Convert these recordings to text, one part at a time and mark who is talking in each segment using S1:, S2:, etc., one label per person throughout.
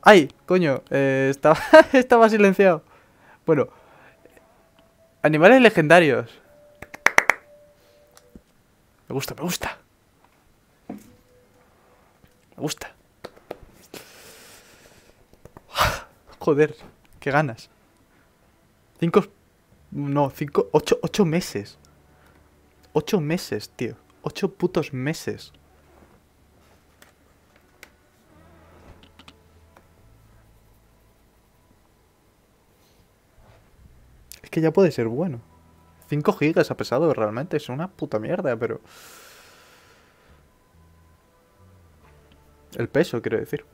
S1: ¡Ay! Coño, estaba, estaba silenciado. Bueno, animales legendarios. Me gusta, me gusta. Me gusta. Joder, qué ganas. 5... No, 5... 8 meses. 8 meses, tío. 8 putos meses. Es que ya puede ser bueno. 5 gigas ha pesado realmente. Es una puta mierda, pero... El peso, quiero decir.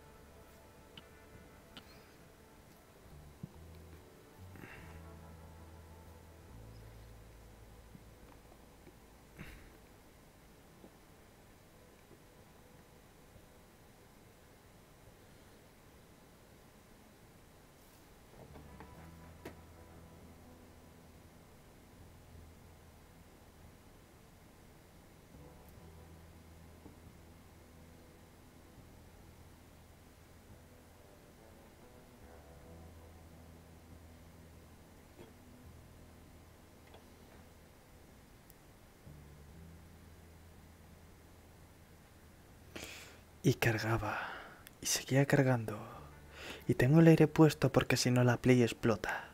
S1: Y cargaba. Y seguía cargando. Y tengo el aire puesto porque si no la Play explota.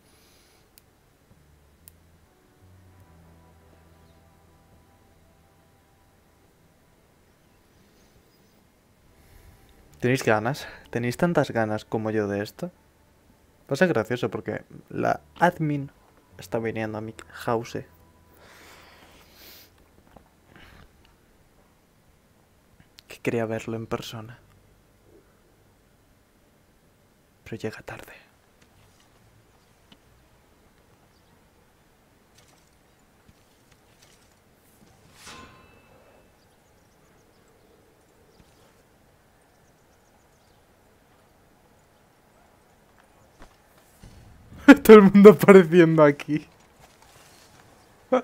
S1: ¿Tenéis ganas? ¿Tenéis tantas ganas como yo de esto? Va a ser gracioso porque la admin está viniendo a mi house. Que quería verlo en persona. Pero llega tarde. Todo el mundo apareciendo aquí. Todo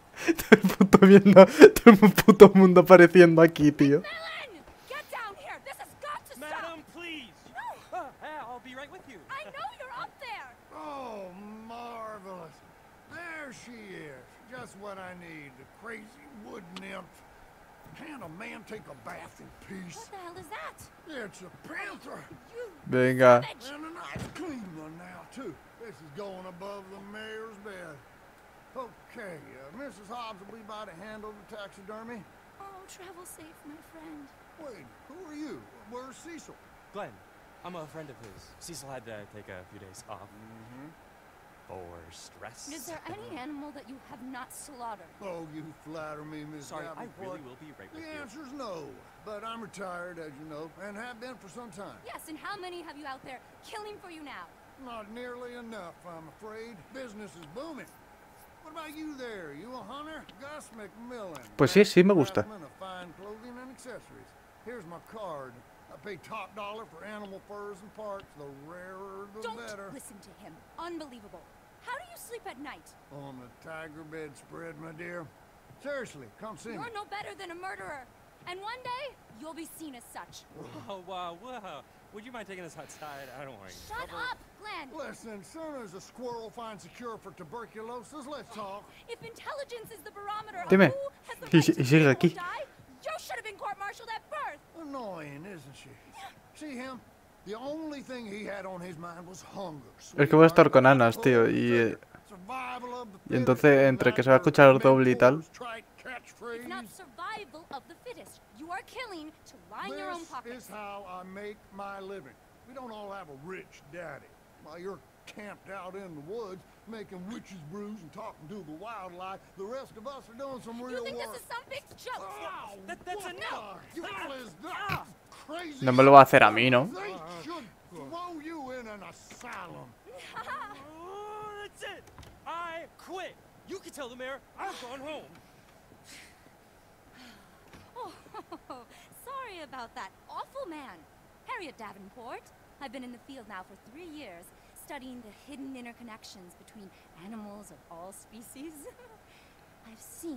S1: el puto mundo apareciendo aquí, tío.
S2: Macmillan! Get down here! This has got to stop!
S3: Madam, please!
S2: No!
S3: I'll be right with you.
S2: I know you're up there!
S4: Oh, marvelous. There she is. Just what I need. The crazy wood nymph. Can't a man take a bath in peace?
S2: What the hell is that?
S4: It's a panther.
S2: You
S1: Venga.
S2: savage!
S4: And a nice clean one now, too. This is going above the mayor's bed. Okay, Mrs. Hobbs will be by to handle the taxidermy.
S2: Oh, travel safe, my friend.
S4: Wait, who are you? Where's Cecil?
S3: Glenn, I'm a friend of his. Cecil had to take a few days off. For stress.
S2: Is there any animal that you have not slaughtered?
S4: Oh, you flatter me, Miss
S3: Sorry, I
S4: Davenport.
S3: really will be right with
S4: The
S3: you.
S4: answer's no, but I'm retired, as you know, and have been for some time.
S2: Yes, and how many have you out there killing for you now?
S4: Not nearly enough, I'm afraid. Business is booming. What about you there? You a hunter? Gus McMillan.
S1: Pues sí, sí me gusta.
S4: Craftsman of fine clothing and accessories. Here's my card. I pay top dollar for animal furs and parts. The rarer, the
S2: Don't
S4: better.
S2: listen to him. Unbelievable. How do you sleep at night?
S4: On the tiger bedspread, my dear. Seriously, come see me.
S2: You're no better than a murderer. And one day, you'll be seen as such.
S3: Oh, wow, wow. Would you mind taking us outside? I don't want to.
S2: Shut up, Glenn!
S4: Listen, soon as a squirrel finds a cure for tuberculosis, let's talk.
S2: If intelligence is the barometer of
S1: Dime.
S2: who has the
S1: Y
S2: right
S1: si-
S2: to
S1: y sigue
S2: live or
S1: aquí.
S2: die, you should have been court-martialed at birth.
S4: Annoying, isn't she? See him? The only thing he had on his mind was hunger.
S1: Es que voy a estar con Anas, tío,
S4: Survival of the
S1: y entonces
S4: fittest,
S1: entre que se va a escuchar doble y tal.
S4: Mentor's trite catchphrase.
S2: It's not survival of the fittest. You are killing to line your own
S4: This
S2: pockets.
S4: is how I make my living. We don't all have a rich daddy. While you're camped out in the woods, making witches brews and talking to the wildlife, the rest of us are doing some
S2: You
S4: real
S2: think
S4: work.
S2: this is some big joke?
S4: Oh,
S3: That's
S4: what
S3: enough.
S4: the hell is that? Crazy.
S1: No me lo va a hacer a mí, ¿no?
S4: They should throw you in an asylum.
S3: Oh, that's it. I quit. You can tell the mayor I've gone home.
S2: Oh, sorry about that awful man. Harriet Davenport. I've been in the field now for 3 years, studying the hidden interconnections between animals of all species. I've seen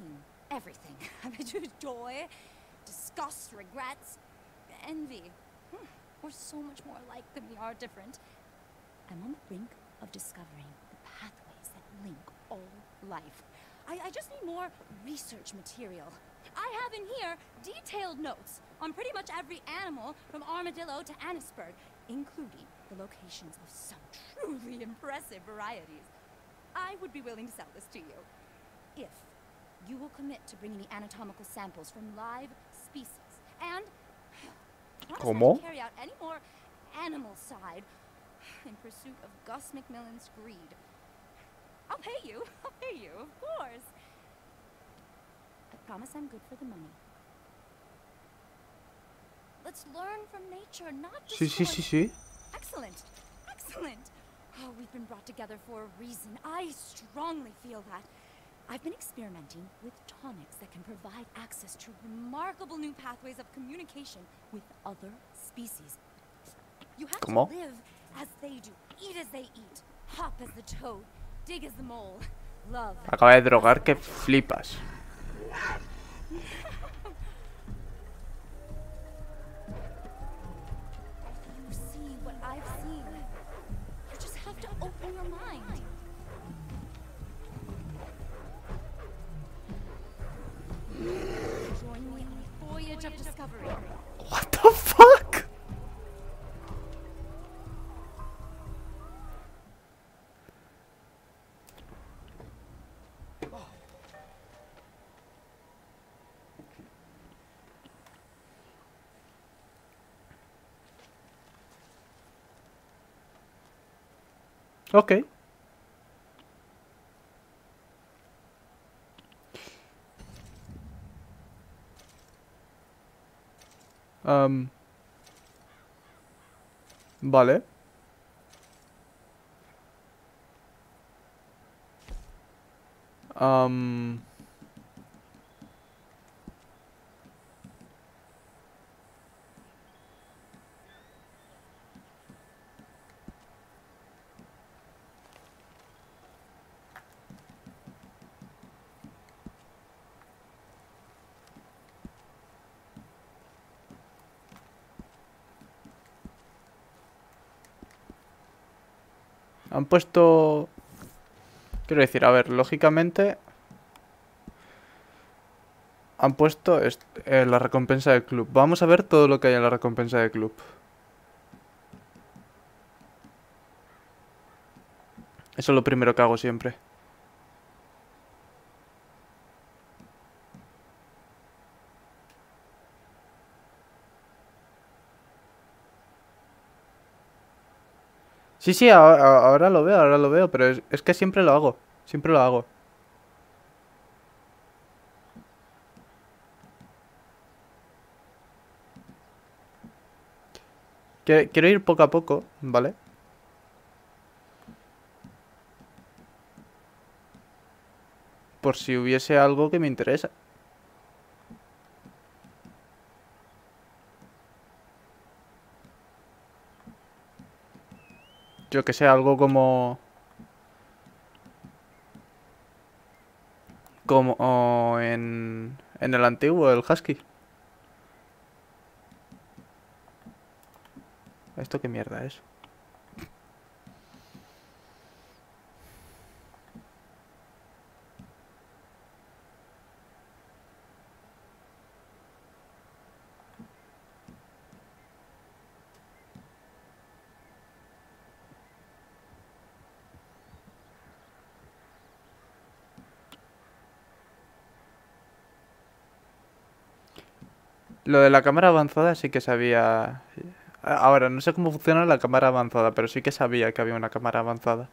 S2: everything. I've been joy, disgust, regrets, envy. We're so much more alike than we are different. I'm on the brink of discovering the pathways that link all life. I just need more research material. I have in here detailed notes on pretty much every animal from armadillo to Annisburg, including the locations of some truly impressive varieties. I would be willing to sell this to you, if you will commit to bringing me anatomical samples from live species, and promise not
S1: ¿Cómo?
S2: to carry out any more animal side in pursuit of Gus McMillan's greed. I'll pay you, of course. I promise I'm good for the money. Let's learn from nature, not
S1: Sí, sí, sí,
S2: destroy.
S1: sí.
S2: Excellent, excellent. Oh, we've been brought together for a reason. I strongly feel that. I've been experimenting with tonics that can provide access to remarkable new pathways of communication with other species. You have
S1: ¿Cómo?
S2: to live as they do, eat as they eat, hop as the toad, dig as the mole, love.
S1: Acaba de drogar que flipas.
S2: You see what I've seen. You just have to open your mind. Join me on a voyage of discovery.
S1: What the fuck? Ok. Vale. Han puesto... Quiero decir, a ver, lógicamente... Han puesto la recompensa del club. Vamos a ver todo lo que hay en la recompensa del club. Eso es lo primero que hago siempre. Sí, sí, ahora lo veo, pero es que siempre lo hago. Siempre lo hago. Quiero ir poco a poco, ¿vale? Por si hubiese algo que me interesa. Yo que sé, algo como... Como en el antiguo, el Husky. ¿Esto qué mierda es? Lo de la cámara avanzada sí que sabía... Ahora, no sé cómo funciona la cámara avanzada, pero sí que sabía que había una cámara avanzada.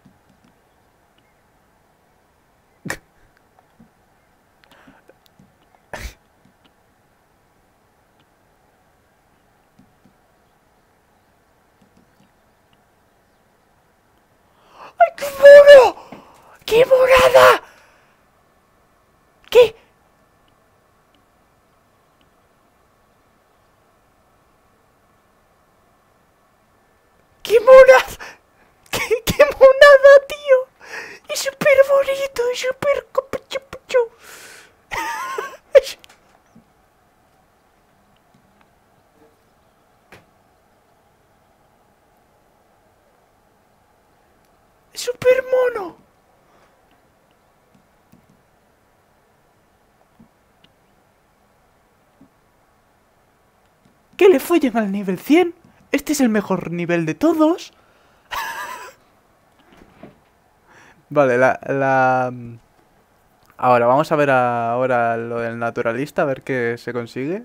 S1: ¡Ay, qué mono! ¡Qué monada! ¿Qué? ¡Qué monada! ¡Qué monada, tío! Es súper bonito, es súper copachupachu. ¡Que le follen al nivel 100! ¡Este es el mejor nivel de todos! Vale, ahora, vamos a ver ahora lo del naturalista, a ver qué se consigue.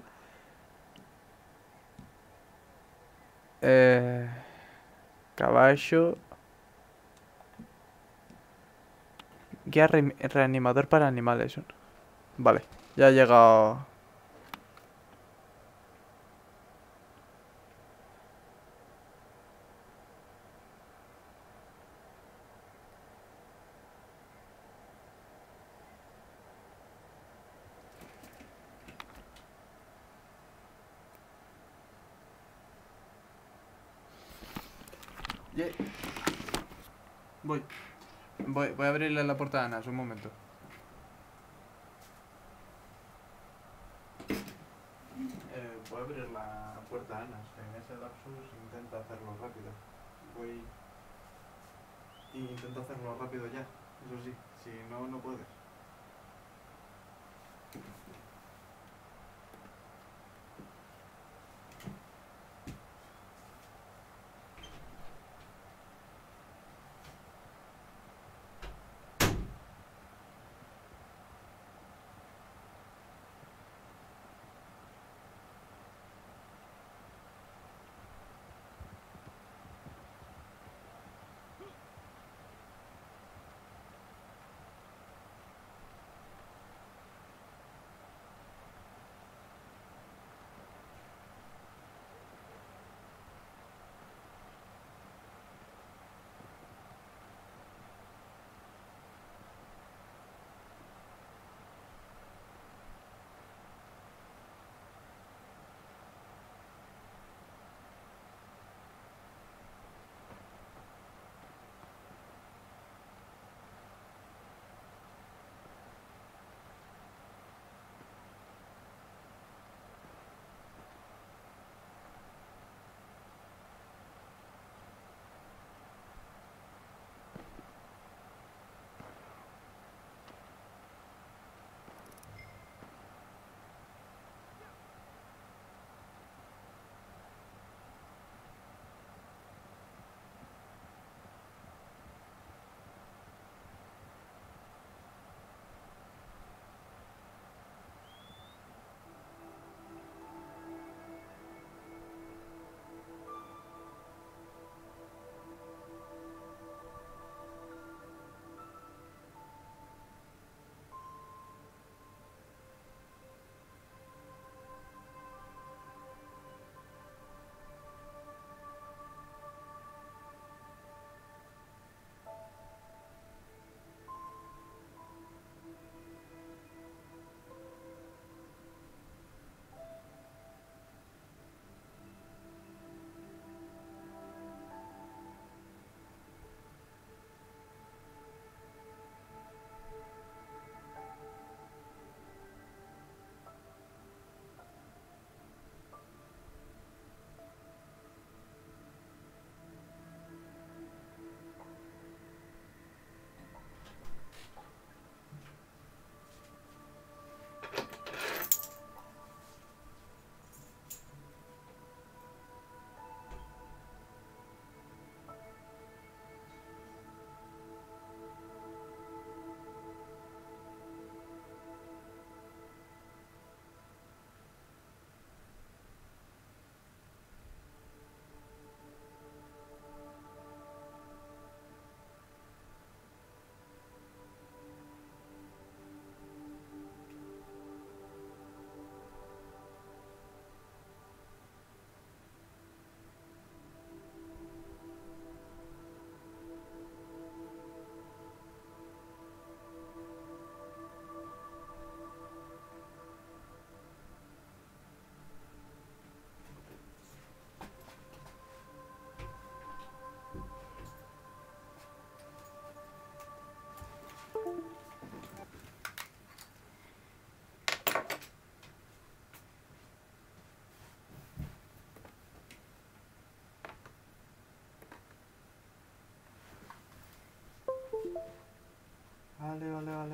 S1: Caballo. Guía reanimador para animales. Vale, ya ha llegado. Voy a abrirle la puerta a Anas, un momento. Voy a abrir la puerta a Anas. En ese lapsus intenta hacerlo rápido. Intenta hacerlo rápido ya. Eso sí, si no, no puedes.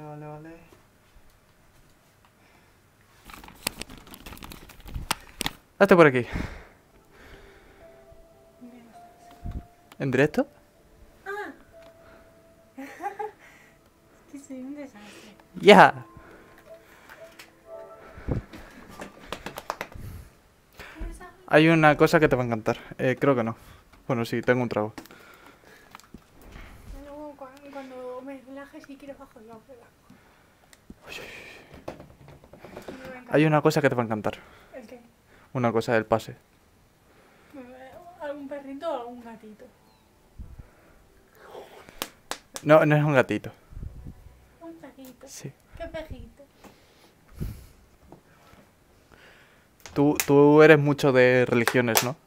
S1: Vale. Hazte por aquí. ¿En directo?
S5: Ah. Que soy un desastre.
S1: ¡Ya! Hay una cosa que te va a encantar. Creo que no. Bueno, sí, tengo un trago.
S5: Luego cuando me relaje si quiero bajo yo.
S1: Hay una cosa que te va a encantar.
S5: ¿El qué?
S1: Una cosa del pase.
S5: ¿Algún perrito o algún gatito?
S1: No, no es un gatito.
S5: Un perrito.
S1: Sí.
S5: ¿Qué perrito?
S1: Tú eres mucho de religiones, ¿no?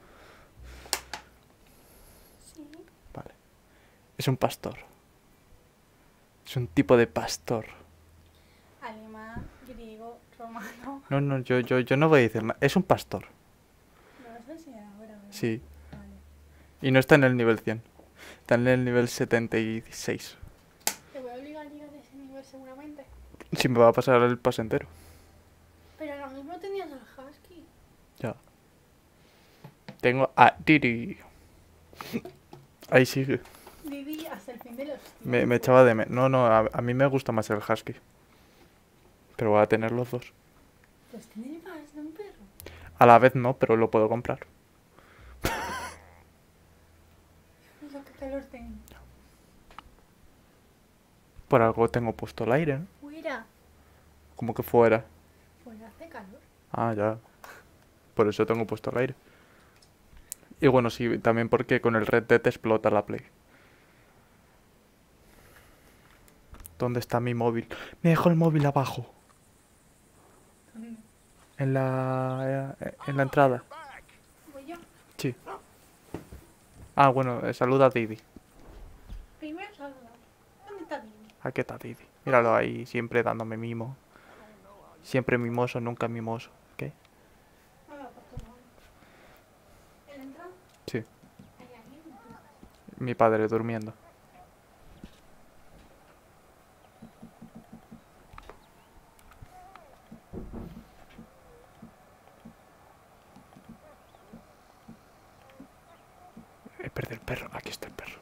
S5: Sí.
S1: Vale. Es un pastor. Es un tipo de pastor.
S5: Alemán, griego, romano.
S1: No, no, yo no voy a decir nada. Es un pastor.
S5: ¿Me vas a enseñar ahora, verdad?
S1: Sí.
S5: Vale.
S1: Y no está en el nivel 100. Está en el nivel 76.
S5: Te voy a obligar a llegar a ese nivel seguramente.
S1: Si me va a pasar el pase entero.
S5: Pero ahora mismo tenías al husky.
S1: Ya. Tengo a Didi. Ahí sigue.
S5: Didi hasta el fin de los tiempos.
S1: Me echaba de... No, a mí me gusta más el husky. Pero voy a tener los dos.
S5: Pues tiene más de un perro.
S1: A la vez no, pero lo puedo comprar.
S5: Lo que calor tengo.
S1: Por algo tengo puesto el aire, ¿no?
S5: Fuera.
S1: Como que fuera.
S5: Fuera hace calor.
S1: Ah, ya. Por eso tengo puesto el aire. Y bueno, sí, también porque con el Red Dead explota la Play. ¿Dónde está mi móvil? Me dejó el móvil abajo.
S5: ¿Dónde?
S1: En la entrada.
S5: Voy yo.
S1: Sí. Ah, bueno, saluda a Didi.
S5: Primero saluda. ¿Dónde está Didi?
S1: Aquí está Didi. Míralo ahí, siempre dándome mimo. Siempre mimoso, nunca mimoso. ¿Qué?
S5: Ah, por tu mano. ¿En la entrada?
S1: Sí.
S5: Hay alguien.
S1: Mi padre durmiendo. He perdido el perro. Aquí está el perro.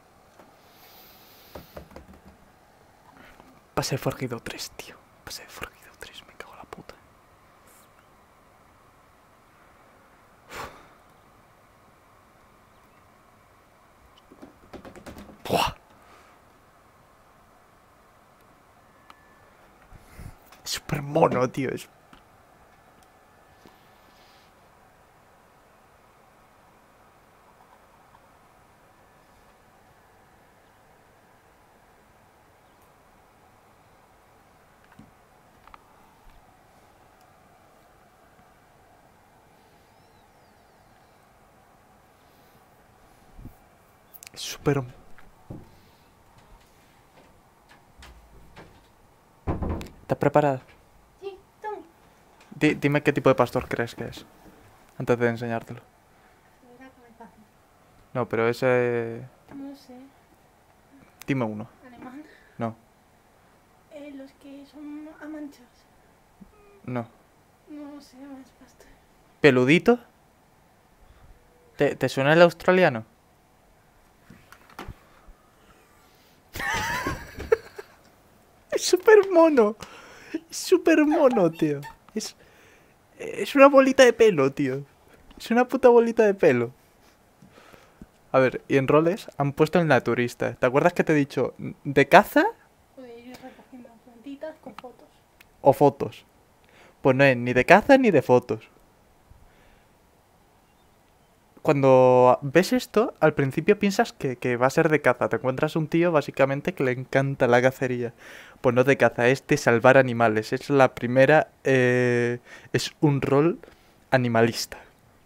S1: Pase de Forgido 3, tío. Pase de Forgido 3. Me cago en la puta. ¡Buah! Es súper mono, tío. Es... Es súper... ¿Estás preparada?
S5: Sí, toma.
S1: Dime qué tipo de pastor crees que es. Antes de enseñártelo.
S5: Verá que me pasa.
S1: No, pero ese...
S5: No sé.
S1: Dime uno.
S5: ¿Alemán?
S1: No,
S5: Los que son a manchas.
S1: no.
S5: No sé, más pastor.
S1: ¿Peludito? ¿Te suena el australiano? Es súper mono. Es súper mono, tío. Es una bolita de pelo, tío. Es una puta bolita de pelo. A ver, y en roles han puesto el naturista. ¿Te acuerdas que te he dicho de caza
S5: Puede ir recogiendo plantitas con fotos.
S1: o fotos? Pues no es ni de caza ni de fotos. Cuando ves esto, al principio piensas que va a ser de caza. Te encuentras un tío básicamente que le encanta la cacería. Pues no de caza, es de salvar animales. Es la primera... es un rol animalista.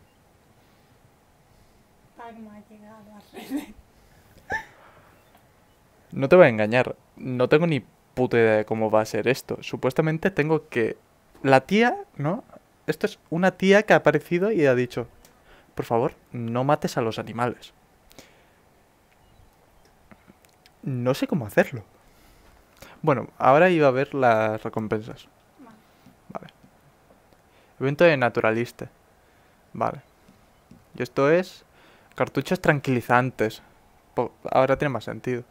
S5: Palma ha llegado a René.
S1: No te voy a engañar. No tengo ni puta idea de cómo va a ser esto. Supuestamente tengo que... La tía, ¿no? Esto es una tía que ha aparecido y ha dicho... Por favor, no mates a los animales. No sé cómo hacerlo. Bueno, ahora iba a ver las recompensas.
S5: Vale.
S1: Vale. Evento de naturalista. Vale. Y esto es cartuchos tranquilizantes. Ahora tiene más sentido.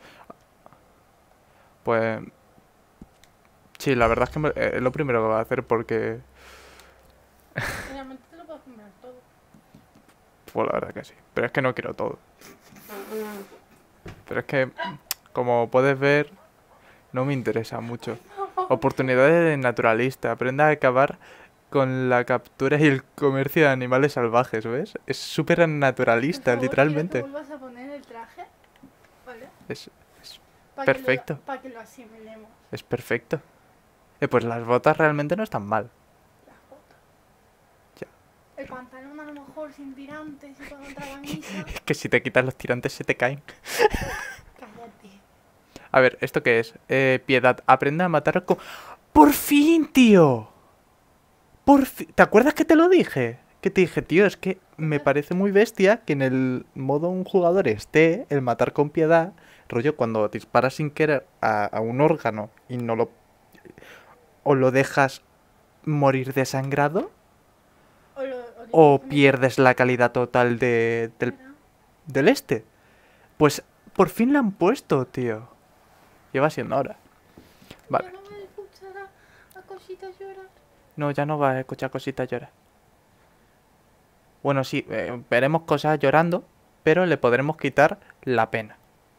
S1: Pues sí, la verdad es que es lo primero que voy a hacer porque...
S5: Realmente te lo puedes comprar todo.
S1: Pues la verdad que sí. Pero es que no quiero todo. Pero es que, como puedes ver, no me interesa mucho. Oportunidades de naturalista. Aprenda a acabar con la captura y el comercio de animales salvajes, ¿ves? Es súper naturalista, literalmente.
S5: Quiero que vuelvas a poner el traje, ¿vale?
S1: Es
S5: Perfecto.
S1: perfecto.
S5: Para que lo asimilemos.
S1: Es perfecto. Pues las botas realmente no están mal.
S5: Las botas.
S1: Ya.
S5: El pantalón a lo mejor sin tirantes y con otra camisa.
S1: Es que si te quitas los tirantes se te caen.
S5: Cállate.
S1: A ver, ¿esto qué es? Piedad. Aprenda a matar con... ¡Por fin, tío! ¡Por fin! ¿Te acuerdas que te lo dije? Que te dije, tío, es que me parece muy bestia que en el modo un jugador esté el matar con piedad. Rollo, cuando disparas sin querer a un órgano y no lo... o lo dejas morir desangrado, o pierdes la calidad total del este. Pues por fin la han puesto, tío. Lleva siendo hora. Vale.
S5: ¿Ya no me escuchará a cositas llorar?
S1: No, ya no vas a escuchar cositas llorar. Bueno, sí, veremos cosas llorando, pero le podremos quitar la pena.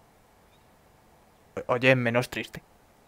S1: Oye, es menos triste.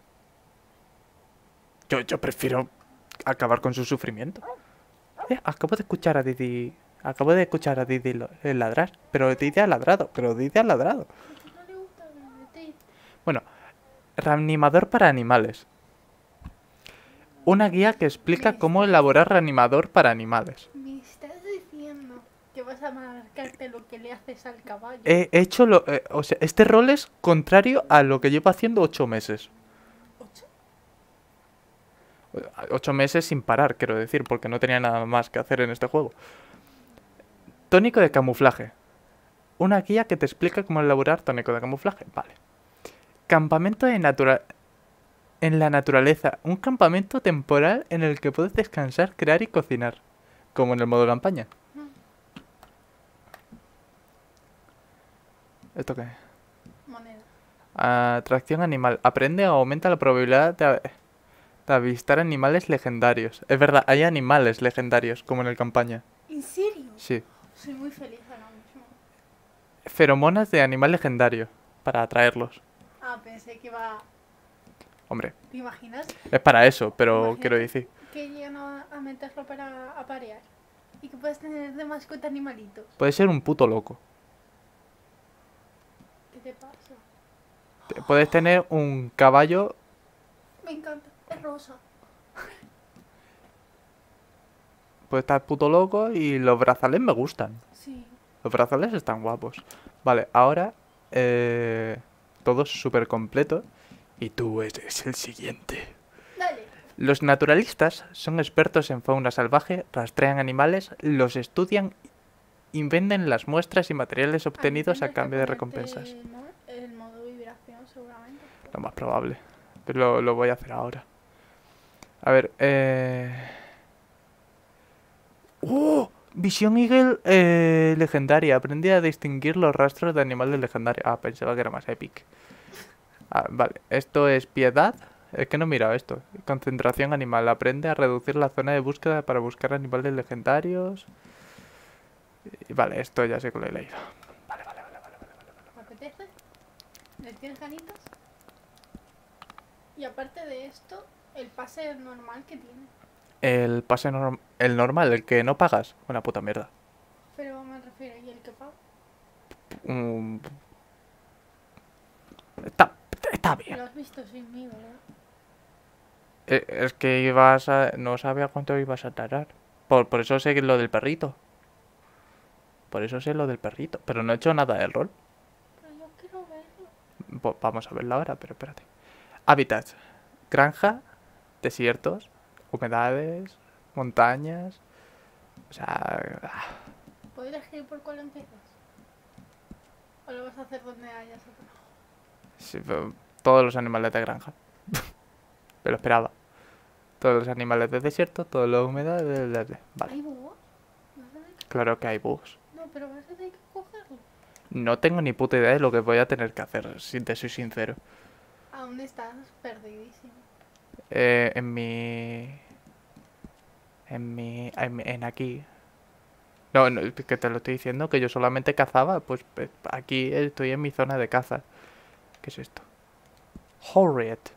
S1: Yo prefiero acabar con su sufrimiento. Acabo de escuchar a Didi. Acabo de escuchar a Didi ladrar. Pero Didi ha ladrado. Pero Didi ha ladrado.
S5: No le gusta hablar de ti.
S1: Bueno, reanimador para animales. Una guía que explica cómo elaborar reanimador para animales.
S5: Me estás diciendo que vas a marcarte lo que le haces al caballo.
S1: He hecho lo... o sea, este rol es contrario a lo que llevo haciendo 8 meses.
S5: ¿8?
S1: 8 meses sin parar, quiero decir, porque no tenía nada más que hacer en este juego. Tónico de camuflaje. Una guía que te explica cómo elaborar tónico de camuflaje. Vale. Campamento en la naturaleza. Un campamento temporal en el que puedes descansar, crear y cocinar. Como en el modo campaña. ¿Esto qué es?
S5: Moneda.
S1: Atracción animal. Aprende o aumenta la probabilidad de avistar animales legendarios. Es verdad, hay animales legendarios, como en el campaña.
S5: ¿En serio?
S1: Sí.
S5: Soy muy feliz ahora mismo.
S1: Feromonas de animal legendario. Para atraerlos.
S5: Ah, pensé que iba...
S1: Hombre,
S5: ¿Te imaginas?
S1: es para eso, pero
S5: Imagínate
S1: quiero decir.
S5: que llegan a meterlo para aparear. Y que puedes tener de mascota animalitos.
S1: Puede ser un puto loco.
S5: ¿Qué te pasa?
S1: Puedes tener un caballo.
S5: Me encanta. Es rosa.
S1: Puede estar puto loco y los brazales me gustan.
S5: Sí.
S1: Los brazales están guapos. Vale, ahora todo súper completo. Y tú eres el siguiente.
S5: Dale.
S1: Los naturalistas son expertos en fauna salvaje, rastrean animales, los estudian y venden las muestras y materiales obtenidos a cambio de recompensas.
S5: El modo vibración seguramente.
S1: Lo más probable. Pero lo voy a hacer ahora. A ver, ¡oh! Visión Eagle legendaria. Aprendí a distinguir los rastros de animales legendarios. Ah, pensaba que era más epic. Ah, vale. Esto es piedad. Es que no he mirado esto. Concentración animal. Aprende a reducir la zona de búsqueda para buscar animales legendarios. Y vale, esto ya sé que lo he leído. Vale.
S5: ¿Te apetece? ¿Le tienes ganitas? Y aparte de esto, el pase normal que tiene.
S1: El pase el normal, el que no pagas. Una puta mierda.
S5: Pero me refiero, ¿y el que paga?
S1: Está bien.
S5: Lo has visto sin mí, ¿verdad?
S1: Es que no sabía cuánto ibas a tardar. Por eso sé lo del perrito. Por eso sé lo del perrito. Pero no he hecho nada del rol.
S5: Pero yo quiero verlo.
S1: Vamos a verlo ahora, pero espérate. Hábitats. Granja. Desiertos. Humedades. Montañas. O sea...
S5: ¿Puedo elegir por cuál empiezas? ¿O lo vas a hacer donde hayas otro?
S1: sí, todos los animales de granja. Me lo esperaba. Todos los animales de desierto, todos los humedades... Vale.
S5: ¿Hay búhos? ¿No sabes qué?
S1: Claro que hay bugs.
S5: No, pero vas a tener que cogerlo.
S1: No tengo ni puta idea de lo que voy a tener que hacer, si te soy sincero.
S5: ¿A dónde estás? Perdidísimo.
S1: En mi... En aquí. No, no, que te lo estoy diciendo, que yo solamente cazaba. Pues aquí estoy en mi zona de caza. ¿Qué es esto? Horret.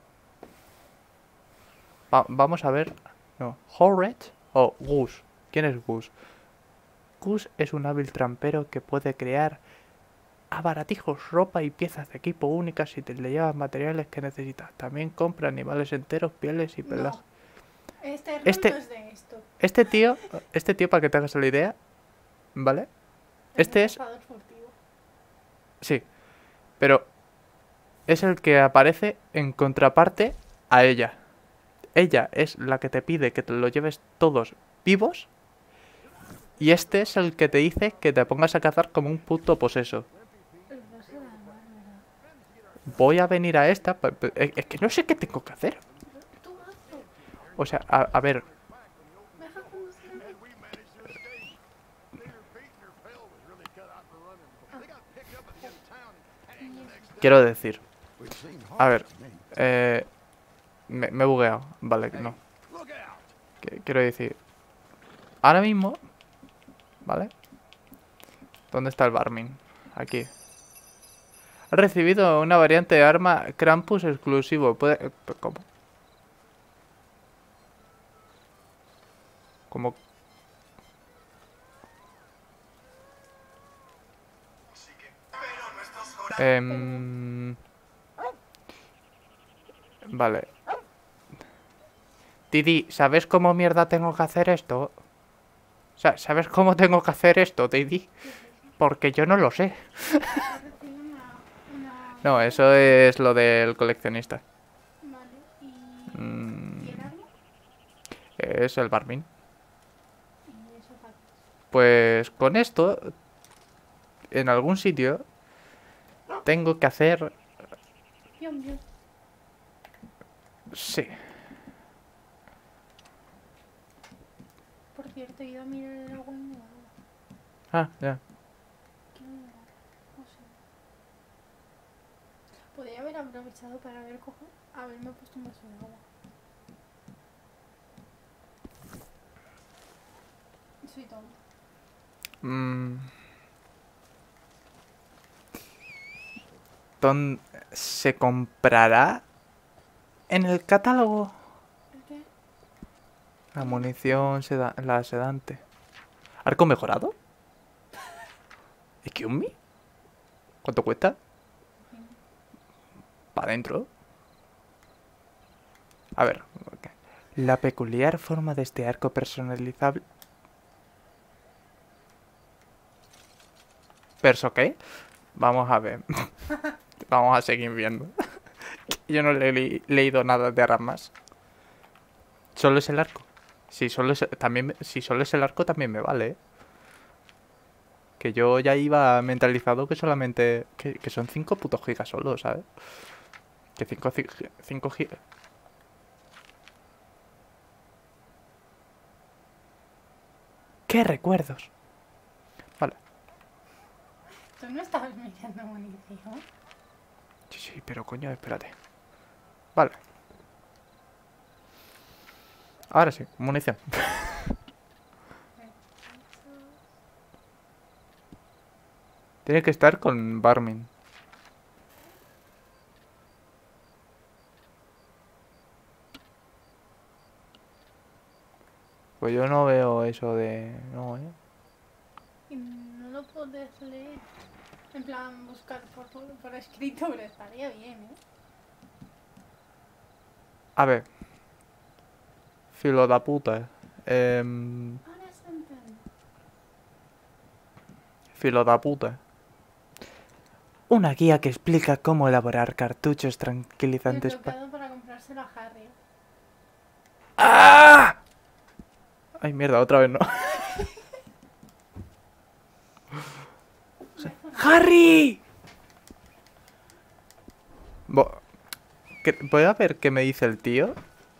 S1: Vamos a ver. No, Horret o Gus. ¿Quién es Gus? Gus es un hábil trampero que puede crear abaratijos, ropa y piezas de equipo únicas si te le llevas materiales que necesitas. También compra animales enteros, pieles y pelaje.
S5: No. Este rol
S1: Este-
S5: no es de esto.
S1: Este tío, para que te hagas la idea, ¿vale? Este es...
S5: cazador furtivo.
S1: Sí, pero es el que aparece en contraparte a ella. Ella es la que te pide que te lo lleves todos vivos. Y este es el que te dice que te pongas a cazar como un puto poseso.
S5: El boss era mal, ¿verdad?
S1: Voy a venir a esta... Es que no sé qué tengo que hacer.
S5: Tú hazlo.
S1: O sea, a ver...
S5: ¿Me dejas conducir a mí?
S4: We managed to escape. Their feet and their pelvis really cut out for running. They got picked up at the end of town and hanged the next day.
S1: Quiero decir...
S4: Which seemed
S1: A
S4: hard
S1: ver...
S4: to me.
S1: Me he bugueado. Vale, no.
S4: Look out.
S1: Quiero decir... Ahora mismo... ¿Vale? ¿Dónde está el Barmin? Aquí. Ha recibido una variante de arma Krampus exclusivo. Puede... ¿Cómo? ¿Cómo? Vale. Didi, ¿sabes cómo mierda tengo que hacer esto? O sea, ¿sabes cómo tengo que hacer esto, Didi? Porque yo no lo sé.
S5: Ha recibido una...
S1: No, eso es lo del coleccionista.
S5: Vale, ¿y
S1: Mm,
S5: el arma?
S1: es el Barmin.
S5: Y eso para qué es.
S1: Pues con esto, en algún sitio, tengo que hacer...
S5: Pion, pion.
S1: Sí.
S5: Por cierto, he ido a mirar el agua y no hay agua.
S1: Ah, ya.
S5: Quiero mirar. No sé. Podría haber aprovechado para haberme puesto un vaso de agua. Soy tonta.
S1: ¿Se comprará en el catálogo?
S5: ¿El qué?
S1: La munición, la sedante. ¿Arco mejorado? ¿Excuse me? ¿Cuánto cuesta? ¿Para adentro? A ver. Ok. La peculiar forma de este arco personalizable... ¿Perso qué? Vamos a ver. Vamos a seguir viendo. Yo no le he leído nada de armas. ¿Solo es el arco? Si solo es el arco también me vale, ¿eh? Que yo ya iba mentalizado que solamente... Que son 5 putos gigas solo, ¿sabes? Que 5 gigas... ¡Qué recuerdos! Vale.
S5: ¿Tú no estabas mirando munición?
S1: Sí, pero coño, espérate. Vale. Ahora sí, munición. Tiene que estar con Barmin. Pues yo no veo eso de... No, ¿eh?
S5: Y no lo puedes leer. En plan, buscar por escritura estaría bien, ¿eh?
S1: A ver. Filo da puta.
S5: Ahora se entiende.
S1: Filo da puta. Una guía que explica cómo elaborar cartuchos tranquilizantes
S5: Desbloqueado para comprárselo a Harry.
S1: ¡Ah! Ay, mierda, otra vez no. ¡Harry! Voy a ver qué me dice el tío.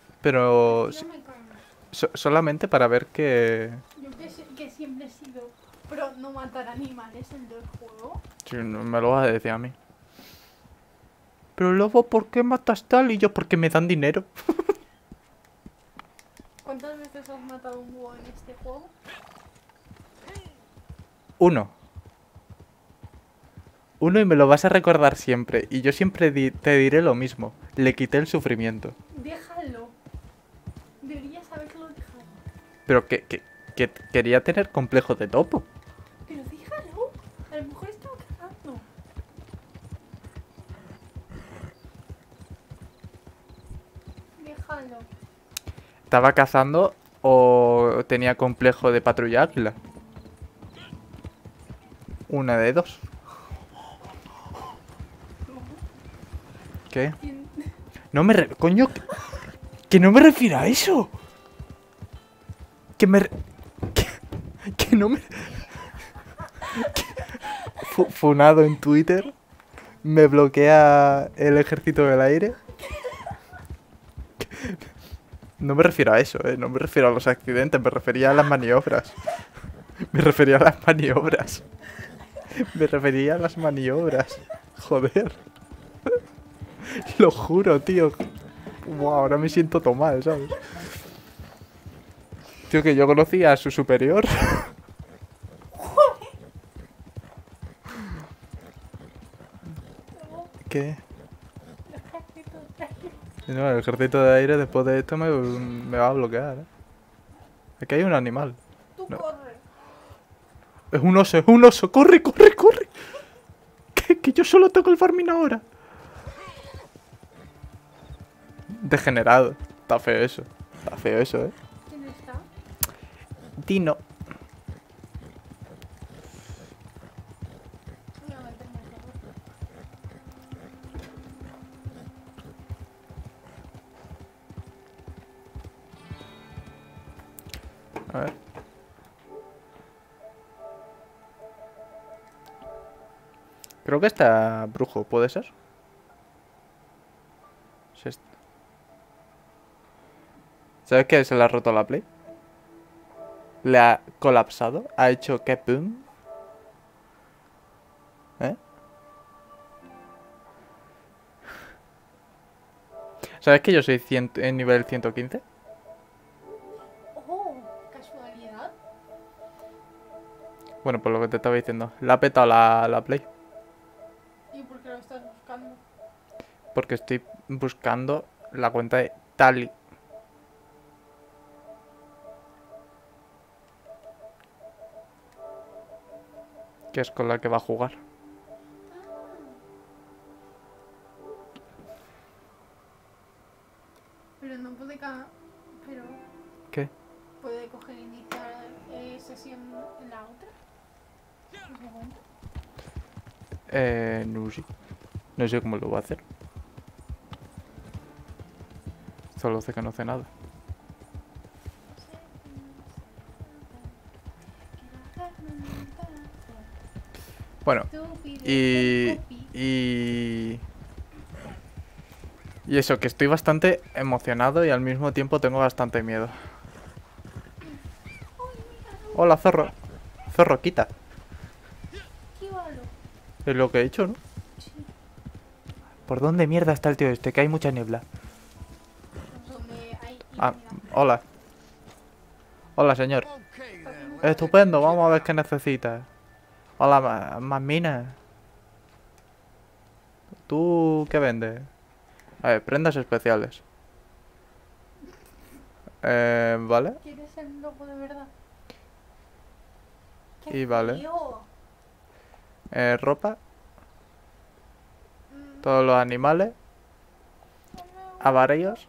S1: Pero
S5: Yo me calmo.
S1: solamente para ver que...
S5: Yo que siempre he sido Pero no matar animales en el juego.
S1: Si no me lo vas a decir a mí. Pero lobo, ¿por qué matas tal? Y yo, porque me dan dinero.
S5: ¿Cuántas veces has matado un búho en este juego?
S1: Uno. Uno y me lo vas a recordar siempre. Y yo siempre te diré lo mismo. Le quité el sufrimiento.
S5: Déjalo. Deberías haberlo dejado.
S1: Pero que quería tener complejo de topo.
S5: Pero déjalo. A lo mejor estaba cazando. Déjalo.
S1: ¿Estaba cazando o tenía complejo de patrulla águila? Una de dos. ¿Qué? No me... Coño, que no me refiero a eso. Que me... Que no me... Funado en Twitter. Me bloquea el ejército del aire. No me refiero a eso, no me refiero a los accidentes, me refería a las maniobras. Me refería a las maniobras. Me refería a las maniobras. Joder. Lo juro, tío. Wow, ahora me siento todo mal, ¿sabes? Tío, que yo conocía a su superior. ¿Qué? No, el ejército de aire después de esto me va a bloquear, ¿eh? Aquí hay un animal.
S5: Tú
S1: No.
S5: corre.
S1: Es un oso, es un oso. ¡Corre, corre, corre! Que yo solo toco el farming ahora. Degenerado. Está feo eso. Está feo eso, ¿eh?
S5: ¿Quién está?
S1: Dino.
S5: Voy a meterme en la boca.
S1: A ver. Creo que está brujo, ¿puede ser? ¿Sabes que se le ha roto la Play? Le ha colapsado, ha hecho que pum. ¿Eh? ¿Sabes que yo soy en nivel 115?
S5: Oh, casualidad.
S1: Bueno, por lo que te estaba diciendo. Le ha petado la Play.
S5: ¿Y por qué lo estás buscando?
S1: Porque estoy buscando la cuenta de Tali. Que es con la que va a jugar.
S5: Pero no puede pero
S1: ¿Qué?
S5: puede coger e iniciar sesión en la otra. ¿No se cuenta?
S1: No sé. No sé cómo lo va a hacer. Solo sé que no sé nada. Bueno, y eso, que estoy bastante emocionado y al mismo tiempo tengo bastante miedo. Hola, zorro. Zorro, quita.
S5: Esquívalo.
S1: Es lo que he hecho, ¿no?
S5: Sí.
S1: ¿Por dónde mierda está el tío este? Que hay mucha niebla.
S5: Donde hay
S1: Ah,
S5: infinidad.
S1: hola. Hola, señor.
S4: Okay, then.
S1: Estupendo, vamos a ver qué necesitas. Hola, más minas. ¿Tú qué vendes? A ver, prendas especiales. Vale.
S5: ¿Quieres el logo de verdad?
S1: Y vale.
S5: Frío.
S1: Ropa. Todos los animales. Avarios.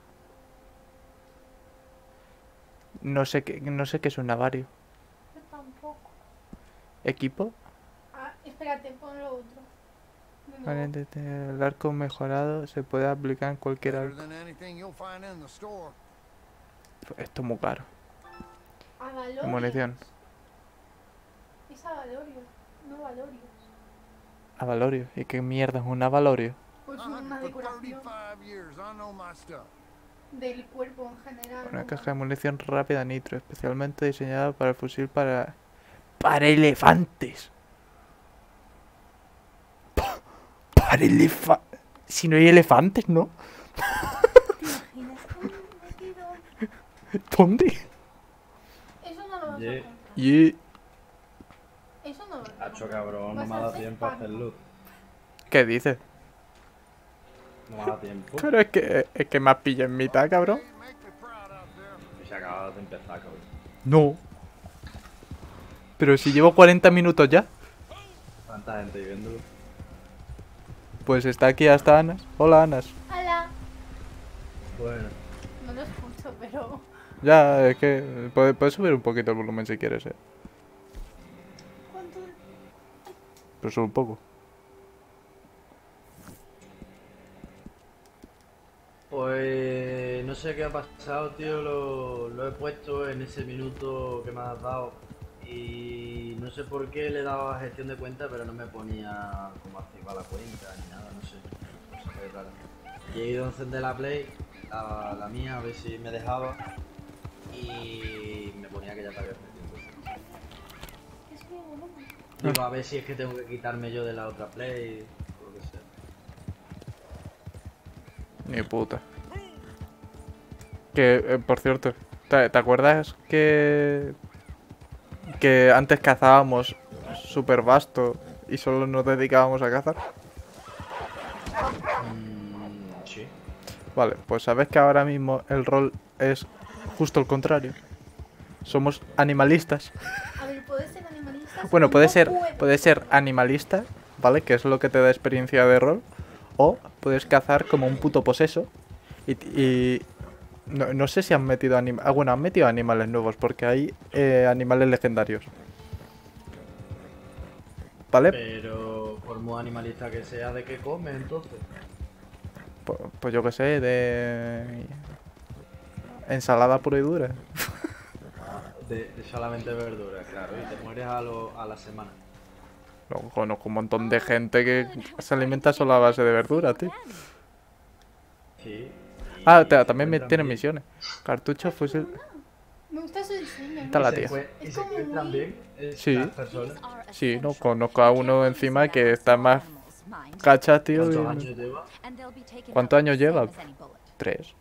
S1: No sé qué es un avario.
S5: Yo tampoco.
S1: Equipo.
S5: Ah, espérate, pon lo otro. De
S1: Vale,
S5: nuevo.
S1: el arco mejorado se puede aplicar en cualquier
S4: Better
S1: arco.
S4: than anything you'll find in the store.
S1: Esto es muy caro.
S5: Avalorios.
S1: Munición.
S5: Es Avalorio, no Valorios.
S1: Avalorio. ¿Y qué mierda es un avalorio?
S5: Pues
S4: I hunted
S5: una
S4: for
S5: decoración
S4: 35 years. I know my stuff.
S5: del cuerpo en general.
S1: Una
S5: ¿no?
S1: caja de munición rápida nitro, especialmente diseñada para el fusil para Para elefantes. Para elefantes. Si no hay elefantes, ¿no?
S5: ¿Te imaginas un metido?
S1: ¿Dónde?
S5: Eso no lo vas a
S6: Ye.
S5: comprar.
S1: Y...
S5: Eso no lo vas a
S6: Hacho,
S5: comprar.
S6: cabrón, no
S5: Vas
S6: me
S5: a
S6: ha dado
S5: hacer
S6: tiempo a
S5: pan.
S6: hacer loot.
S1: ¿Qué dices?
S6: No me ha dado tiempo.
S1: Pero es que me has pillado en mitad, cabrón.
S4: Make me proud out there.
S6: Y se acaba de empezar, cabrón.
S1: No. Pero si llevo 40 minutos ya.
S6: Tanta gente viéndolo.
S1: Pues está aquí hasta Anas. Hola, Anas.
S5: ¡Hala!
S6: Bueno,
S5: No lo escucho, pero...
S1: Ya, es que... Puedes subir un poquito el volumen si quieres,
S5: ¿Cuánto?
S1: Pero solo un poco.
S6: pues no sé qué ha pasado, tío. Lo he puesto en ese minuto que me has dado. Y no sé por qué le he dado a gestión de cuenta, pero no me ponía cómo activar la cuenta ni nada, no sé. No sé qué raro. Y he ido a encender la Play, la mía, a ver si me dejaba. Y me ponía que ya te había metido.
S5: Es que, bueno,
S6: Digo, a ver si es que tengo que quitarme yo de la otra Play o lo que sea.
S1: Ni puta. Que, por cierto, ¿te acuerdas que antes cazábamos súper vasto y solo nos dedicábamos a cazar?
S6: Sí.
S1: Vale, pues sabes que ahora mismo el rol es justo el contrario. Somos animalistas.
S5: a ver, ¿puedes ser animalista?
S1: Bueno,
S5: No
S1: puede
S5: puedo.
S1: ser animalista, ¿vale? Que es lo que te da experiencia de rol. O puedes cazar como un puto poseso. Y no sé si han metido animales. Bueno, han metido animales nuevos porque hay animales legendarios. ¿Vale?
S6: Pero por muy animalista que sea, ¿de qué comes entonces?
S1: Pues yo qué sé, de... Ensalada pura y dura.
S6: De solamente verduras, claro, y te mueres a la semana.
S1: No, conozco un montón de gente que se alimenta solo a base de verduras, tío.
S6: Sí.
S1: Ah,
S6: y se
S1: también
S6: encuentran
S1: tienen
S6: bien.
S1: misiones. Cartucho, fusil...
S5: Me gusta su diseño.
S1: Está la
S6: Y se
S1: tía.
S6: encue-
S5: Es
S6: Y se
S5: como
S6: encuentran
S5: muy-
S6: bien
S1: Sí.
S6: las personas.
S1: Sí, no, conozco a uno encima que está más cacha, tío.
S6: ¿Cuántos
S1: y-
S6: años lleva?
S1: ¿Cuántos años lleva? 3.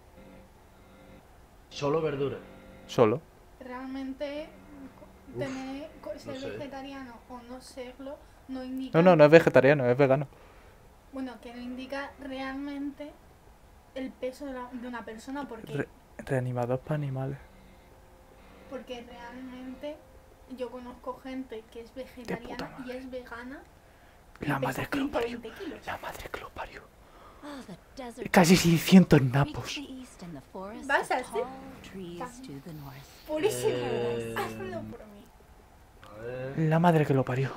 S6: Solo verduras.
S1: Solo.
S5: Realmente, ser
S6: no sé.
S5: vegetariano o no serlo no indica...
S1: No es vegetariano, es vegano.
S5: Bueno, que no indica realmente el peso de una persona porque,
S1: Reanimador para animales.
S5: porque realmente yo conozco gente que es vegetariana y es vegana y
S1: La
S5: pesa
S1: madre que lo parió.
S5: 120 kilos.
S1: La madre que lo parió.
S2: Oh,
S1: Casi 600 napos.
S5: ¿Vas a hacer? Purísimo,
S6: Eh,
S5: hazlo por mí.
S6: A ver.
S1: La madre que lo parió.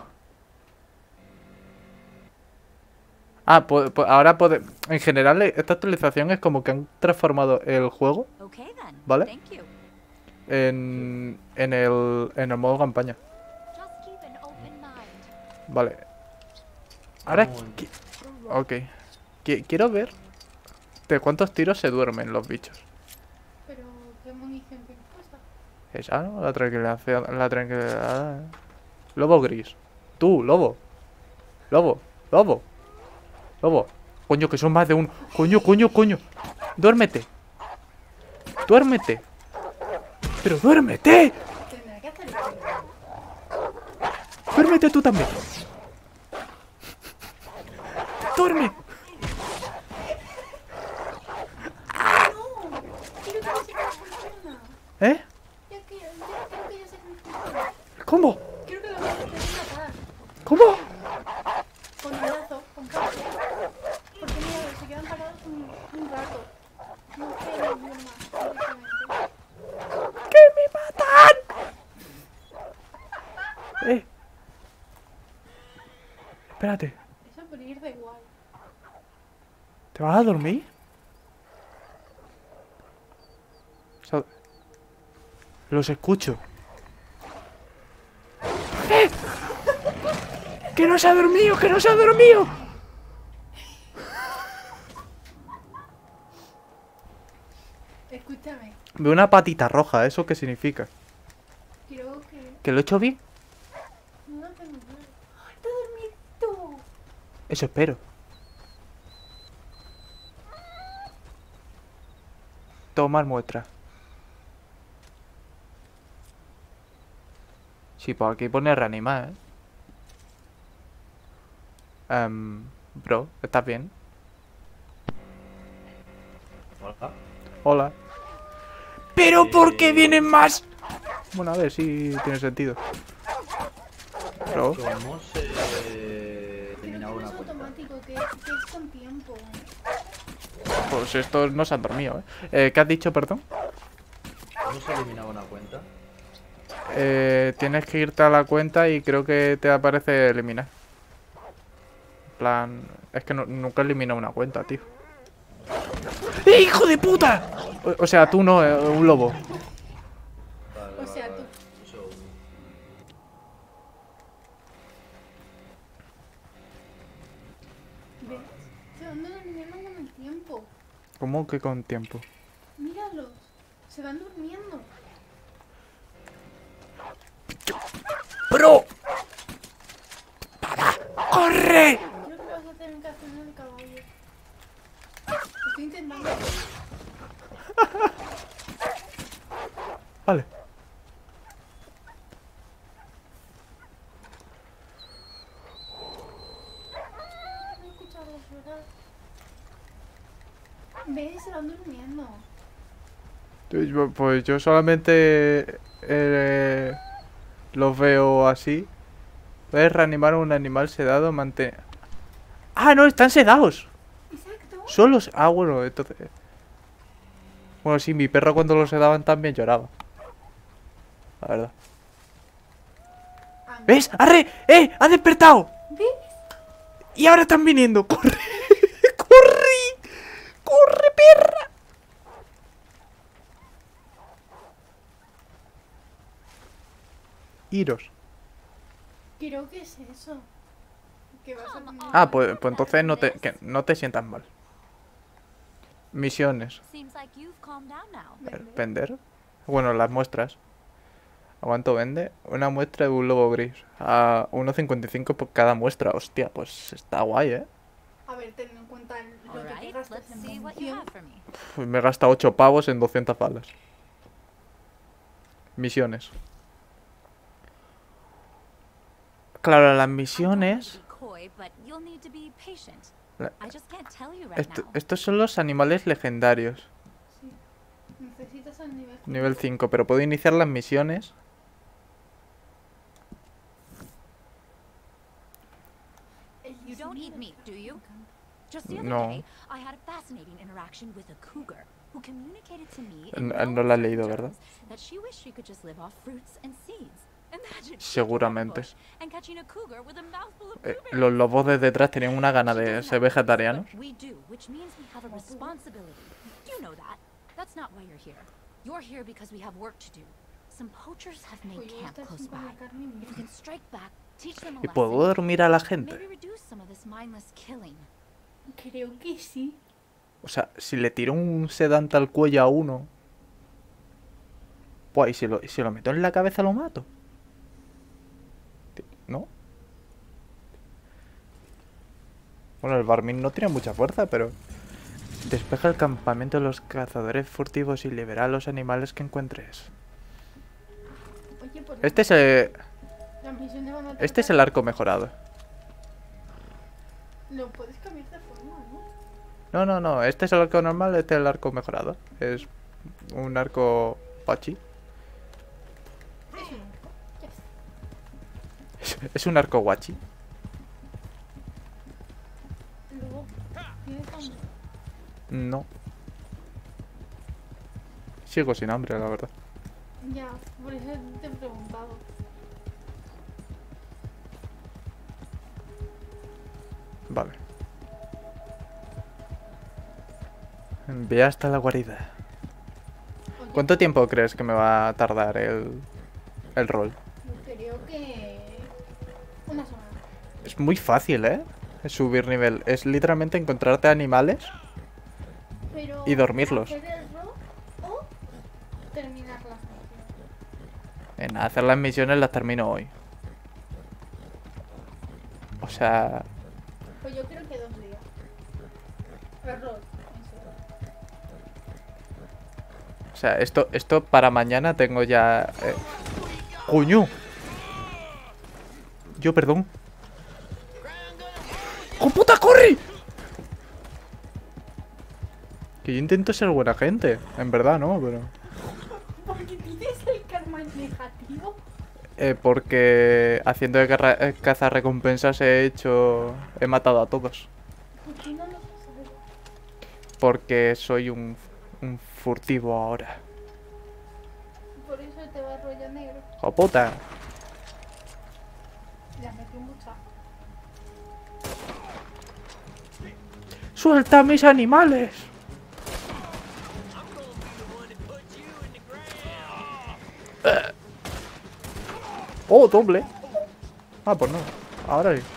S1: Ah, ahora en general esta actualización es como que han transformado el juego ¿Vale? en el modo campaña. Vale. Ahora...
S6: Un momento.
S1: Ok. Quiero ver de cuántos tiros se duermen los bichos.
S5: Pero, ¿qué munición tienes puesta?
S1: Esa, ¿no? La tranquilización... La tranquilidad... Lobo gris. Tú, lobo. Lobo. Lobo. Lobo. Coño, que son más de uno. Coño. Duérmete. Duérmete. Pero duérmete.
S5: Tendrá que hacer algo.
S1: Duérmete tú también. Duerme.
S5: ¡No! Quiero que no se me funciona.
S1: ¿Eh?
S5: Quiero que ya se me funciona.
S1: ¿Cómo?
S5: Quiero que lo vayas a matar.
S1: ¿Cómo?
S5: Con un lazo, con cable. Porque mira, se quedan parados un rato. No quiero más, directamente.
S1: ¡Que me matan! Espérate.
S5: Eso por ir de guay.
S1: ¿Te vas a dormir? Los escucho. ¡Eh! ¡Que no se ha dormido! ¡Que no se ha dormido!
S5: Escúchame,
S1: Veo una patita roja. ¿Eso qué significa?
S5: quiero que...
S1: ¿Que lo he hecho bien? Eso espero. Tomar muestra. Sí, pues aquí pone reanimar, ¿eh? Bro, ¿estás bien?
S6: Hola.
S1: Hola. ¿Pero por qué vienen más? Bueno, a ver si tiene sentido. Bro.
S6: ¿Cómo se
S5: Creo que
S6: eliminaba
S5: no
S6: una
S5: es
S6: cuenta?
S5: automático, que es con tiempo.
S1: Pues estos no se han dormido, ¿eh? ¿Qué has dicho, perdón?
S6: ¿Cómo se eliminaba una cuenta?
S1: Tienes que irte a la cuenta y creo que te aparece eliminar. En plan... Es que nunca he eliminado una cuenta, tío. ¡Hijo de puta! O sea, tú no, un lobo.
S6: Vale,
S5: O sea,
S6: vale,
S5: tú.
S6: vale. Un segundo.
S5: ¿Ves? Se van durmiendo con el tiempo.
S1: ¿Cómo que con tiempo?
S5: Míralos. Se van durmiendo.
S1: ¡Bro! ¡Corre!
S5: Creo que vas a tener que hacer en el caballo. Estoy intentando.
S1: Vale.
S5: No he escuchado llorar. ¿Ves? Se van durmiendo.
S1: Pues yo solamente los veo así. Puedes reanimar a un animal sedado, mantener... ¡Ah, no! ¡Están sedados!
S5: Exacto.
S1: Solos. Ah, bueno, entonces... Bueno, sí, mi perro cuando lo sedaban también lloraba. La verdad.
S5: Ah, no.
S1: ¿Ves? ¡Arre! ¡Ha despertado!
S5: ¿Ves?
S1: Y ahora están viniendo. ¡Corre! ¡Corre! ¡Corre, perra! Iros.
S5: Creo que es eso. Que vas a tener...
S1: Ah, pues entonces que no te sientas mal. Misiones.
S2: Seems like you've calmed down now.
S1: Vender. Bueno, las muestras. ¿A cuánto vende? Una muestra de un lobo gris. A 1,55 por cada muestra. Hostia, pues está guay, ¿eh?
S5: A ver, ten en cuenta lo que te
S2: Alright,
S5: gastas
S2: let's
S5: en
S2: see what you
S5: munición.
S2: have for me.
S1: Pues me gasta 8 pavos en 200 balas. Misiones. Claro, las misiones... La- estos son los animales legendarios.
S5: Sí. Necesitas el nivel.
S1: Nivel 5, pero puedo iniciar las misiones.
S2: You don't eat meat, do you? Just the other
S1: No.
S2: day, I had a fascinating interaction with a cougar who communicated to me
S1: No la he leído, ¿verdad?
S2: that she wished she could just live off fruits and seeds. Imagine
S1: Seguramente.
S2: and catching a cougar with a mouthful of
S1: Los
S2: blueberries.
S1: lobos de detrás tenían una gana
S2: She
S1: de
S2: doesn't
S1: ser
S2: have this,
S1: vegetarianos.
S2: but we do, which means we have a responsibility. You know that. That's not why you're here. You're here because we have work to do. Some poachers have made
S5: Pues yo
S2: camp
S5: estar
S2: close
S5: sin comer
S2: by.
S5: carne ni
S2: If we can strike back, teach them a
S1: Y puedo
S2: lesson,
S1: dormir a la gente.
S2: maybe reduce some of this mindless killing.
S5: Creo que sí.
S1: O sea, si le tiro un sedante al cuello a uno... Pues, y si lo meto en la cabeza lo mato. ¿No? Bueno, el Barmin no tiene mucha fuerza, pero... Despeja el campamento de los cazadores furtivos y libera a los animales que encuentres.
S5: Oye, pues
S1: Este es el,
S5: las misiones van a
S1: este es
S5: tratar-
S1: el arco mejorado.
S5: Lo puedes cambiar de forma, ¿no?
S1: No, este es el arco normal, este es el arco mejorado. Es un arco pachi.
S5: Es un arco. Ya está.
S1: Es un arco guachi.
S5: Luego, ¿tienes hambre?
S1: No. Sigo sin hambre, la verdad.
S5: Ya, por eso te he preguntado.
S1: Vale. Ve hasta la guarida.
S5: Oye,
S1: ¿Cuánto tiempo crees que me va a tardar el rol?
S5: yo creo que... una semana.
S1: Es muy fácil, ¿eh? Subir nivel. Es literalmente encontrarte animales.
S5: Pero...
S1: Y dormirlos.
S5: hacer el rock o terminar las misiones.
S1: En hacer las misiones las termino hoy. O sea...
S5: Pues yo creo que 2 días. Error.
S1: O sea, esto para mañana tengo ya... ¡Coño! Yo, perdón. ¡Oh, puta, corre! Que yo intento ser buena gente. En verdad, ¿no? Pero...
S5: ¿Por qué tienes el karma negativo?
S1: porque haciendo de cazar recompensas he matado a todos.
S5: ¿Por qué no lo sabes?
S1: Porque soy un furtivo ahora.
S5: Por eso te va rollo negro.
S1: ¡Oh, puta!
S5: Ya metí mucha.
S1: ¡Suelta a mis animales! ¡Oh, doble! Ah, pues no. Ahora sí.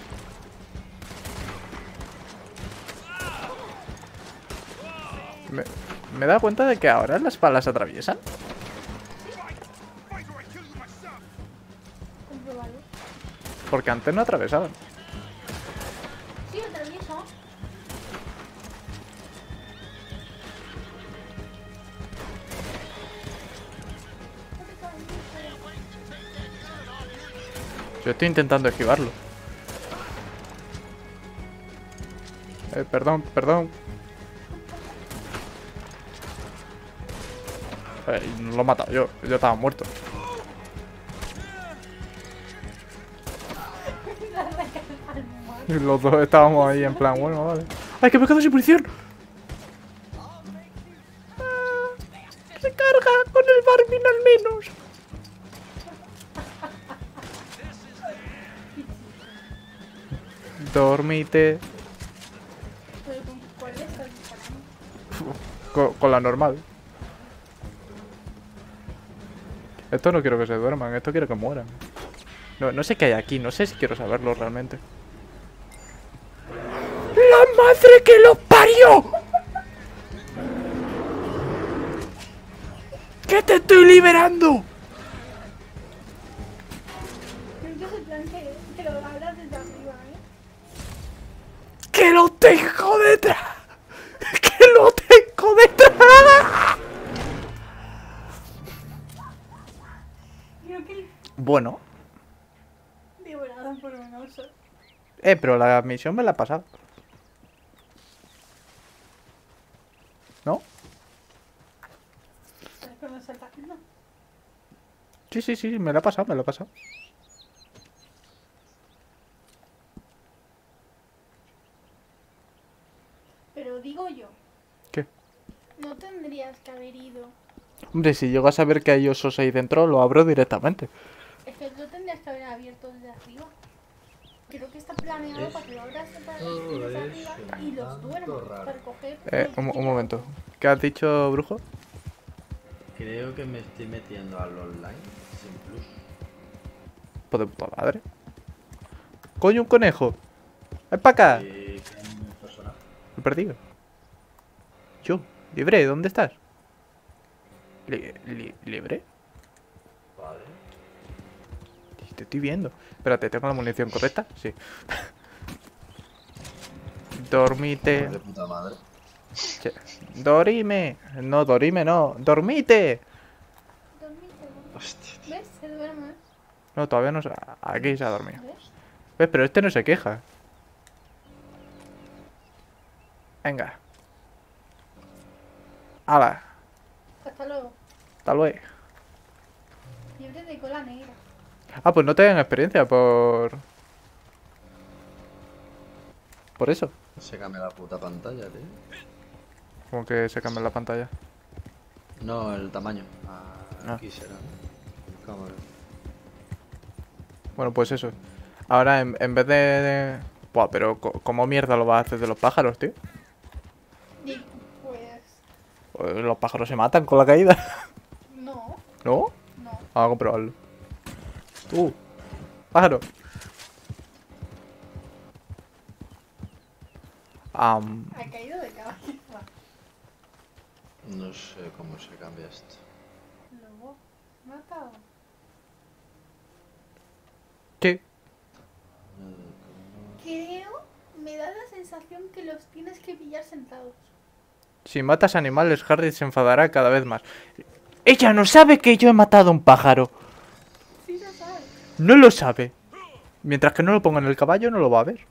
S1: Me he dado cuenta de que ahora las balas atraviesan.
S5: Comprobalo.
S1: Porque antes no atravesaban.
S5: Sí, atravieso.
S1: Yo estoy intentando esquivarlo. Perdón, perdón. Lo he matado yo. Yo estaba muerto. Y los dos estábamos ahí en plan, bueno, vale. ¡Ay, que me he quedado sin munición! ¡Se carga con el Barbie al menos! Dormite.
S5: Pero ¿con cuál estás disparando?
S1: Con la normal. Esto no quiero que se duerman, esto quiero que mueran. No sé qué hay aquí, no sé si quiero saberlo realmente. ¡La madre que lo parió! ¡Que te estoy liberando!
S5: Creo que es el plan que lo abras desde arriba, ¿eh?
S1: ¡Que lo tengo detrás! ¡Que lo tengo detrás!
S5: Creo que
S1: Bueno,
S5: devorado por un oso.
S1: pero la misión me la ha pasado. ¿No?
S5: ¿Sabes cómo salta? No.
S1: Sí, me la ha pasado, me la ha pasado.
S5: Pero digo yo,
S1: ¿Qué?
S5: no tendrías que haber ido.
S1: Hombre, si llego a saber que hay osos ahí dentro, lo abro directamente.
S5: Es que no tendrías que haber abierto desde arriba. Creo que está planeado para que lo abras desde arriba y los duermas para coger.
S1: Un momento. ¿Qué has dicho, brujo?
S6: Creo que me estoy metiendo al online sin plus.
S1: Pues de puta madre. ¡Coño, un conejo! ¡Ven para acá!
S6: ¿Qué persona?
S1: Lo he perdido. Yo, libre, ¿dónde estás? ¿Libre?
S6: Vale.
S1: Te estoy viendo. Espérate, ¿tengo la munición correcta? Sí. Dormite.
S6: De puta madre.
S1: Che, Dorime. No, dorime no. Dormite.
S5: Dormite, ¿no?
S6: Hostia, tío.
S5: ¿Ves? Se duerme.
S1: No, todavía no se... Aquí se ha dormido.
S5: ¿Ves?
S1: ¿Ves? Pero este no se queja. Venga. ¡Hala!
S5: Hasta luego.
S1: Tal vez.
S5: Fiebre de cola negra.
S1: Ah, pues no te dan experiencia por eso.
S6: Se cambia la puta pantalla, tío.
S1: Como que se cambia la pantalla.
S6: No, el tamaño.
S1: Ah.
S6: Aquí será. Cámara.
S1: Bueno, pues eso. Ahora en vez de... Buah, pero ¿cómo mierda lo vas a hacer de los pájaros, tío?
S5: Y pues.
S1: Pues los pájaros se matan con la caída.
S5: No,
S1: ¿No?
S5: no.
S1: Vamos a comprobarlo. Pájaro.
S5: Ha caído de cabeza.
S6: No sé cómo se cambia esto.
S5: Luego, matado.
S1: ¿Qué?
S5: Creo, Me da la sensación que los tienes que pillar sentados.
S1: Si matas animales, Harry se enfadará cada vez más. Ella no sabe que yo he matado a un pájaro.
S5: Sí lo sabes.
S1: No lo sabe. Mientras que no lo ponga en el caballo, no lo va a ver.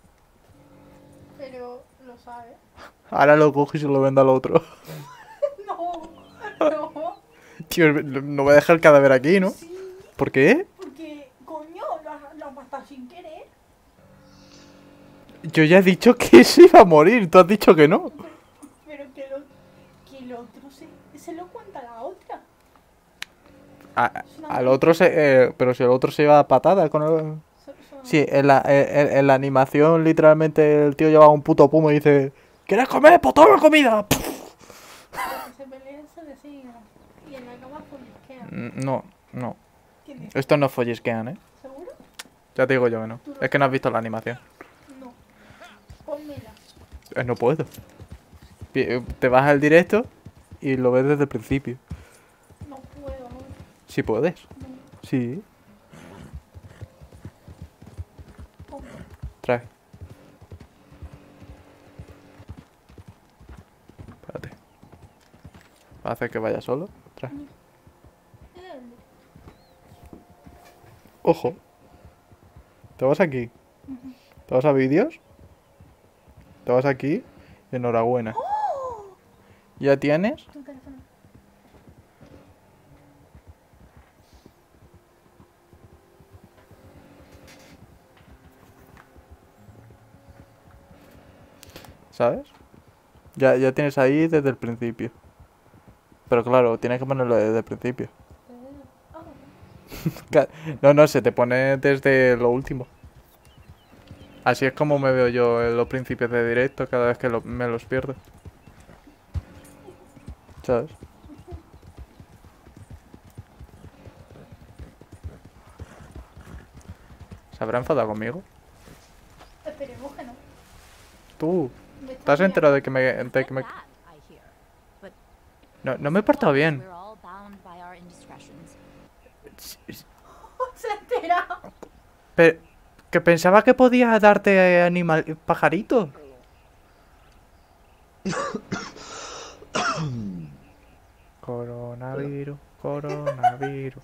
S5: Pero lo sabes.
S1: Ahora lo coge y se lo vende al otro.
S5: No, no.
S1: Tío, no voy a dejar el cadáver aquí, ¿no?
S5: Sí,
S1: ¿Por qué?
S5: porque, coño, lo has matado sin querer.
S1: Yo ya he dicho que se iba a morir. Tú has dicho que no.
S5: Pero que el otro se lo cuenta a la otra.
S1: Al otro se... pero si el otro se iba a patada con el... Sí, en la animación literalmente el tío lleva un puto pumo y dice... ¿Quieres comer? ¡Pues toma comida!
S5: Los que se pelean se designan. Y en la cama follisquean.
S1: No, no.
S5: ¿Quién dice?
S1: Estos no follisquean, ¿eh?
S5: ¿Seguro?
S1: Ya te digo yo que no. Es que no has visto la animación.
S5: No. Pónmela.
S1: No puedo. Te vas al directo y lo ves desde el principio.
S5: No puedo, no.
S1: Sí puedes.
S5: No.
S1: Sí.
S5: Pónmela.
S1: Trae. Espérate. ¿Va a hacer que vaya solo? Trae. Ojo. Te vas aquí. Te vas a vídeos. Te vas aquí. Enhorabuena. Ya tienes.
S5: Tu teléfono.
S1: ¿Sabes? Ya tienes ahí desde el principio. Pero claro, tienes que ponerlo desde el principio. No, se te pone desde lo último. Así es como me veo yo en los principios de directo cada vez que me los pierdo. ¿Sabes? ¿Se habrá enfadado conmigo?
S5: Esperemos que no.
S1: Tú,
S5: Me
S1: ¿te has
S5: está
S1: enterado de que me...
S2: It's not that, I hear. But
S1: No me he portado bien.
S2: we're all bound by our indiscretions.
S5: Se ha enterado.
S1: Pero, que pensaba que podía darte animal... pajaritos. Coronavirus, coronavirus.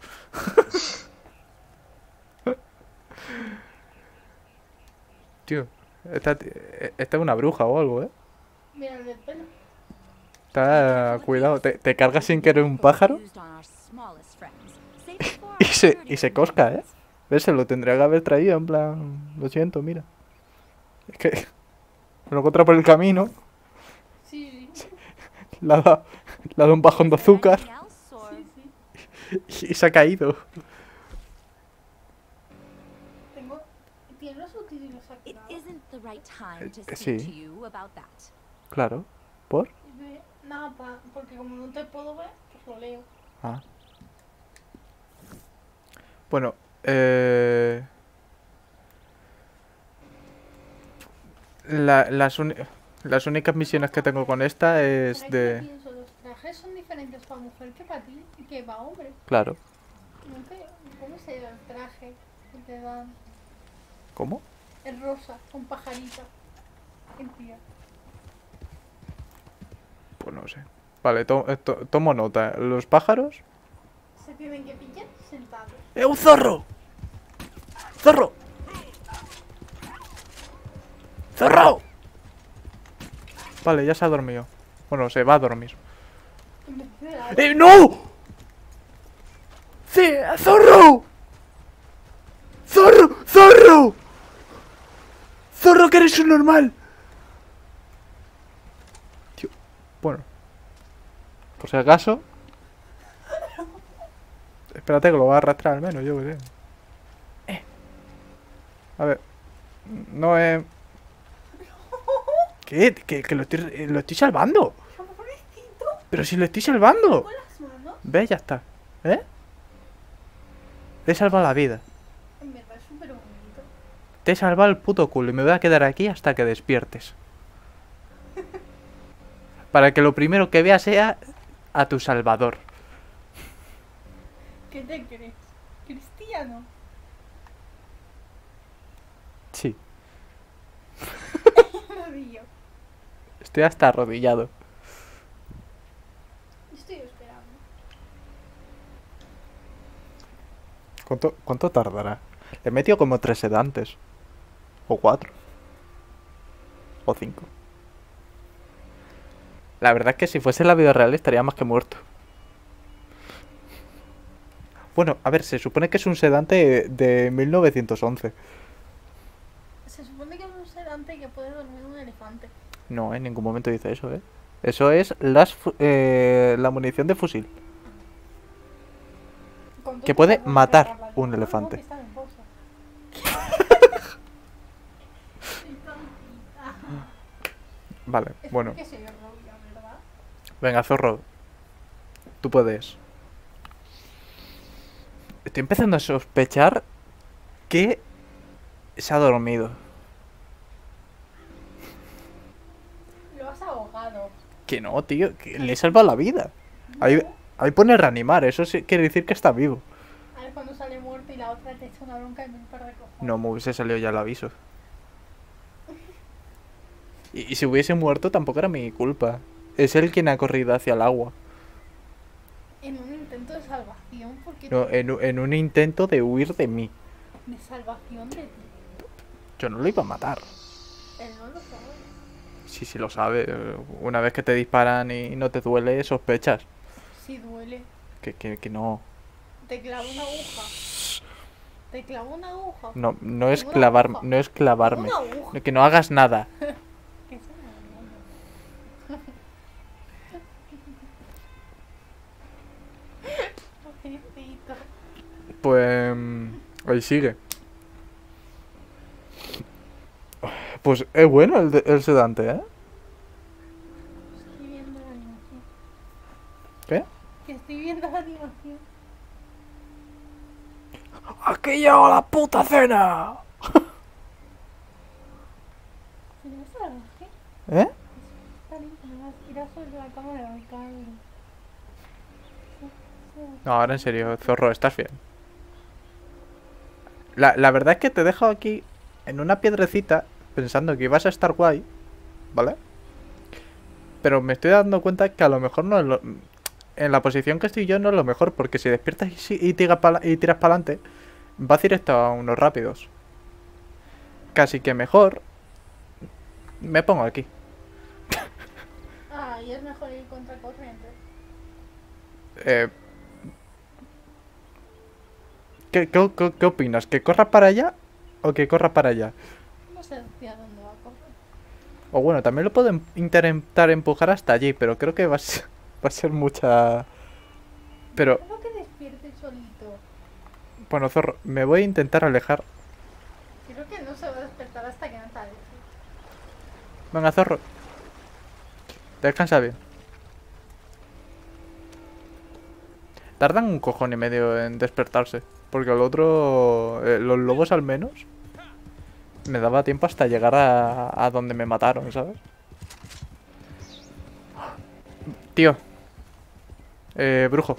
S1: Tío, esta es una bruja o algo, ¿eh?
S5: Mira el del pelo.
S1: Cuidado, te cargas sin querer un pájaro
S2: Used on our smallest friends. Save it for
S1: y
S2: our
S1: se
S2: sturdier
S1: cosca, ¿eh?
S2: ones.
S1: ¿Ves? Se lo tendría que haber traído, en plan... Lo siento, mira. Es que... Me lo encontré por el camino,
S5: Sí, sí.
S1: le ha dado un bajón de
S2: Is there
S1: azúcar
S2: anything else, or-
S5: Sí, sí.
S1: y se ha caído.
S5: Tiene los subtítulos
S2: It
S5: activados.
S2: isn't the right time to speak
S1: sí.
S2: to you about that.
S1: Claro. ¿Por?
S5: Nada, porque como no te puedo ver, pues lo leo.
S1: Ah. Bueno, las únicas misiones que tengo con esta es
S5: Pero es que
S1: de...
S5: pienso, los trajes son diferentes para mujer que para ti y que para hombre.
S1: Claro.
S5: Nunca, ¿cómo se llama el traje que te dan?
S1: ¿Cómo?
S5: Es rosa, con pajarita. En tía.
S1: Pues no sé. Vale, tomo nota. Los pájaros...
S5: Se tienen que pillar sentados.
S1: ¡Un zorro! ¡Zorro! ¡Zorro! Vale, ya se ha dormido. Bueno, se va a dormir.
S5: En vez de dar-
S1: ¡No! ¡Sí! ¡Zorro! ¡Zorro! ¡Zorro! ¡Zorro, que eres un normal! Tío, bueno. Por si acaso... Espérate que lo va a arrastrar al menos, yo qué sé. A ver. No es... ¿Qué? Que lo estoy salvando.
S5: Pobrecito,
S1: Pero si lo estoy salvando.
S5: con las manos.
S1: ¿Ves? Ya está. ¿Eh? Te he salvado la vida.
S5: En verdad es súper bonito.
S1: Te he salvado el puto culo y me voy a quedar aquí hasta que despiertes. Para que lo primero que veas sea a tu salvador.
S5: ¿Qué te crees? ¿Cristiano?
S1: Sí.
S5: arrodillo.
S1: Estoy hasta arrodillado.
S5: Estoy esperando.
S1: ¿Cuánto tardará? Le he metido como 3 sedantes. O 4. O 5. La verdad es que si fuese la vida real estaría más que muerto. Bueno, a ver, se supone que es un sedante de 1911.
S5: Se supone que es un sedante que puede dormir un elefante.
S1: No, en ningún momento dice eso, ¿eh? Eso es la munición de fusil.
S5: Con tu
S1: Que puede
S5: puedes
S1: matar
S5: cargarla.
S1: un
S5: No,
S1: elefante.
S5: que está en pausa. Soy tontita.
S1: Vale,
S5: Es
S1: bueno.
S5: porque soy rubia, ¿verdad?
S1: Venga, Zorro. Tú puedes. Estoy empezando a sospechar que se ha dormido.
S5: Lo has ahogado.
S1: Que no, tío, que le he salvado la vida. Ahí pone reanimar, eso sí quiere decir que está vivo.
S5: A ver cuando sale muerto y la otra te echa una bronca en un par de cojones.
S1: No me hubiese salido ya el aviso. Y si hubiese muerto tampoco era mi culpa. Es él quien ha corrido hacia el agua.
S5: En un intento de salvación, porque
S1: No, en un intento de huir de mí.
S5: de salvación de ti.
S1: Yo no lo iba a matar.
S5: Él no lo sabe.
S1: Sí lo sabe. Una vez que te disparan y no te duele, sospechas.
S5: Si duele.
S1: Que no.
S5: Te clavo una aguja. Te clavo una aguja.
S1: No es
S5: Tengo una
S1: clavarme.
S5: aguja.
S1: No es clavarme.
S5: Una aguja.
S1: Que no hagas nada.
S5: ¿Qué es una aguja? Pobrecito.
S1: Pues... ahí sigue. Pues es bueno el sedante, ¿eh?
S5: Estoy viendo la animación.
S1: ¿Qué?
S5: Que estoy viendo la animación.
S1: ¡Aquí llegó la puta cena!
S5: ¿Será salvaje?
S1: ¿Eh?
S5: Está limpio, me vas a tirar sobre la cama de Ricardo.
S1: No, ahora en serio, Zorro, estás bien. La verdad es que te he dejado aquí en una piedrecita pensando que ibas a estar guay, ¿vale? Pero me estoy dando cuenta que a lo mejor no es en la posición que estoy yo no es lo mejor, porque si despiertas y tiras para adelante, vas directo a unos rápidos. Casi que mejor me pongo aquí.
S5: Ah, y es mejor ir contra corriente.
S1: ¿Qué opinas? ¿Que corra para allá o que corra para allá?
S5: No sé hacia dónde va a correr.
S1: O bueno, también lo puedo intentar empujar hasta allí, pero creo que va a ser mucha... Pero,
S5: Creo que despierte solito.
S1: bueno, Zorro, me voy a intentar alejar.
S5: Creo que no se va a despertar hasta que no te alejes.
S1: Venga, Zorro. Descansa bien. Tardan un cojón y medio en despertarse. Porque el otro... los lobos al menos... me daba tiempo hasta llegar a donde me mataron, ¿sabes? Tío. Brujo.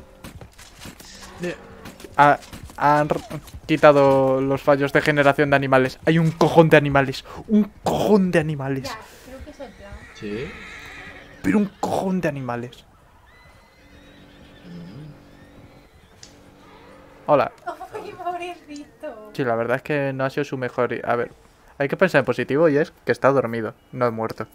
S1: Han quitado los fallos de generación de animales. Hay un cojón de animales. Un cojón de animales.
S5: Ya, creo que es el plan.
S6: Sí.
S1: Pero un cojón de animales. Hola.
S5: ¡Ay, pobrecito!
S1: Sí, la verdad es que no ha sido su mejor... A ver, hay que pensar en positivo y es que está dormido, no es muerto.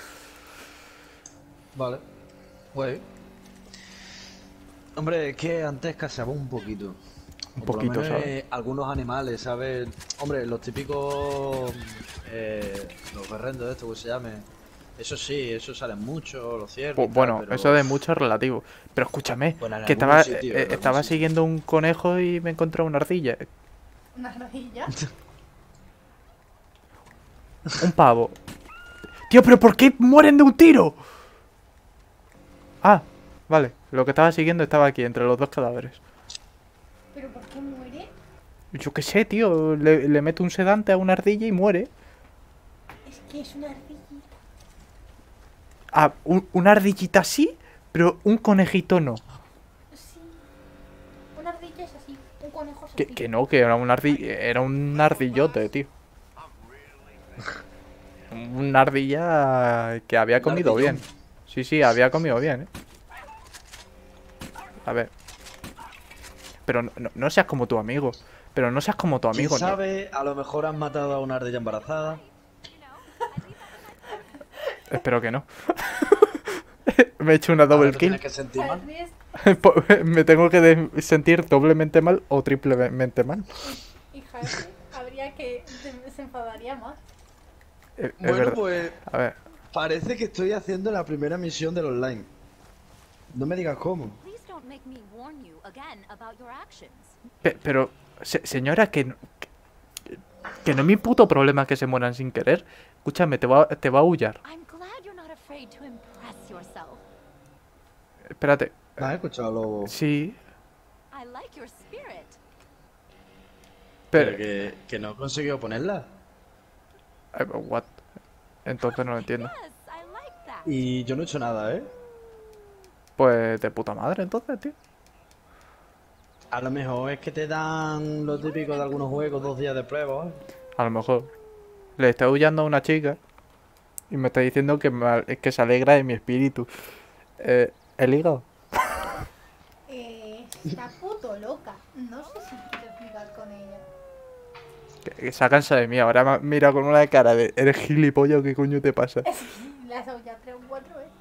S6: Vale. Güey. Hombre, es que antes caseaba un poquito.
S1: Un
S6: O por lo
S1: poquito,
S6: menos,
S1: ¿sabes?
S6: algunos animales, ¿sabes? Hombre, los típicos... los berrendos estos que se llamen. Eso sí, eso salen mucho, lo cierto.
S1: Bueno,
S6: pero...
S1: eso de mucho es relativo. Pero escúchame,
S6: Bueno, en
S1: que
S6: algunos
S1: estaba,
S6: sitios, en algunos
S1: estaba
S6: sitios.
S1: siguiendo un conejo y me encontré una ardilla.
S5: ¿Una ardilla?
S1: Un pavo. Tío, pero ¿por qué mueren de un tiro? Ah, vale. Lo que estaba siguiendo estaba aquí, entre los dos cadáveres.
S5: ¿Pero por qué muere?
S1: Yo qué sé, tío. Le meto un sedante a una ardilla y muere.
S5: Es que es una ardilla.
S1: Ah, una ardillita sí, pero un conejito no.
S5: Sí. Una ardilla es así. Un conejo es
S1: Que,
S5: así.
S1: que no, que era un ardillote, tío. Una ardilla que había
S6: Un
S1: comido
S6: ardillón.
S1: bien. Sí, sí, había comido bien, ¿eh? A ver. Pero no seas como tu amigo. Pero no seas como tu
S6: ¿Quién
S1: amigo, ¿no?
S6: sabe? A lo mejor han matado a una ardilla embarazada.
S1: Espero que no. Me he hecho una
S6: Ahora
S1: double
S6: te
S1: kill.
S6: tienes que sentir mal.
S1: Me tengo que sentir doblemente mal o triplemente mal.
S5: Y Harry habría que se enfadaría más.
S1: Es
S6: Bueno,
S1: verdad.
S6: pues
S1: A ver,
S6: parece que estoy haciendo la primera misión del online. No me digas cómo.
S2: Please don't make me warn you again about your actions.
S1: pero, señora, que no es mi puto problema que se mueran sin querer. Escúchame, te va a aullar.
S2: I'm glad you're not afraid to impress yourself.
S1: Espérate.
S6: ¿Me has escuchado, lobo?
S1: Sí,
S2: I like your spirit.
S6: Pero
S1: pero...
S6: que no he conseguido ponerla.
S1: What? Entonces no lo entiendo.
S2: Yes, I like that.
S6: Y yo no he hecho nada, ¿eh?
S1: Pues de puta madre, entonces, tío.
S6: A lo mejor es que te dan lo típico de algunos juegos 2 días de prueba, ¿eh?
S1: A lo mejor. Le está huyendo a una chica y me está diciendo que se alegra de mi espíritu. ¿El hígado?
S5: Está puto loca. No sé si quiero ligar con ella.
S1: Que sácanse de mí. Ahora mira con una cara de... ¿Eres gilipollas o qué coño te pasa?
S5: Es que la has aullado 3 o 4 veces.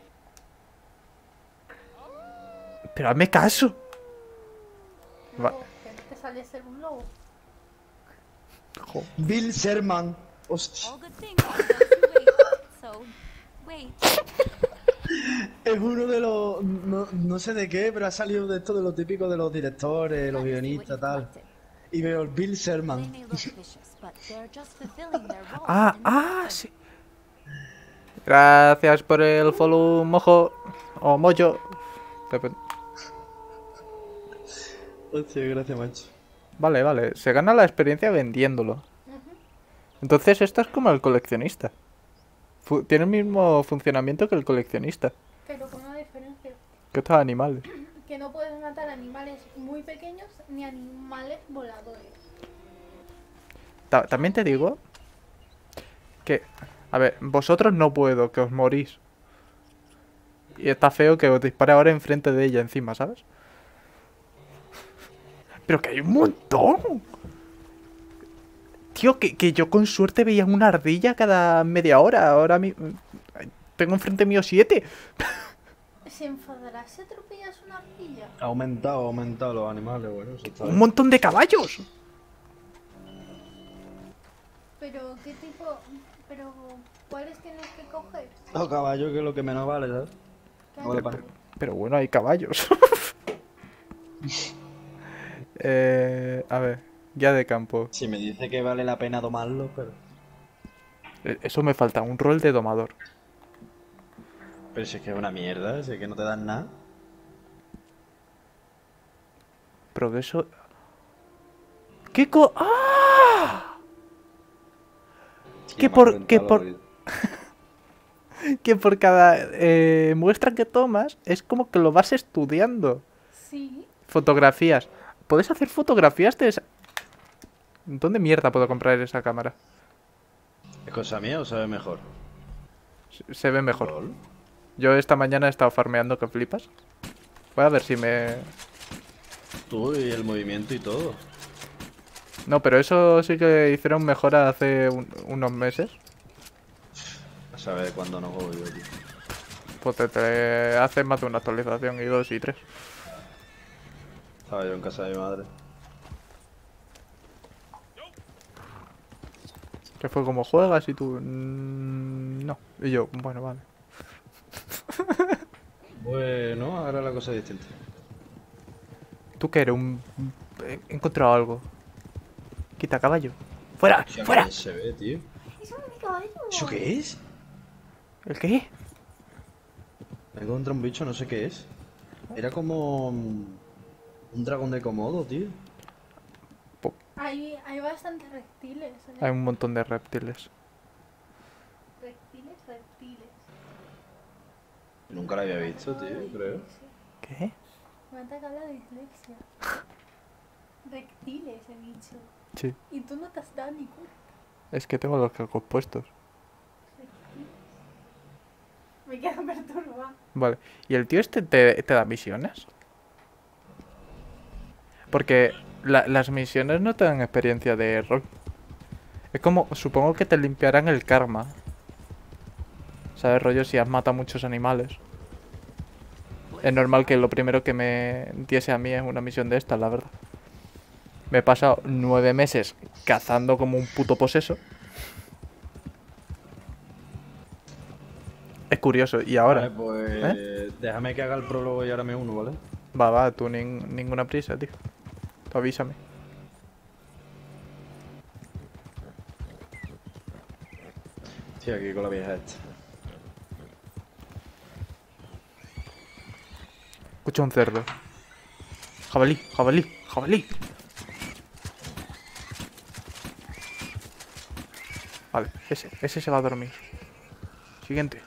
S1: Pero hazme caso. Va-
S5: Luego, que no te sale ser un lobo.
S1: Jo.
S6: Bill Sherman. Hostia.
S2: All good things for those who wait. So, wait.
S6: Es uno de los... No sé de qué, pero ha salido de esto de lo típico de los directores, los
S2: Let me see what
S6: guionistas,
S2: you've
S6: tal.
S2: collected.
S6: Y veo el Bill
S2: They
S6: Sherman.
S2: may look vicious, but they're just fulfilling their role.
S1: Sí. Gracias por el follow, mojo. O mollo. Depende.
S6: Hostia, gracias, macho.
S1: Vale. Se gana la experiencia vendiéndolo. Entonces esto es como el coleccionista. Tiene el mismo funcionamiento que el coleccionista.
S5: Pero con una diferencia.
S1: Que estos animales.
S5: Que no puedes matar animales muy pequeños ni animales voladores.
S1: También te digo que... A ver, vosotros no puedo, que os morís. Y está feo que os dispare ahora enfrente de ella encima, ¿sabes? Pero que hay un montón. Tío, que yo con suerte veía una ardilla cada media hora. Ahora tengo enfrente mío 7.
S5: ¿Se enfadará si atropellas una ardilla?
S6: Ha aumentado los animales, bueno, eso está
S1: Un
S6: bien.
S1: montón de caballos.
S5: Pero, ¿qué tipo? Pero, ¿cuáles tienes que coger?
S6: Los caballos, que es lo que menos vale, ¿sabes? No vale para nada.
S1: Pero bueno, hay caballos. A ver, guía de campo.
S6: Si me dice que vale la pena domarlo, pero...
S1: Eso me falta, un rol de domador.
S6: Pero si es que es una mierda, si es que no te dan nada.
S1: Progreso... ¿Qué co...? ¡Ah! Que por cada muestra que tomas es como que lo vas estudiando.
S5: Sí.
S1: Fotografías. ¿Puedes hacer fotografías de esa...? ¿Dónde mierda puedo comprar esa cámara?
S6: ¿Es cosa mía o sabe mejor?
S1: Se ve mejor.
S6: Lol.
S1: Yo esta mañana he estado farmeando que flipas. Voy a ver si me...
S6: Tú y el movimiento y todo.
S1: No, pero eso sí que hicieron mejora hace unos meses.
S6: A saber cuándo no juego yo, tío.
S1: Pues te hace más de una actualización, y 2 y 3.
S6: Estaba yo en casa de mi madre.
S1: Que fue como juegas y tú... no. Y yo, bueno, vale.
S6: Bueno, ahora la cosa es distinta.
S1: ¿Tú qué eres? He encontrado algo. Quita caballo. ¡Fuera!
S6: Hostia,
S1: ¡Fuera!
S6: qué se ve, tío.
S5: ¿Eso no es caballo?
S6: ¿Eso qué es?
S1: ¿El qué?
S6: Me encontré un bicho, no sé qué es. Era como... un dragón de Komodo, tío.
S5: Hay bastantes reptiles. ¿Eh?
S1: Hay un montón de reptiles.
S5: Reptiles.
S6: Nunca lo había visto, tío, creo.
S1: ¿Qué?
S5: Me ataca la dislexia. Reptiles, he dicho.
S1: Sí.
S5: Y tú no te has dado ni cuenta.
S1: Es que tengo los cascos puestos.
S5: me quedo perturbada.
S1: Vale. ¿Y el tío este te da misiones? Porque las misiones no te dan experiencia de rol. Es como, supongo que te limpiarán el karma. ¿Sabes, rollo? Si has matado muchos animales. Es normal que lo primero que me diese a mí es una misión de estas, la verdad. Me he pasado 9 meses cazando como un puto poseso. Es curioso. Y ahora...
S6: Vale, pues déjame que haga el prólogo y ahora me uno, ¿vale?
S1: Va, tú ninguna prisa, tío. Tú avísame.
S6: Sí, aquí con la vieja esta.
S1: Escucho un cerdo. Jabalí, jabalí, jabalí. Vale, ese se va a dormir. Siguiente.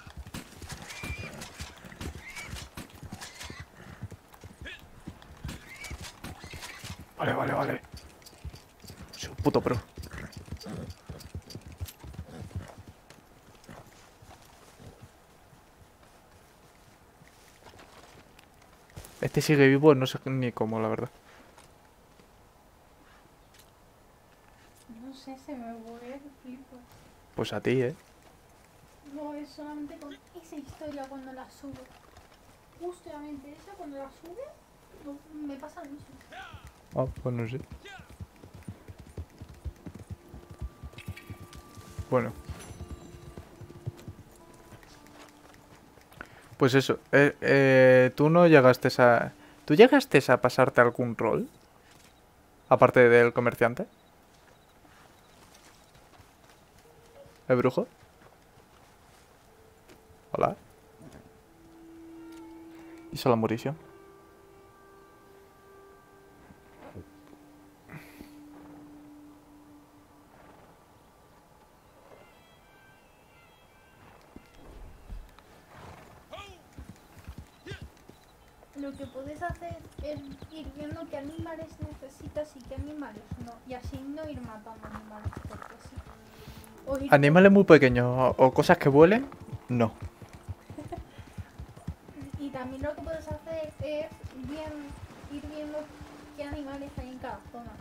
S1: Vale. Soy un puto pro. Este sigue vivo, no sé ni cómo, la verdad.
S5: No sé, se me muere, flipo.
S1: Pues a ti, ¿eh?
S5: No, es solamente con esa historia cuando la subo. Justamente esa, cuando la sube, no, me pasa lo mismo.
S1: Ah, pues no sé. Bueno. Pues eso. Tú no llegaste a... ¿Tú llegaste a pasarte algún rol? Aparte del comerciante. ¿El brujo? Hola. ¿Y solo Mauricio?
S5: Lo que puedes hacer es ir viendo qué animales necesitas y qué animales no. Y así no ir matando animales porque sí. O ir
S1: Animales muy pequeños o cosas que vuelen, no.
S5: Y también lo que puedes hacer es ir viendo qué animales hay en cada zona.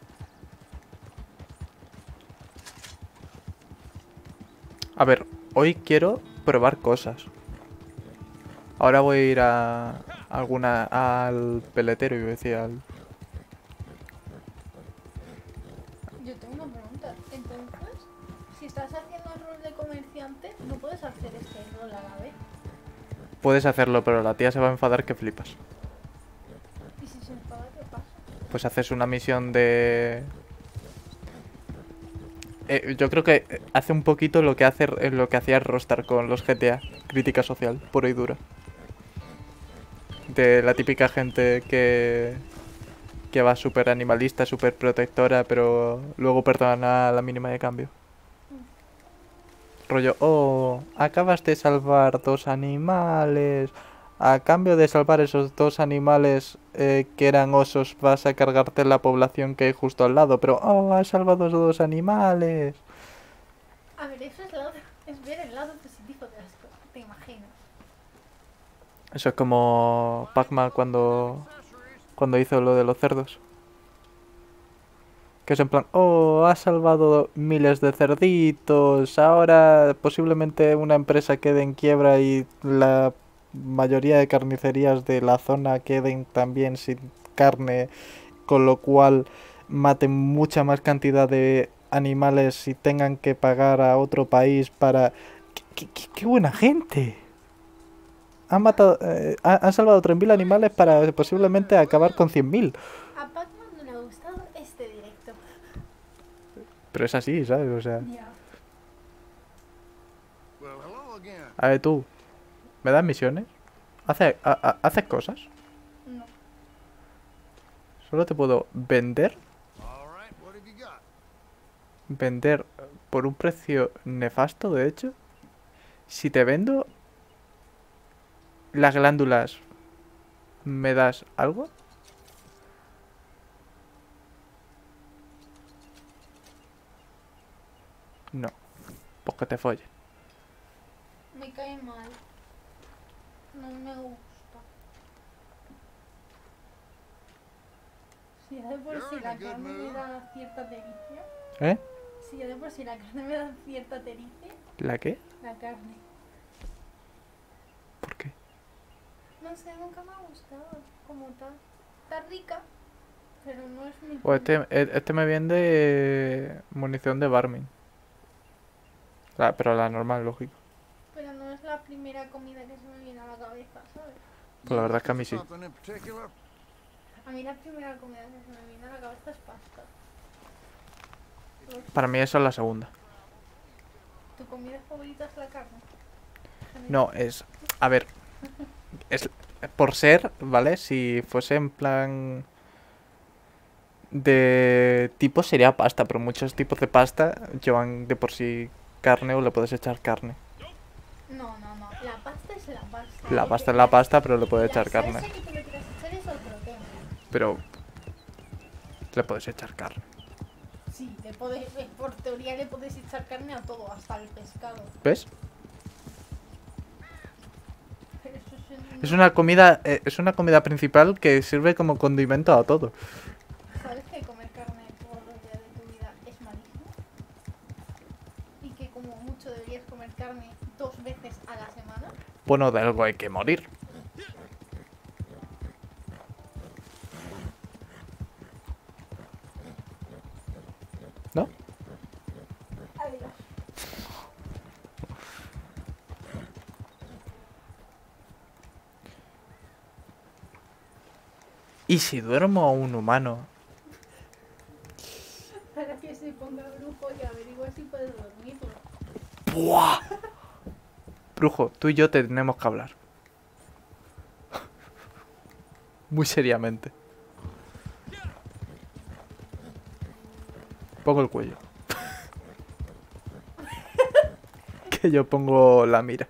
S1: A ver, hoy quiero probar cosas. Ahora voy a ir a al peletero, iba a decir, al...
S5: Yo tengo una pregunta. Entonces, si estás haciendo el rol de comerciante, no puedes hacer este rol a la vez.
S1: Puedes hacerlo, pero la tía se va a enfadar que flipas.
S5: ¿Y si se enfada, qué pasa?
S1: Pues haces una misión de... yo creo que hace un poquito lo que hacía Rockstar con los GTA. Crítica social, pura y dura. De la típica gente que va súper animalista, súper protectora, pero luego perdona a la mínima de cambio. Rollo, oh, acabas de salvar 2 animales. A cambio de salvar esos 2 animales que eran osos, vas a cargarte la población que hay justo al lado. Pero, oh, has salvado esos 2 animales.
S5: A ver, eso es ver el lado positivo de las cosas, te imaginas.
S1: Eso es como Pac-Man cuando hizo lo de los cerdos. Que es en plan, oh, has salvado miles de cerditos, ahora posiblemente una empresa quede en quiebra y la mayoría de carnicerías de la zona queden también sin carne, con lo cual maten mucha más cantidad de animales y tengan que pagar a otro país para... ¡Qué buena gente! Han matado, han salvado 3.000 animales para posiblemente acabar con 100.000.
S5: A Pac-Man no le ha gustado este directo.
S1: Pero es así, ¿sabes? O sea...
S5: Ya.
S4: Well, hello again.
S1: A ver, tú, ¿me das misiones? ¿Haces cosas?
S5: No.
S1: Solo te puedo vender.
S4: All right, what have you got?
S1: Vender por un precio nefasto, de hecho. Si te vendo las glándulas, ¿me das algo? No. Pues que te follen.
S5: Me cae mal. me gusta. Si ya de por sí la carne me da cierta tericia.
S1: ¿Eh?
S5: Si ya de por sí la carne me da cierta tericia,
S1: ¿La qué?
S5: la carne.
S1: ¿Por qué?
S5: No sé, nunca me ha gustado como tal. Está rica, pero no es mi...
S1: O este me vende munición de Barmin. Pero la normal, lógico.
S5: Pero no es la primera comida que se me viene a la cabeza, ¿sabes?
S1: Pues la verdad es que a mí sí.
S4: Something in particular?
S5: A mí la primera comida que se me viene a la cabeza es pasta.
S1: Para mí esa es la segunda.
S5: ¿Tu comida favorita es la carne?
S1: No, es... A ver. Es por ser, ¿vale? Si fuese en plan... De tipo sería pasta, pero muchos tipos de pasta llevan de por sí carne o le puedes echar carne.
S5: No, no, no. La pasta es la pasta.
S1: La pasta es la pasta, pero le puedes echar
S5: La
S1: carne.
S5: salsa que tú le quieras echar es otro tema.
S1: Pero... Le puedes echar carne.
S5: Sí, por teoría le puedes echar carne a todo, hasta el pescado.
S1: ¿Ves?
S5: Pero eso
S1: Es una comida principal que sirve como condimento a todo.
S5: ¿Sabes que comer carne todos los días de tu vida es malísimo? Y que como mucho deberías comer carne 2 veces a la semana.
S1: Bueno, de algo hay que morir. ¿No?
S5: Adiós.
S1: ¿Y si duermo a un humano?
S5: Para que se ponga brujo y averigua si puedes dormirlo.
S1: ¡Buah! Brujo, tú y yo tenemos que hablar. Muy seriamente. Pongo el cuello. Que yo pongo la mira.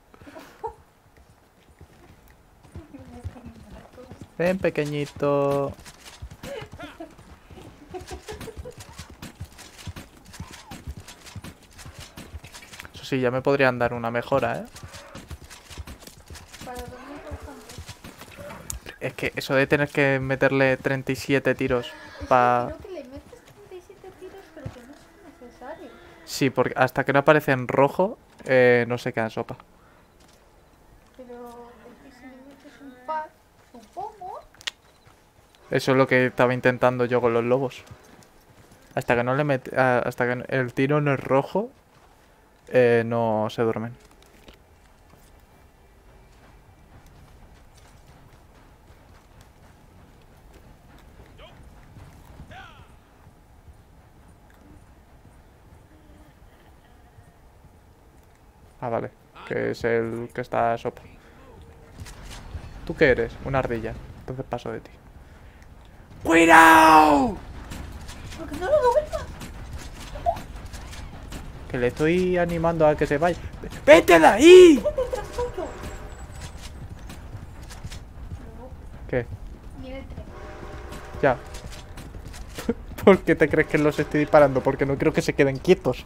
S1: Ven, pequeñito. Eso sí, ya me podrían dar una mejora, ¿eh?
S5: Para dormir bastante.
S1: Es que eso de tener que meterle 37 tiros
S5: Es
S1: para...
S5: que creo que le metes 37 tiros, pero que no es necesario.
S1: Sí, porque hasta que no aparece en rojo, no se queda en sopa.
S5: Pero es que si le metes un par, supongo.
S1: Eso es lo que estaba intentando yo con los lobos. Hasta que no le mete, hasta que el tiro no es rojo, no se duermen. Ah, vale. Que es el que está a sopa. ¿Tú qué eres? Una ardilla. Entonces paso de ti. ¡Cuidado!
S5: Porque no lo devuelvas.
S1: Que le estoy animando a que se vaya. ¡Vete de ahí!
S5: Detrás tuyo. No,
S1: ¿Qué?
S5: viene el tren.
S1: Ya. ¿Por qué te crees que los estoy disparando? Porque no creo que se queden quietos.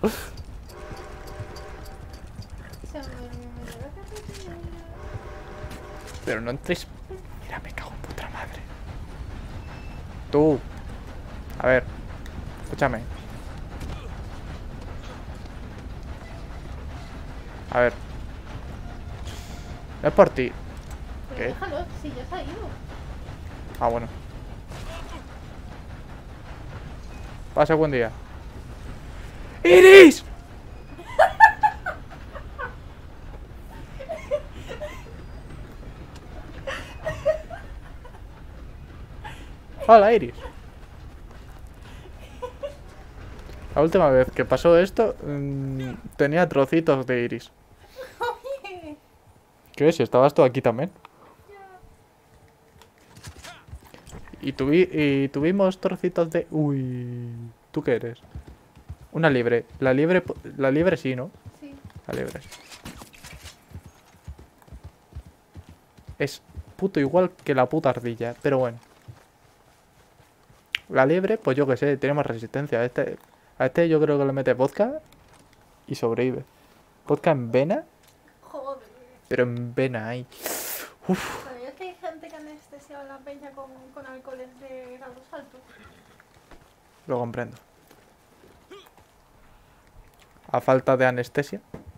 S1: Pero no entres... Mira, me cago en puta madre. Tú. A ver. Escúchame. A ver. No es por ti.
S5: Pero
S1: ¿Qué?
S5: déjalo, si ya se ha ido.
S1: Ah, bueno. Pasa buen día. ¡Iris! Hola, Iris. La última vez que pasó esto, tenía trocitos de Iris.
S5: Oye,
S1: ¿Qué? Si estabas tú aquí también. Y tuvimos trocitos de... Uy... ¿Tú qué eres? Una liebre. La liebre sí, ¿no?
S5: sí.
S1: La liebre sí. Es puto igual que la puta ardilla, pero bueno. La liebre, pues yo qué sé, tiene más resistencia. A este yo creo que le mete vodka y sobrevive. Vodka en vena,
S5: Joder.
S1: pero en vena ahí. Uf,
S5: ¿Sabías que hay gente que anestesia a la peña con alcoholes de grados altos?
S1: lo comprendo. A falta de anestesia.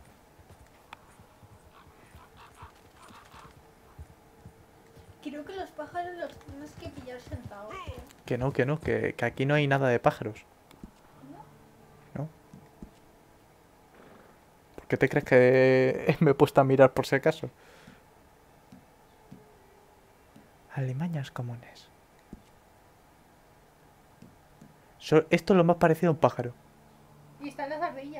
S5: Creo que los pájaros los tienes que pillar sentados.
S1: Que no, que aquí no hay nada de pájaros. ¿No? ¿Por qué te crees que me he puesto a mirar por si acaso? Alimañas comunes. Esto es lo más parecido a un pájaro.
S5: Y están las ardillas.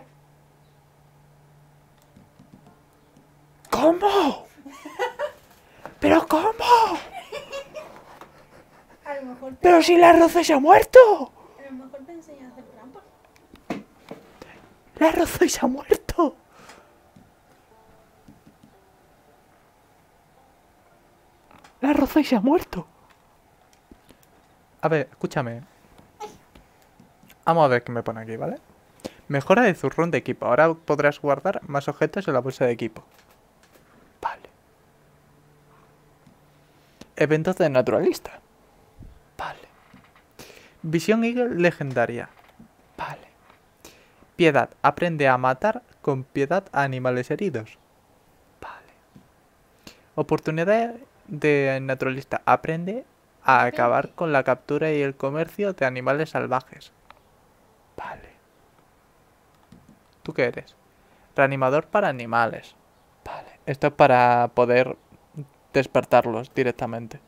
S1: ¿Cómo? ¿Pero cómo?
S5: A lo mejor te,
S1: ¡Pero si la roza se ha muerto!
S5: a lo mejor te enseñan a hacer trampas.
S1: ¡La roza se ha muerto! ¡La roza se ha muerto! A ver, escúchame. Vamos a ver qué me pone aquí, ¿vale? Mejora de zurrón de equipo. Ahora podrás guardar más objetos en la bolsa de equipo. Vale. Eventos de naturalista. Vale. Visión Eagle legendaria. Vale. Piedad. Aprende a matar con piedad a animales heridos. Vale. Oportunidad de naturalista. Aprende a acabar con la captura y el comercio de animales salvajes. Vale. ¿Tú qué eres? Reanimador para animales. Vale. Esto es para poder despertarlos directamente.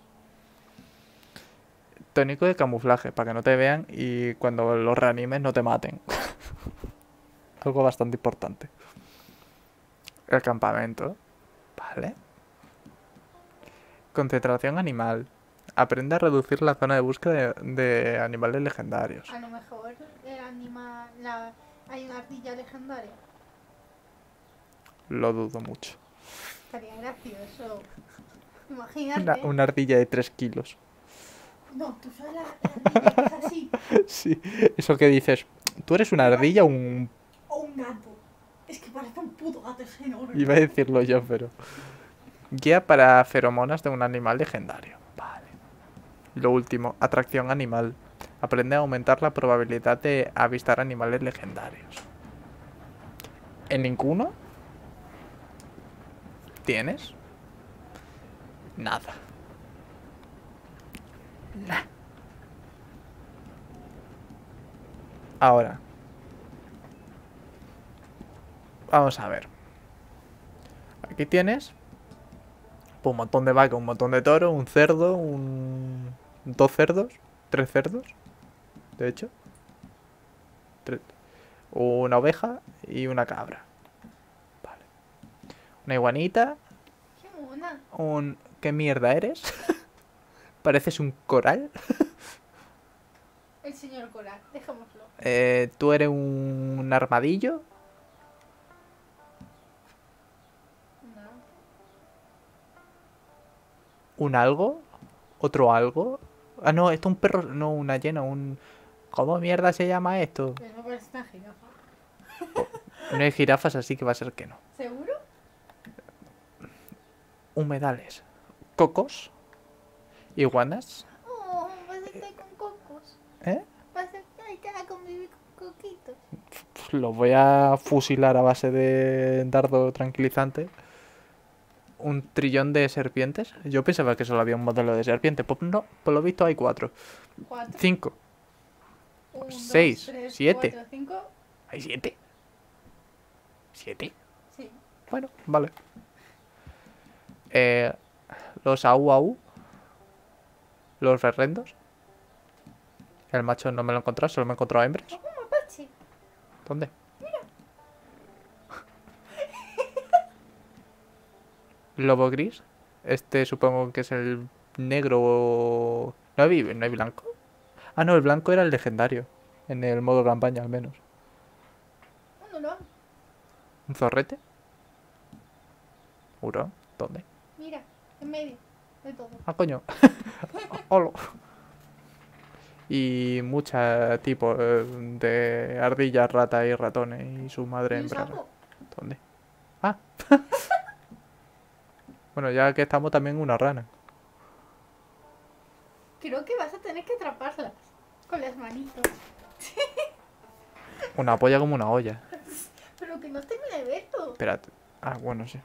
S1: Tónico de camuflaje, para que no te vean y cuando los reanimes no te maten. Algo bastante importante. El campamento. Vale. Concentración animal. Aprende a reducir la zona de búsqueda de animales legendarios.
S5: A lo mejor hay una ardilla legendaria.
S1: Lo dudo mucho.
S5: Estaría gracioso. Imagínate.
S1: Una ardilla de 3 kilos.
S5: No, tú sabes la ardilla que es así.
S1: Sí, eso que dices, ¿tú eres una ardilla o un...?
S5: O un gato. Es que parece un puto gato, es enorme.
S1: Iba a decirlo yo, pero... Guía para feromonas de un animal legendario. Vale. Lo último, atracción animal. Aprende a aumentar la probabilidad de avistar animales legendarios. ¿En ninguno? ¿Tienes? Nada. Nah. Ahora. Vamos a ver. Aquí tienes pues, un montón de vacas, un montón de toros, un cerdo, dos cerdos, 3 cerdos, de hecho. Una oveja y una cabra. Vale. Una iguanita.
S5: Qué mona.
S1: ¿Qué mierda eres? Pareces un coral.
S5: El señor Coral, dejémoslo.
S1: Tú eres un armadillo.
S5: No.
S1: Un algo. Otro algo. Ah, no, esto es un perro. No, una hiena, ¿Cómo mierda se llama esto?
S5: Eso parece una jirafa.
S1: No hay jirafas, así que va a ser que no.
S5: ¿Seguro?
S1: Humedales. Cocos. Iguanas.
S5: Oh, vas a estar con cocos.
S1: ¿Eh?
S5: Vas a estar a convivir con coquitos.
S1: Los voy a fusilar a base de dardo tranquilizante. Un trillón de serpientes. Yo pensaba que solo había un modelo de serpiente. Pues no, por lo visto hay 4.
S5: 4.
S1: 5.
S5: 1,
S1: 6,
S5: 3,
S1: 7.
S5: 4, 5.
S1: ¿Hay 7? ¿7?
S5: Sí.
S1: Bueno, vale. Los au. Los ferrendos. El macho no me lo he encontrado, solo me he encontrado hembras.
S5: Un mapache.
S1: ¿Dónde? Lobo gris. Este supongo que es el negro o... ¿No hay blanco? Ah, no, el blanco era el legendario. En el modo campaña, al menos.
S5: Un hurón.
S1: ¿Un zorrete? ¿Hurón? ¿Dónde?
S5: Mira, en medio de todo.
S1: Ah, coño. Hola. Y muchos tipos de ardillas, ratas y ratones y su madre
S5: ¿Y un
S1: hembra.
S5: sapo?
S1: ¿Dónde? Ah. Bueno, ya que estamos también una rana.
S5: Creo que vas a tener que atraparlas con las manitos.
S1: Una polla como una olla.
S5: Pero que no termine de verlo.
S1: Espérate. Ah, bueno, sí.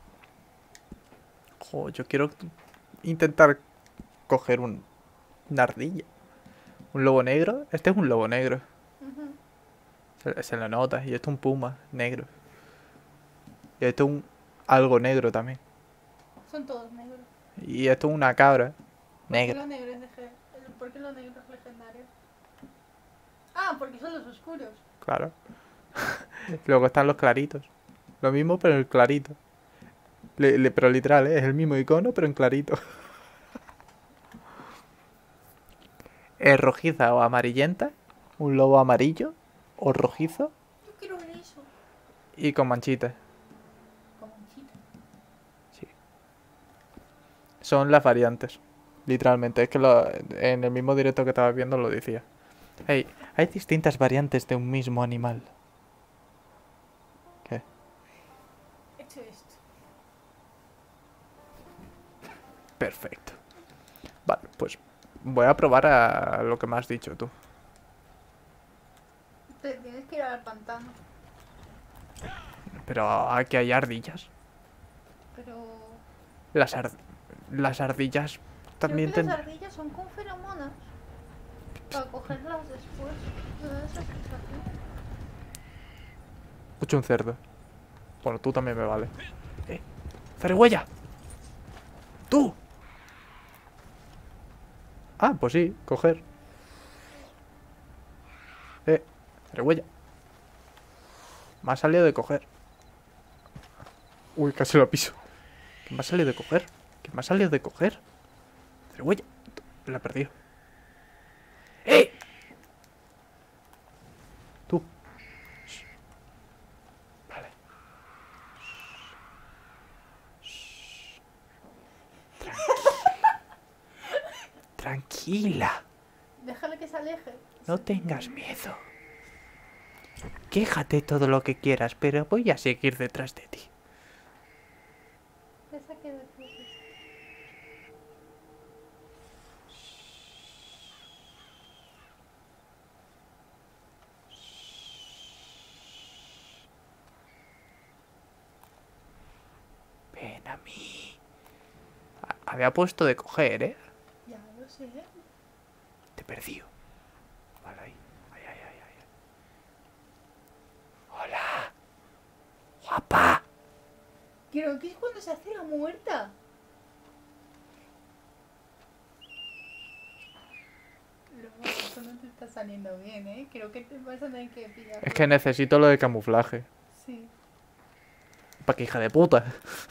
S1: Jo, yo quiero intentar coger una ardilla. ¿Un lobo negro? Este es un lobo negro.
S5: Ujú.
S1: Se lo nota. Y esto es un puma negro. Y esto es un algo negro también.
S5: Son todos negros.
S1: Y esto es una cabra
S5: ¿Por qué
S1: negra.
S5: lo negro es ¿Por qué lo negro es legendario? Ah, porque son los oscuros.
S1: Claro. Luego están los claritos. Lo mismo, pero en clarito. Pero literal, ¿eh? Es el mismo icono, pero en clarito. Es rojiza o amarillenta. Un lobo amarillo o rojizo
S5: Yo quiero ver eso.
S1: y con manchitas.
S5: Como un chito.
S1: Sí. Son las variantes. Literalmente. Es que en el mismo directo que estabas viendo lo decía. Hey, hay distintas variantes de un mismo animal. ¿Qué?
S5: He hecho esto.
S1: Perfecto. Vale, pues voy a probar a lo que me has dicho tú.
S5: Te tienes que ir al pantano.
S1: Pero aquí hay ardillas.
S5: Pero...
S1: Las ardillas también
S5: Creo que las ardillas son con feromonas. Para cogerlas después. ¿Me da esa sensación?
S1: Escucho un cerdo. Bueno, tú también me vale. ¡Zarigüeya! ¡Tú! Ah, pues sí, coger. Zarigüeya. Me ha salido de coger. Uy, casi lo piso. ¿Qué me ha salido de coger? ¿Qué me ha salido de coger? Zarigüeya. La he perdido. ¡Eh! Tú. Shh. Vale. Shh. Tranquila.
S5: Déjale que se aleje.
S1: No tengas miedo. Quéjate todo lo que quieras, pero voy a seguir detrás de ti.
S5: Esa que después.
S1: Ven a mí. Había puesto de coger, ¿eh?
S5: Ya lo sé.
S1: Te perdí. Vale, ahí. Ahí, ahí, ahí, ahí. Hola. Guapa.
S5: Creo que es cuando se hace la muerta. Luego, esto no te está saliendo bien, ¿eh? Creo que te vas a tener que pillar.
S1: Es que necesito lo de camuflaje.
S5: Sí.
S1: Pa' que hija de puta.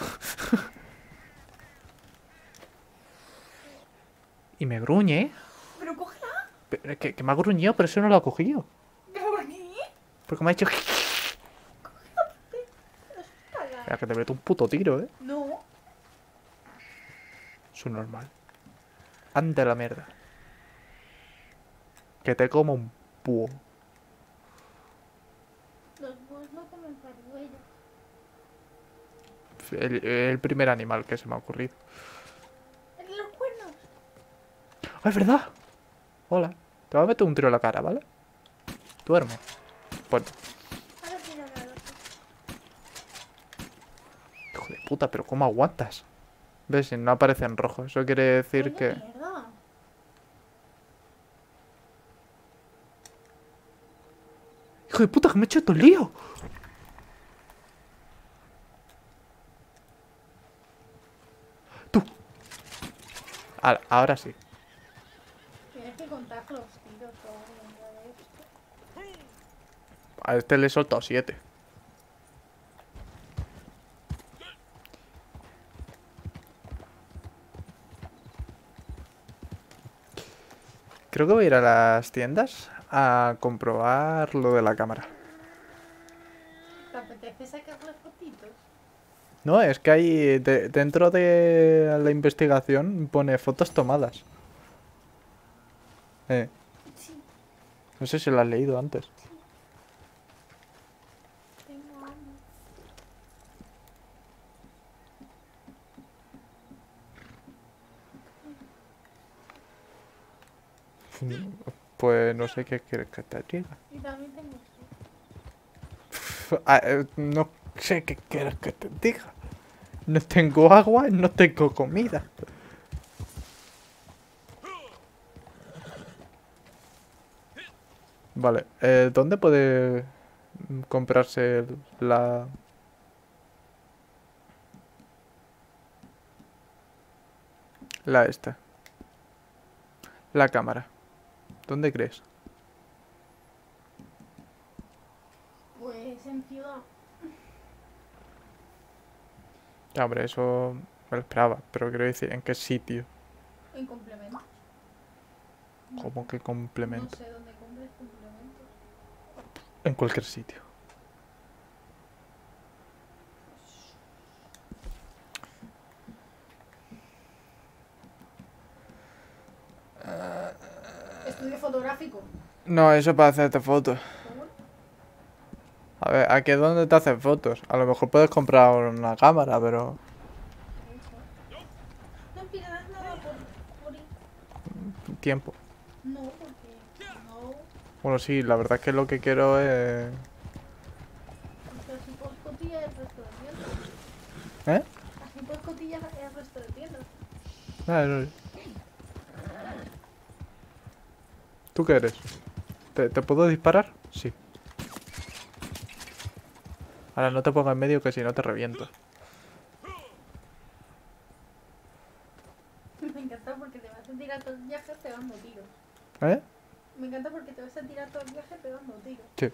S1: Y me gruñe, ¿eh?
S5: Pero cógela.
S1: Que me ha gruñido, pero eso no lo ha cogido.
S5: ¿Pero por qué?
S1: Porque me ha dicho...
S5: Suéltala.
S1: Mira, que te meto un puto tiro, ¿eh?
S5: No.
S1: Eso es normal. Ante la mierda. Que te como un búho.
S5: Los búhos no comen zarigüeyas.
S1: El primer animal que se me ha ocurrido.
S5: ¡En los cuernos!
S1: ¡Ah, es verdad! Hola. Te voy a meter un tiro en la cara, ¿vale? Duerme. Bueno,
S5: Ahora tira nada.
S1: hijo de puta, pero ¿cómo aguantas? ¿Ves? Si no aparece en rojo. Eso quiere decir que...
S5: Mierda.
S1: ¡Hijo de puta, que me he hecho todo el lío! ¡Tú! Ahora sí.
S5: Tienes que contar los tiros o algo de esto.
S1: A este le he soltado 7. Creo que voy a ir a las tiendas a comprobar lo de la cámara.
S5: ¿Te apetece sacarle fotitos?
S1: No, es que hay... dentro de la investigación pone fotos tomadas.
S5: Sí.
S1: No sé si lo has leído antes.
S5: Tengo hambre.
S1: Pues no sé qué quieres que te diga.
S5: Y también tengo esto.
S1: No sé qué quieres que te diga. No tengo agua, no tengo comida. Vale, ¿dónde puede comprarse la cámara? ¿Dónde crees?
S5: Pues en ciudad.
S1: Ya, hombre, eso me lo esperaba, pero quiero decir, ¿en qué sitio?
S5: En complemento.
S1: ¿Cómo que
S5: No
S1: complemento?
S5: sé dónde compres complementos.
S1: En cualquier sitio.
S5: Estudio fotográfico.
S1: No, eso para hacerte fotos.
S5: ¿Cómo?
S1: A ver, ¿aquí es donde te hacen fotos? A lo mejor puedes comprar una cámara, pero...
S5: No pierdas nada por
S1: Tiempo.
S5: No, porque no.
S1: Bueno, sí, la verdad es que lo que quiero es...
S5: Porque así puedes cotillar el resto de tiendas.
S1: ¿Eh?
S5: Así puedes cotillar el resto de tiendas.
S1: Ah, no. ¿Tú qué eres? ¿Te puedo disparar? Sí. Ahora no te pongas en medio que si no te reviento.
S5: Me encanta porque te vas a tirar todo el viaje pegando tiros.
S1: ¿Eh?
S5: Me encanta porque te vas a tirar todo el viaje pegando tiros.
S1: Sí.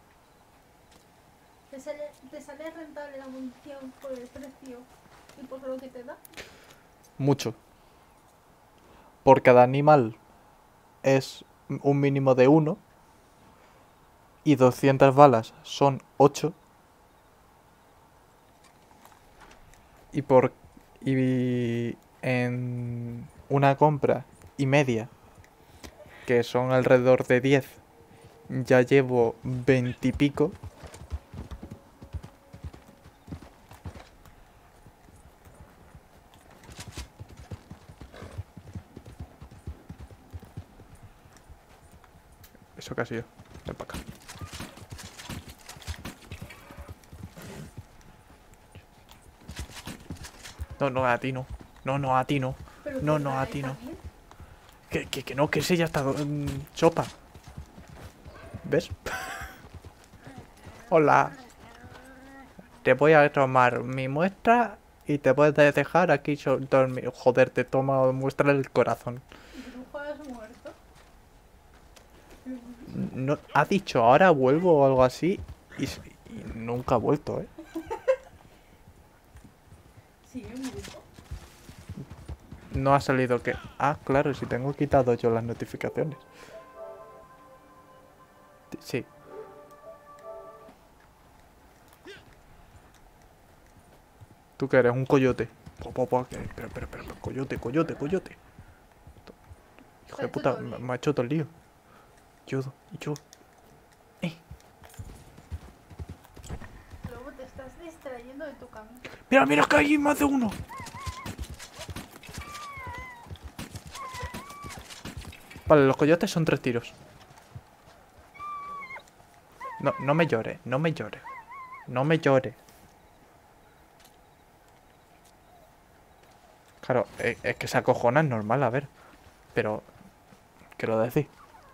S5: Te sale rentable la munición por el precio y por lo que te da.
S1: Mucho. Por cada animal es un mínimo de 1. Y 200 balas son 8. Y en una compra y media, que son alrededor de 10, ya llevo 20 y pico. Eso casi yo. Ven para acá. No, a ti no. No, a ti no.
S5: Pero
S1: No,
S5: que
S1: a ti no.
S5: también.
S1: Que no, que ese ya está chopa. ¿Ves? Hola. Te voy a tomar mi muestra y te puedes dejar aquí dormir. Joder, te toma muestra el corazón.
S5: ¿Y tú juegas muerto?
S1: No, ha dicho ahora vuelvo o algo así y nunca ha vuelto, ¿eh?
S5: Sí, un grupo.
S1: No ha salido que... Ah, claro, si tengo quitado yo las notificaciones. Sí. ¿Tú qué eres? Un coyote. Pero, coyote. Hijo de puta, me ha hecho todo el lío. Yo.
S5: Luego te estás distrayendo de tu camino.
S1: Mira que hay más de uno. Vale, los coyotes son 3 tiros. No me llores. Claro, es que se acojona, es normal, a ver. Pero, ¿qué lo decís?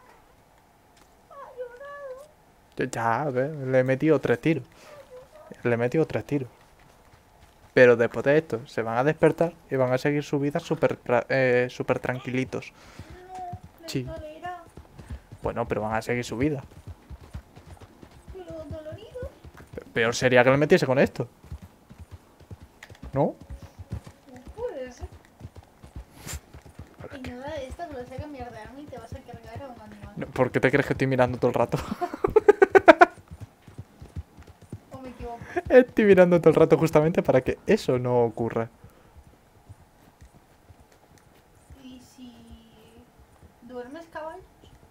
S1: Ya, a ver, le he metido 3 tiros. Pero después de esto, se van a despertar y van a seguir su vida súper tranquilitos. Sí.
S5: Dolera,
S1: Bueno, pero van a seguir su vida.
S5: pero dolorido.
S1: Peor sería que le metiese con esto. ¿No?
S5: No puede ser. Y nada de esto, vas a cambiar de arma y te vas a cargar a un animal.
S1: No, ¿por qué te crees que estoy mirando todo el rato?
S5: ¿O me equivoco?
S1: Estoy mirando todo el rato justamente para que eso no ocurra.
S5: ¿Y si duermes caballos?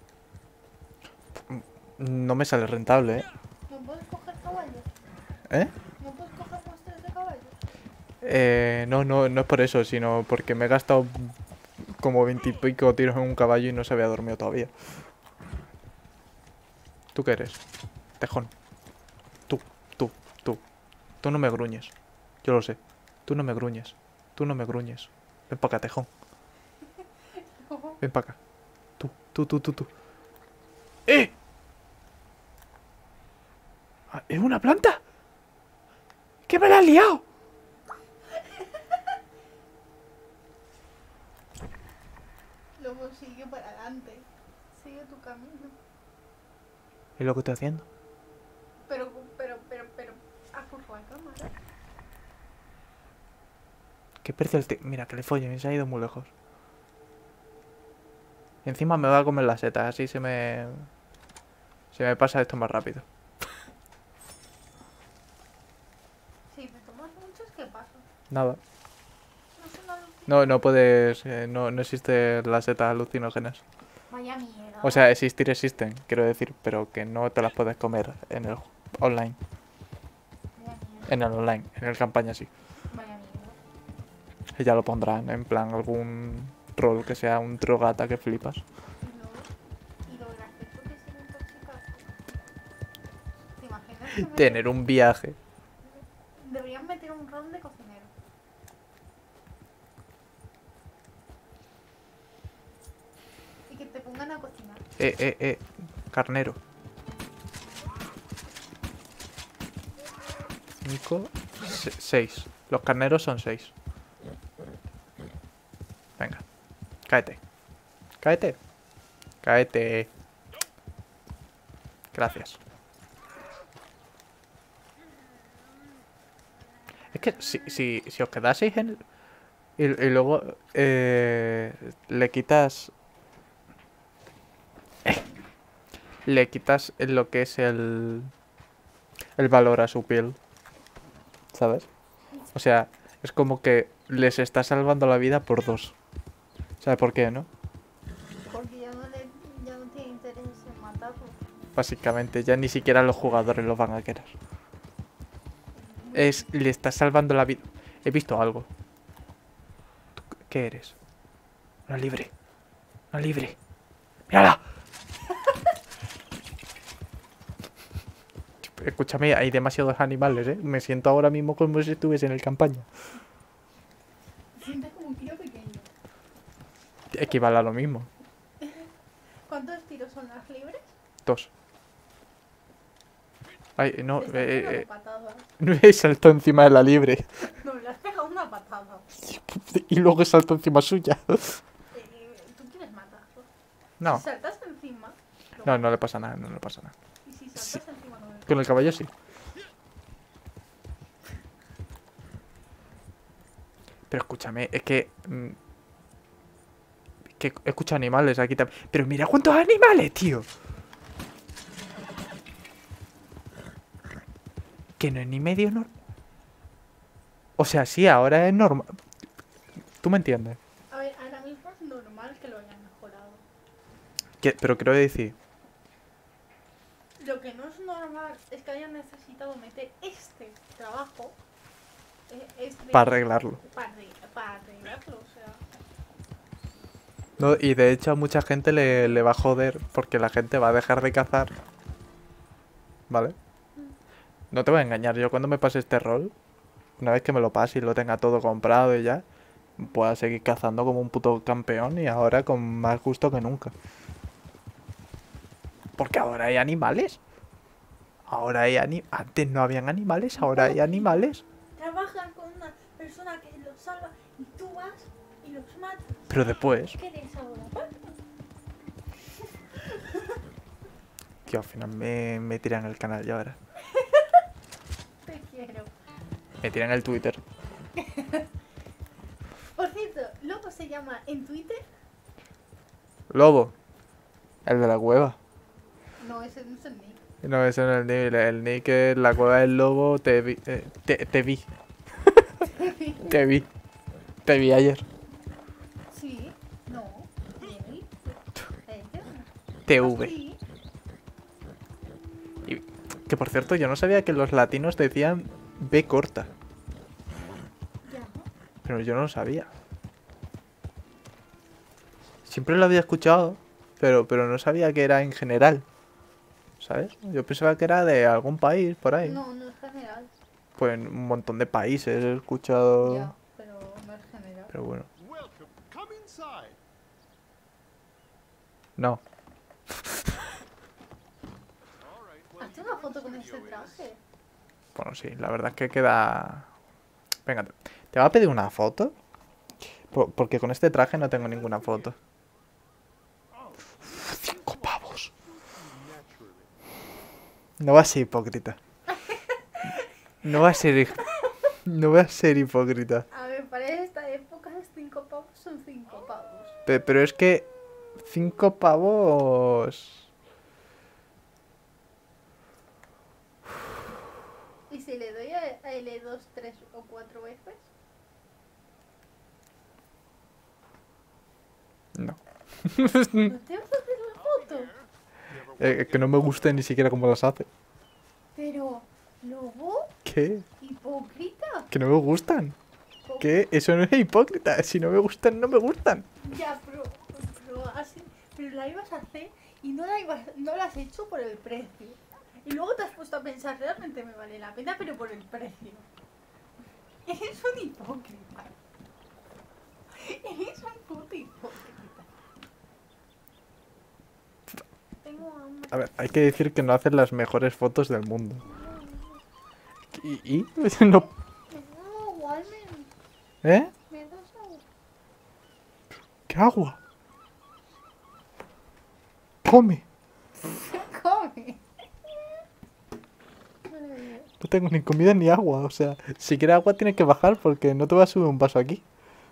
S1: No me sale rentable, ¿eh?
S5: ¿No puedes coger caballos?
S1: ¿Eh?
S5: ¿No puedes coger muestras de caballos?
S1: No es por eso, sino porque me he gastado como 20 y pico tiros en un caballo y no se había dormido todavía. ¿Tú qué eres? Tejón. Tú. Tú no me gruñes. Yo lo sé. Tú no me gruñes. Tú no me gruñes. Ven para acá, Tejón. Ven para acá. Tú. ¡Eh! Ah, ¿es una planta? ¿Qué me la has liado?
S5: Luego sigue para adelante. Sigue tu camino.
S1: ¿Es lo que estoy haciendo?
S5: Pero. Apurra la cámara.
S1: ¿Qué precio el Mira, que le follen, se ha ido muy lejos. Y encima me va a comer las setas, así se me pasa esto más rápido.
S5: Si te tomas muchos, ¿qué pasa?
S1: Nada.
S5: No es una alucinación.
S1: No puedes... no existen las setas alucinógenas.
S5: Vaya mierda.
S1: O sea, existir existen, quiero decir, pero que no te las puedes comer en el online.
S5: Vaya mierda.
S1: En el online, en el campaña sí.
S5: Vaya mierda.
S1: Y ya lo pondrán, en plan algún rol que sea un drogata que flipas.
S5: Y lo gracioso que es el intoxicarse. ¿Te imaginas que
S1: Tener un viaje.
S5: deberían meter un rol de cocinero? Y que te pongan a cocinar.
S1: Carnero. 5, 6. Los carneros son 6. Venga. Cáete. Cáete. Gracias. Es que si os quedaseis en... Y luego le quitas... Le quitas lo que es el valor a su piel. ¿Sabes? O sea, es como que les está salvando la vida por 2. ¿Sabes por qué, no?
S5: Porque ya no tiene interés en matarlo.
S1: Básicamente, ya ni siquiera los jugadores los van a querer. Le está salvando la vida. He visto algo. ¿Tú qué eres? Una libre. ¡Mírala! Escúchame, hay demasiados animales, ¿eh? Me siento ahora mismo como si estuviese en el campaña.
S5: Sientes como un tiro pequeño.
S1: Equivale a lo mismo.
S5: ¿Cuántos tiros son las libres?
S1: 2. Ay, no,
S5: Le estás pegando patadas.
S1: no he saltado encima de la libre.
S5: No, le has pegado una patada.
S1: Y luego salto encima suya.
S5: ¿Tú quieres matarlo?
S1: No,
S5: Si saltas encima...
S1: no le pasa nada, no le pasa nada.
S5: Y si saltas encima no le
S1: Con el caballo sí. Pero escúchame, es que... que escucho animales aquí también. Pero mira cuántos animales, tío. Que no es ni medio normal. O sea, sí, ahora es normal. ¿Tú me entiendes?
S5: A ver, ahora mismo es normal que lo hayan mejorado.
S1: Pero quiero decir...
S5: Lo que no es normal es que hayan necesitado meter este trabajo
S1: Para arreglarlo.
S5: para arreglarlo, o sea.
S1: No, y de hecho a mucha gente le va a joder porque la gente va a dejar de cazar. ¿Vale? No te voy a engañar, yo cuando me pase este rol, una vez que me lo pase y lo tenga todo comprado y ya, pueda seguir cazando como un puto campeón y ahora con más gusto que nunca. Porque ahora hay animales. Antes no habían animales, ahora hay animales.
S5: Trabajan con una persona que los salva y tú vas y los matas.
S1: Pero después,
S5: ¿Qué eres ahora?
S1: tío, al final me tiran el canal ya ahora.
S5: Te quiero.
S1: Me tiran el Twitter.
S5: Por cierto, Lobo se llama en Twitter.
S1: Lobo. El de la cueva.
S5: No, ese no es el nick.
S1: No, ese no es el nick. El nick es la cueva del lobo. Te vi. Te vi. Te vi ayer.
S5: Sí, no, Jenny. Ella.
S1: TV.
S5: Sí.
S1: Y, que por cierto, yo no sabía que los latinos decían B corta.
S5: Ya.
S1: Pero yo no lo sabía. Siempre lo había escuchado, pero no sabía que era en general. ¿Sabes? Yo pensaba que era de algún país por ahí.
S5: No, no es general.
S1: Pues en un montón de países he escuchado.
S5: Ya, pero no es general.
S1: Pero bueno,
S4: Welcome. Come inside.
S1: no.
S5: Hazte una foto con ese traje.
S1: Bueno, sí, la verdad es que queda. Venga, te va a pedir una foto. Porque con este traje no tengo ninguna foto. 5 pavos. No va a ser hipócrita. No va a ser. No va a ser hipócrita.
S5: A ver, para esta época 5 pavos son 5 pavos.
S1: Pero es que 5 pavos.
S5: ¿Y si le doy a L2, 3 o 4 veces?
S1: No.
S5: ¿No te vas a hacer la foto?
S1: Que no me gusta ni siquiera cómo las hace.
S5: Pero, ¿lobo?
S1: ¿Qué?
S5: ¿Hipócrita?
S1: Que no me gustan. ¿Qué? Eso no es hipócrita. Si no me gustan, no me gustan.
S5: Ya, pero la ibas a hacer y no la has hecho por el precio. Y luego te has puesto a pensar, realmente me vale la pena, pero por el precio. Eres un hipócrita. Eres un puto hipócrita. Tengo hambre.
S1: A ver, hay que decir que no hacen las mejores fotos del mundo. ¿Y? No.
S5: Me da agua, al menos.
S1: ¿Eh?
S5: Me das agua.
S1: ¿Qué agua? Come.
S5: Come.
S1: No tengo ni comida ni agua. O sea, si quiere agua tiene que bajar porque no te va a subir un vaso aquí.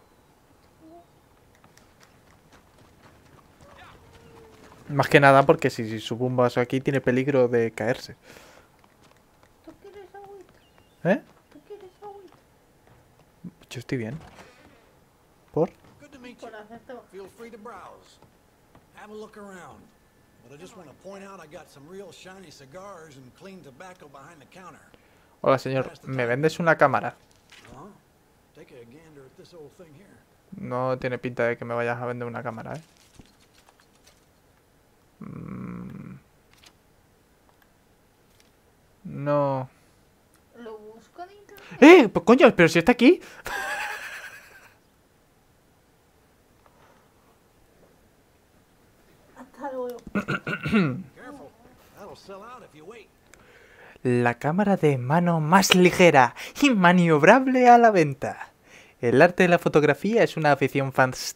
S1: Más que nada porque si subo un vaso aquí tiene peligro de caerse.
S5: ¿Tú quieres agüita?
S1: ¿Eh?
S5: ¿Tú quieres agüita?
S1: Yo estoy bien. ¿Por?
S7: Good to meet you.
S5: Por hacerte...
S7: Feel free to browse. Have a look around. But I just want to point out I got some real shiny cigars and clean tobacco behind the counter.
S1: Hola, señor. ¿Me vendes una cámara?
S7: Huh? Take a gander at this old thing here.
S1: No tiene pinta de que me vayas a vender una cámara, ¿eh? No.
S5: Lo busco en internet.
S1: Pues coño, pero si está aquí.
S5: Hasta luego.
S7: Careful. That'll sell out if you wait.
S1: La cámara de mano más ligera y maniobrable a la venta. El arte de la fotografía es una afición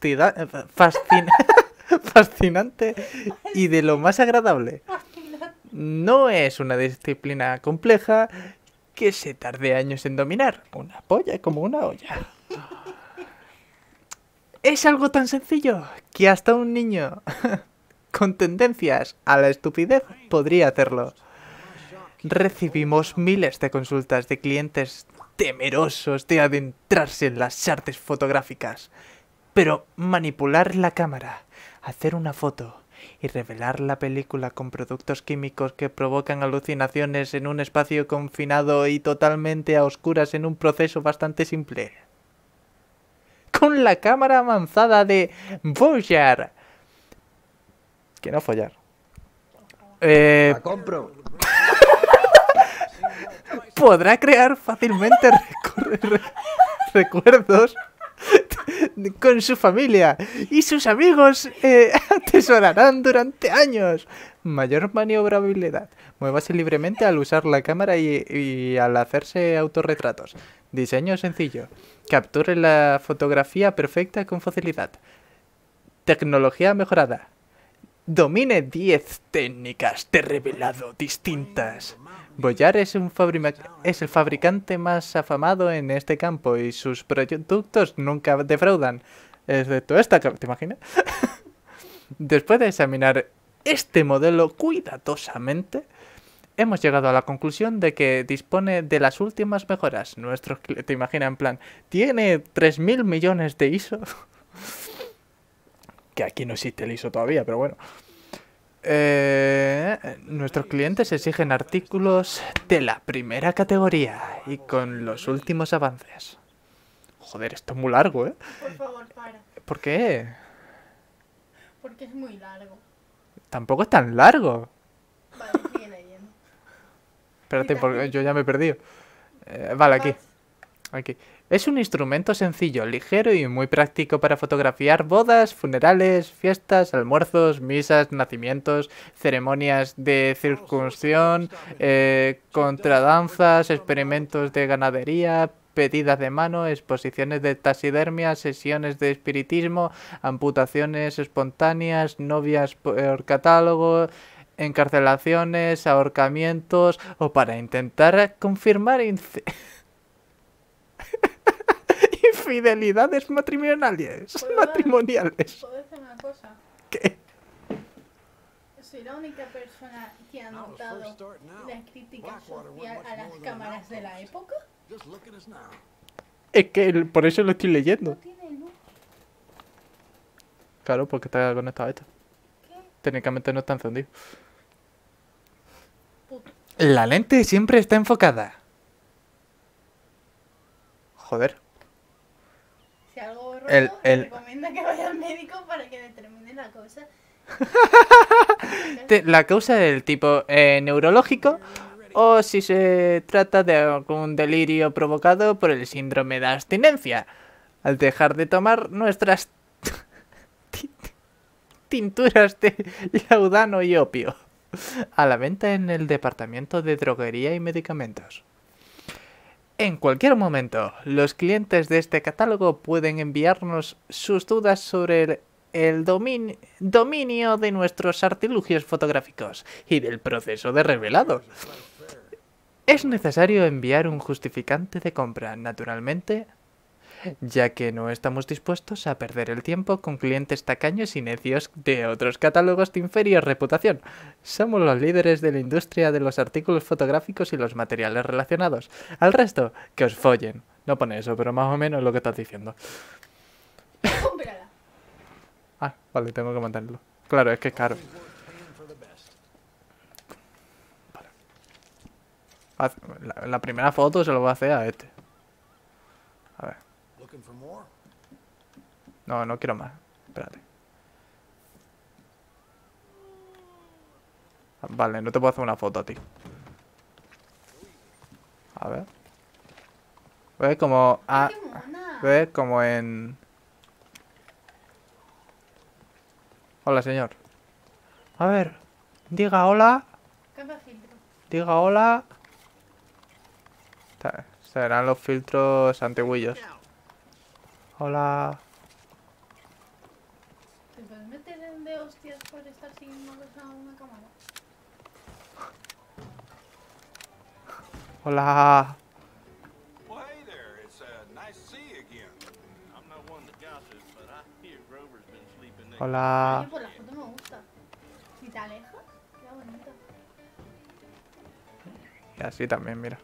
S1: fascinante y de lo más agradable. No es una disciplina compleja que se tarde años en dominar. Una polla como una olla. Es algo tan sencillo que hasta un niño con tendencias a la estupidez podría hacerlo. Recibimos miles de consultas de clientes temerosos de adentrarse en las artes fotográficas. Pero manipular la cámara, hacer una foto y revelar la película con productos químicos que provocan alucinaciones en un espacio confinado y totalmente a oscuras en un proceso bastante simple. Con la cámara avanzada de Voyager. Que no follar.
S8: La compro.
S1: Podrá crear fácilmente recuerdos con su familia y sus amigos atesorarán durante años. Mayor maniobrabilidad. Muévase libremente al usar la cámara y al hacerse autorretratos. Diseño sencillo. Capture la fotografía perfecta con facilidad. Tecnología mejorada. Domine 10 técnicas de revelado distintas. Boyar es el fabricante más afamado en este campo y sus productos nunca defraudan. Excepto esta, ¿te imaginas? Después de examinar este modelo cuidadosamente, hemos llegado a la conclusión de que dispone de las últimas mejoras. ¿Te imaginas? En plan, tiene 3.000 millones de ISO. Que aquí no existe el ISO todavía, pero bueno. Nuestros clientes exigen artículos de la primera categoría y con los últimos avances. Joder, esto es muy largo, ¿eh?
S5: Por favor, para.
S1: ¿Por qué?
S5: Porque es muy largo.
S1: Tampoco es tan largo.
S5: Vale, sigue leyendo.
S1: Espérate,
S5: Y
S1: porque
S5: también-
S1: yo ya me he perdido. Vale, aquí.
S5: Vas-
S1: Aquí. Es un instrumento sencillo, ligero y muy práctico para fotografiar bodas, funerales, fiestas, almuerzos, misas, nacimientos, ceremonias de circuncisión, contradanzas, experimentos de ganadería, pedidas de mano, exposiciones de taxidermia, sesiones de espiritismo, amputaciones espontáneas, novias por catálogo, encarcelaciones, ahorcamientos o para intentar confirmar infidelidades matrimoniales.
S5: ¿Puedo hacer una cosa?
S1: ¿Qué?
S5: Soy la única persona que ha notado la crítica social a las cámaras de la época.
S7: Just look at us now.
S1: Es que por eso lo estoy
S5: No
S1: leyendo.
S5: tiene luz.
S1: Claro, porque está conectado a esto.
S5: ¿Qué?
S1: Técnicamente no está encendido.
S5: Puto.
S1: La lente siempre está enfocada. Joder.
S5: Si algo roto,
S1: El-
S5: te recomienda que vaya al médico para que determine la cosa.
S1: La causa del tipo neurológico o si se trata de algún delirio provocado por el síndrome de abstinencia al dejar de tomar nuestras tinturas de laudano y opio a la venta en el departamento de droguería y medicamentos. En cualquier momento, los clientes de este catálogo pueden enviarnos sus dudas sobre el dominio de nuestros artilugios fotográficos y del proceso de revelado. Es necesario enviar un justificante de compra, naturalmente, ya que no estamos dispuestos a perder el tiempo con clientes tacaños y necios de otros catálogos de inferior reputación. Somos los líderes de la industria de los artículos fotográficos y los materiales relacionados. Al resto, que os follen. No pone eso, pero más o menos es lo que estás diciendo.
S5: Cómprala.
S1: Ah, vale, tengo que mantenerlo. Claro, es que es caro. La primera foto se lo voy a hacer a este. A ver.
S7: Looking for more?
S1: No, no quiero más. Espérate. Vale, no te puedo hacer una foto a ti. A ver. ¿Ves como... Ah,
S5: ¡Qué mona!
S1: ¿ves como en... Hola, señor. A ver. Diga hola.
S5: Cambia filtro.
S1: Diga hola. Serán los filtros antiguillos. Hola.
S5: ¿Te puedes meter en de hostias por estar siguiendo a una cámara?
S1: Hola.
S9: Well, hey there. It's nice to see you again. I'm not one to gossip, but I hear Grover's been sleeping next
S1: Hola.
S5: Oye, pues la foto me gusta. Si te alejas, queda bonito.
S1: Y así también, mira.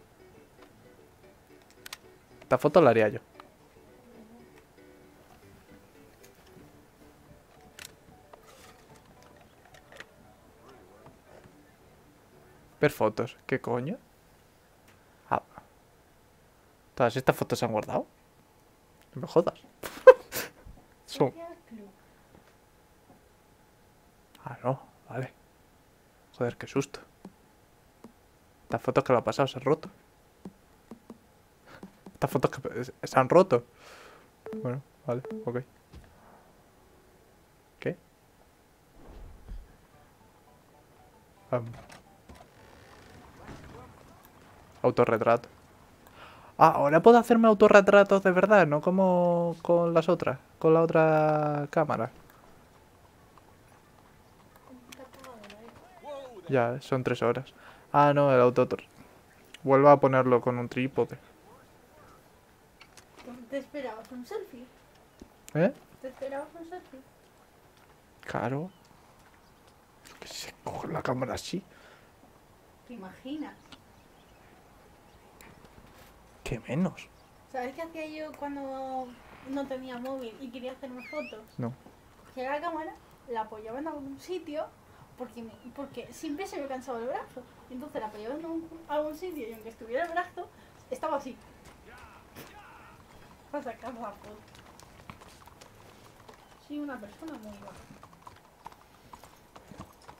S1: Esta foto la haría yo. Ver fotos. ¿Qué coño? Ah. ¿Todas estas fotos se han guardado? No me jodas. Son...
S5: Social Club.
S1: Ah, no. Vale. Joder, qué susto. Estas fotos que lo ha pasado se han roto. Estas fotos que se han roto. Bueno, vale, ok. ¿Qué? Autorretrato. Ah, ahora puedo hacerme autorretratos de verdad, no como con las otras, con la otra cámara. Ya, son 3 horas. Ah, no, el auto... Vuelvo a ponerlo con un trípode.
S5: ¿Te esperabas un selfie?
S1: ¿Eh?
S5: ¿Te esperabas un selfie?
S1: Claro. Que se coge la cámara así.
S5: ¿Te imaginas?
S1: ¿Qué menos?
S5: ¿Sabes qué hacía yo cuando no tenía móvil y quería hacerme fotos?
S1: No.
S5: Cogía la cámara, la apoyaba en algún sitio porque siempre se me cansaba el brazo. Entonces la apoyaba en algún sitio y aunque estuviera el brazo, estaba así. Para sacar la foto. Soy una persona muy baja.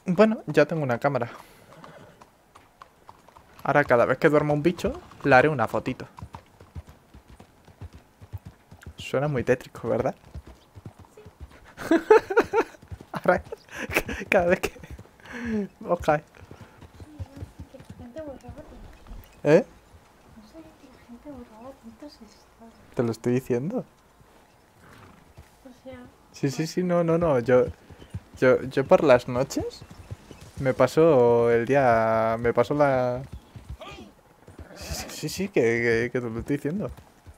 S1: Bueno, ya tengo una cámara. Ahora cada vez que duerma un bicho, le haré una fotito. Suena muy tétrico, ¿verdad? Sí. Ahora, cada vez que... Ok. ¿Eh?
S5: No sé que la gente borraba tantos estados.
S1: Te lo estoy diciendo.
S5: O sea...
S1: Sí, no. Yo por las noches me paso el día... Me paso la... Sí, que te lo estoy diciendo.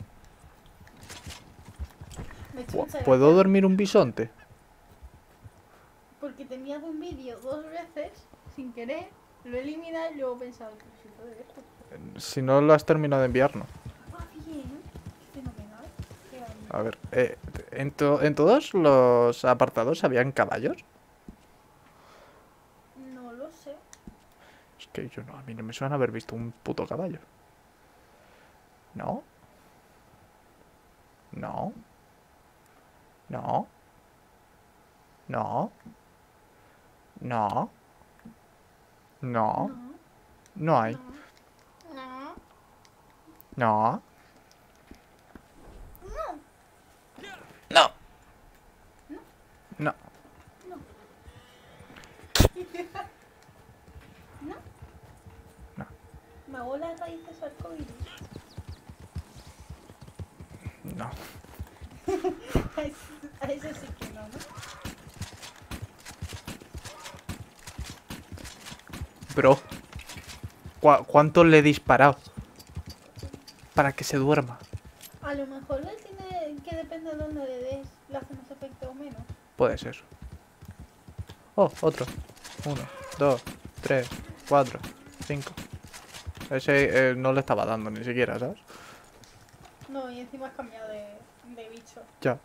S5: Me he hecho mucha
S1: ¿Puedo
S5: gracia
S1: dormir un bisonte?
S5: porque te he enviado un vídeo 2 veces sin querer, lo he eliminado y luego he pensado que si todo esto.
S1: Si no lo has terminado de enviar, no.
S5: Ah, bien. Qué fenomenal. Qué bonito.
S1: A ver, ¿en todos los apartados habían caballos?
S5: No lo sé.
S1: Es que yo no, a mí no me suena haber visto un puto caballo. ¿No? No. No. No. No. No. No hay.
S5: No.
S1: No. No. No.
S5: Me hago las raíces arcoíris.
S1: No.
S5: A eso sí que no, ¿no?
S1: Bro. ¿Cuánto le he disparado? Para que se duerma.
S5: A lo mejor le tiene que depende de dónde le des, le hace más efecto o menos.
S1: Puede ser. Oh, otro. 1, 2, 3, 4, 5. Ese no le estaba dando ni siquiera, ¿sabes?
S5: No, y encima has cambiado de bicho.
S1: Ya.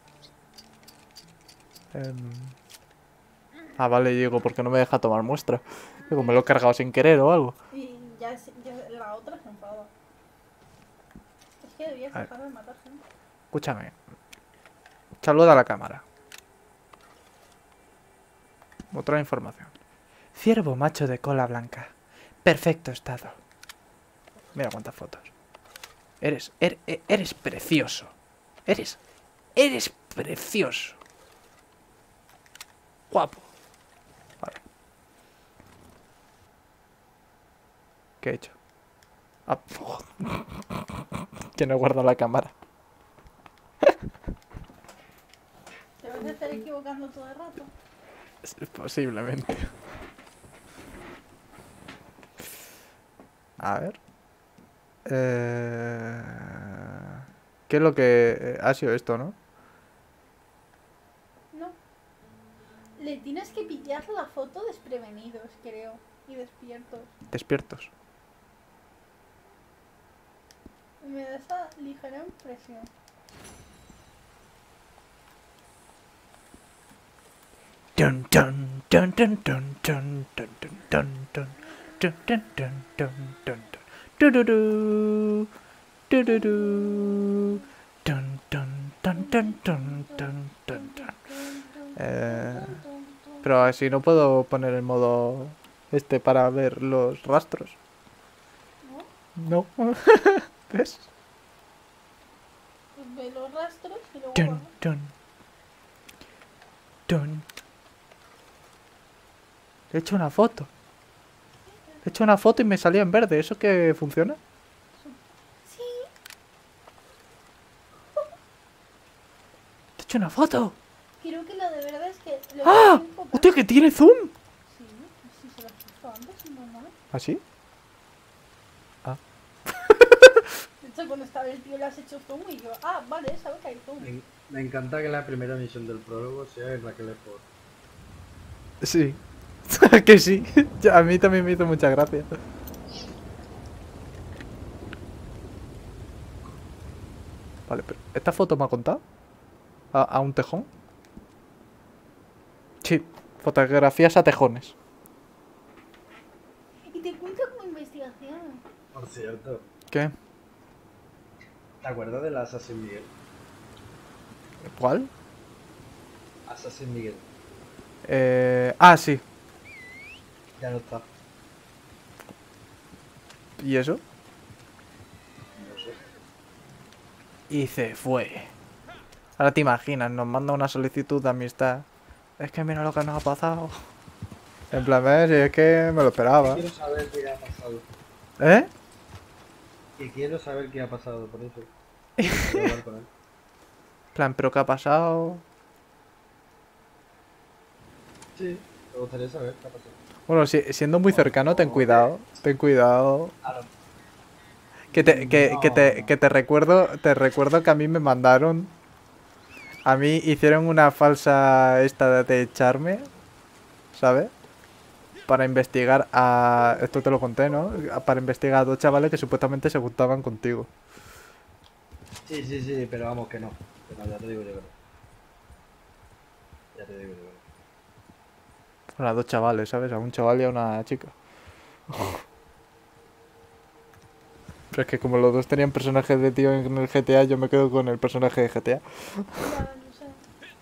S1: Ah, vale, digo, porque no me deja tomar muestra. Digo, me lo he cargado sin querer o algo.
S5: Y ya la otra se enfada. Es que debías dejar de matar gente.
S1: Escúchame. Saluda a la cámara. Otra información. Ciervo macho de cola blanca. Perfecto estado. Mira cuántas fotos. Eres precioso. Eres precioso. Guapo. Vale. ¿Qué he hecho? Ah, que no guarda la cámara.
S5: Te vas a estar equivocando todo el rato.
S1: Posiblemente. A ver. ¿Qué es lo que ha sido esto, no?
S5: No. Le tienes que pillar la foto desprevenidos, creo. Y despiertos.
S1: Despiertos.
S5: Me da esa ligera impresión.
S1: Dun dun dun dun dun dun dun dun dun dun dun dun dun dun dun du-du-du, du-du-du, dun dun dun dun dun dun dun dun. Pero así no puedo poner el modo este para ver los rastros. No. ¿Ves?
S5: Ve los rastros y luego
S1: Dun
S5: vamos.
S1: dun dun. He hecho una foto. He hecho una foto y me salía en verde. ¿Eso qué funciona?
S5: Sí.
S1: He hecho una foto.
S5: Creo que lo de verdad es que...
S1: ¡Ah! ¡Hostia, que tiene zoom!
S5: Sí, sí se lo has visto antes, normal.
S1: ¿Así?
S5: De hecho, cuando estaba el tío le has hecho zoom y yo... Ah, vale, sabe que hay zoom.
S6: Me encanta que la primera misión del prólogo sea en la que le por.
S1: Sí. Que sí. A mí también me hizo mucha gracia. Vale, pero ¿esta foto me ha contado? ¿A un tejón? Sí, fotografías a tejones.
S5: Y te cuento como investigación.
S6: Por cierto,
S1: ¿Qué?
S6: ¿te acuerdas del Assassin Miguel?
S1: ¿Cuál?
S6: Assassin Miguel.
S1: Ah, sí.
S6: Ya no está.
S1: ¿Y eso?
S6: No sé.
S1: Y se fue. Ahora te imaginas, nos manda una solicitud de amistad. Es que mira lo que nos ha pasado. En plan, ¿ves? Si es que me lo esperaba.
S6: Quiero saber qué ha pasado.
S1: ¿Eh?
S6: Que quiero saber qué ha pasado, por eso. Quiero hablar con él.
S1: En plan, ¿pero qué ha pasado?
S6: Sí, me gustaría saber qué ha pasado.
S1: Bueno, siendo muy cercano, ten cuidado. Ten cuidado. Que te recuerdo que a mí me mandaron. A mí hicieron una falsa esta de echarme, ¿sabes? Para investigar a... Esto te lo conté, ¿no? Para investigar a dos chavales que supuestamente se gustaban contigo.
S6: Sí, pero vamos que no. Que no, ya te digo yo que no. Ya te digo yo que no.
S1: Bueno, a dos chavales, ¿sabes? A un chaval y a una chica. Pero es que como los dos tenían personajes de tío en el GTA, yo me quedo con el personaje de GTA.
S5: Ya, no sé.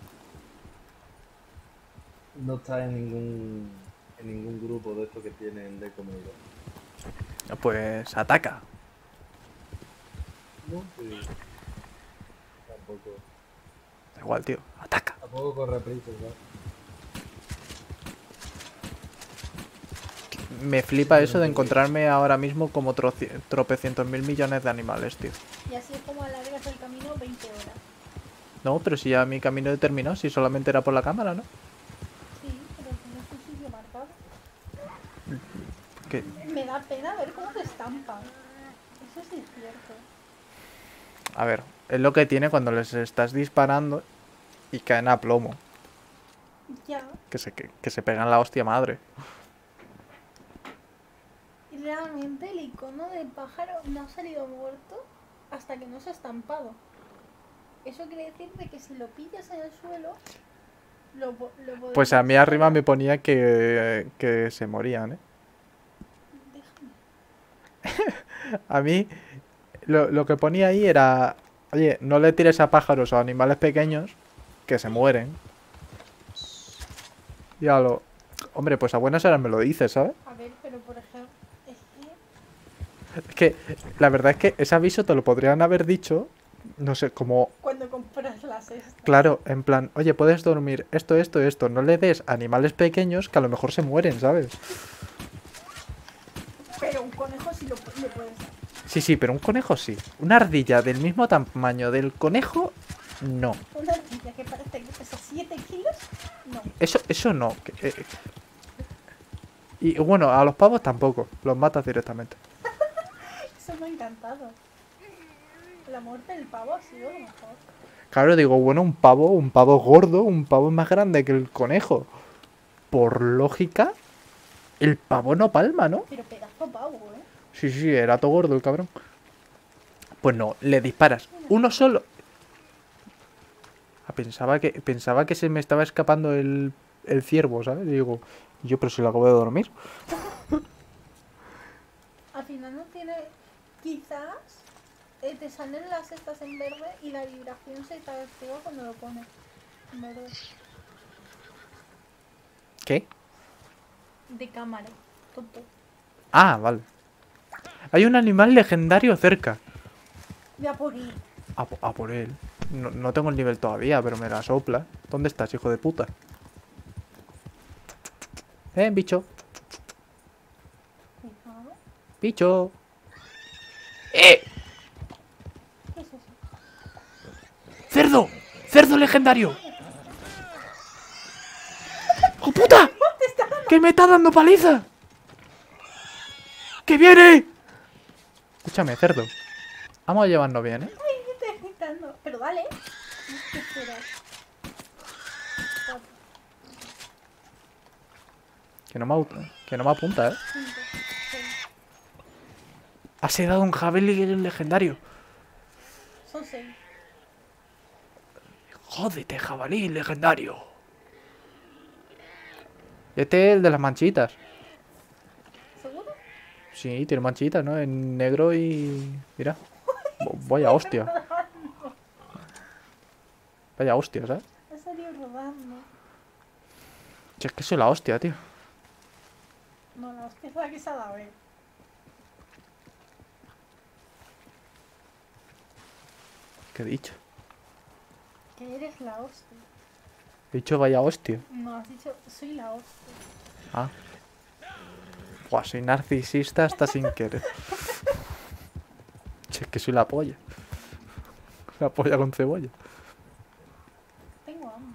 S6: No está en ningún grupo de estos que tienen de comunidad.
S1: Pues ataca.
S6: No, sí. Tampoco.
S1: Da igual, tío. Ataca.
S6: Tampoco corre prisa, ¿sabes?
S1: Me flipa eso de encontrarme ahora mismo como tropecientos mil millones de animales, tío.
S5: Y así es como alargas el camino 20 horas.
S1: No, pero si ya mi camino terminó, si solamente era por la cámara, ¿no?
S5: Sí, pero tienes un sitio marcado.
S1: Que...
S5: Me da pena ver cómo te estampan. Eso sí es cierto.
S1: A ver, es lo que tiene cuando les estás disparando y caen a plomo.
S5: Ya.
S1: Que se pegan la hostia madre.
S5: Y realmente el icono del pájaro no ha salido muerto hasta que no se ha estampado. Eso quiere decir de que si lo pillas en el suelo, lo podemos...
S1: Pues a mí arriba me ponía que se morían, ¿eh?
S5: Déjame.
S1: A mí lo que ponía ahí era... Oye, no le tires a pájaros o animales pequeños que se mueren. Ya lo... Hombre, pues a buenas horas me lo dices, ¿sabes?
S5: A ver, pero por ejemplo,
S1: Es que la verdad es que ese aviso te lo podrían haber dicho, no sé, como...
S5: cuando compras las estas.
S1: Claro, en plan, oye, puedes dormir esto, esto, esto. No le des a animales pequeños que a lo mejor se mueren, ¿sabes?
S5: Pero un conejo sí le puedes dar.
S1: Sí, pero un conejo sí. Una ardilla del mismo tamaño del conejo, no.
S5: Una ardilla que parece que pesa 7 kilos, no.
S1: Eso no. Y bueno, a los pavos tampoco. Los matas directamente.
S5: Eso me ha encantado. La muerte del pavo ha sido lo mejor.
S1: Claro, digo, bueno, un pavo gordo, un pavo más grande que el conejo. Por lógica, el pavo no palma, ¿no?
S5: Pero pedazo pavo, ¿eh?
S1: Sí, era todo gordo el cabrón. Pues no, le disparas uno solo. Pensaba que se me estaba escapando el ciervo, ¿sabes? Y digo, yo, pero si lo acabo de dormir.
S5: Al final no tiene... Quizás te salen las estas en verde y la vibración se te activa cuando lo pones en verde.
S1: ¿Qué?
S5: De cámara, tonto.
S1: Ah, vale. Hay un animal legendario cerca.
S5: Voy a por ir.
S1: A por él. No tengo el nivel todavía, pero me la sopla. ¿Dónde estás, hijo de puta? Bicho.
S5: Cuidado.
S1: Bicho.
S5: ¿Qué es eso?
S1: ¡Cerdo! ¡Cerdo legendario! ¡Oh, puta! ¡Que me está dando paliza! ¡Que viene! Escúchame, cerdo. Vamos a llevarnos bien, ¿eh?
S5: Ay, me estoy gritando. Pero dale. ¿Qué esperas?
S1: Que no me apunta, ¿eh? Has dado un jabalí legendario.
S5: Son 6.
S1: Jódete, jabalí legendario. Este es el de las manchitas.
S5: ¿Seguro?
S1: Sí, tiene manchitas, ¿no? En negro y... Mira. Vaya hostia. Vaya hostia, ¿sabes?
S5: Ha salido rodando.
S1: Si es que soy la hostia, tío.
S5: No, la hostia es la que se ha dado,
S1: ¿Qué he dicho?
S5: Que eres la hostia.
S1: He dicho vaya hostia.
S5: No, has dicho soy la hostia.
S1: Ah. Buah, soy narcisista hasta sin querer. Che, que soy la polla. La polla con cebolla.
S5: Tengo hambre.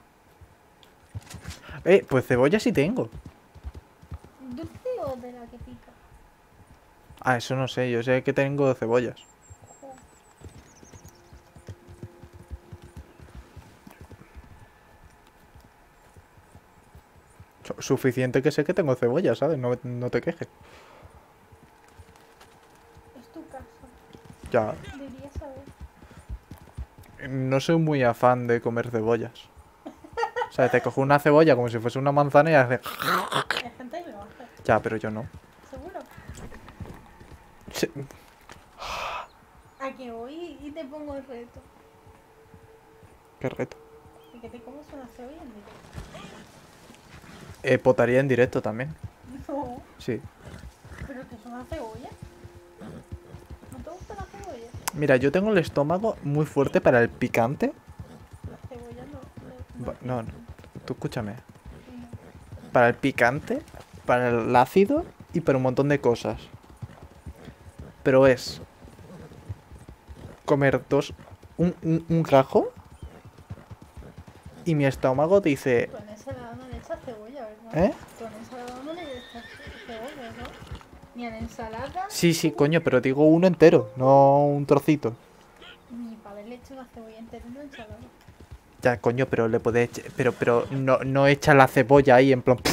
S1: Pues cebolla sí tengo.
S5: ¿Dulce o de la que pica?
S1: Ah, eso no sé. Yo sé que tengo cebollas.
S5: Joder.
S1: Suficiente que sé que tengo cebollas, ¿sabes? No, no te quejes.
S5: Es tu casa.
S1: Ya.
S5: Deberías saber.
S1: No soy muy afán de comer cebollas. O sea, te cojo una cebolla como si fuese una manzana y hace...
S5: Hay gente que lo hace.
S1: Ya, pero yo no.
S5: ¿Seguro?
S1: Sí.
S5: A que voy y te pongo el reto.
S1: Qué reto.
S5: De que te comes una cebolla en directo.
S1: Potaría en directo también.
S5: No,
S1: Sí.
S5: pero que es una cebolla. ¿No te gusta la cebolla?
S1: Mira, yo tengo el estómago muy fuerte para el picante.
S5: La cebolla no.
S1: No, no. Tú escúchame. Para el picante, para el ácido y para un montón de cosas. Pero es comer un gajo y mi estómago te dice...
S5: Con ensalada no le echas cebolla, ¿verdad?
S1: ¿Eh?
S5: Con ensalada no le echas cebolla, ¿no? Ni a la ensalada.
S1: Sí, sí, coño, pero digo uno entero, no un trocito.
S5: Mi padre le echa una cebolla entera en la ensalada.
S1: Ya, coño, pero le puedes echar... Pero no echa la cebolla ahí en plan...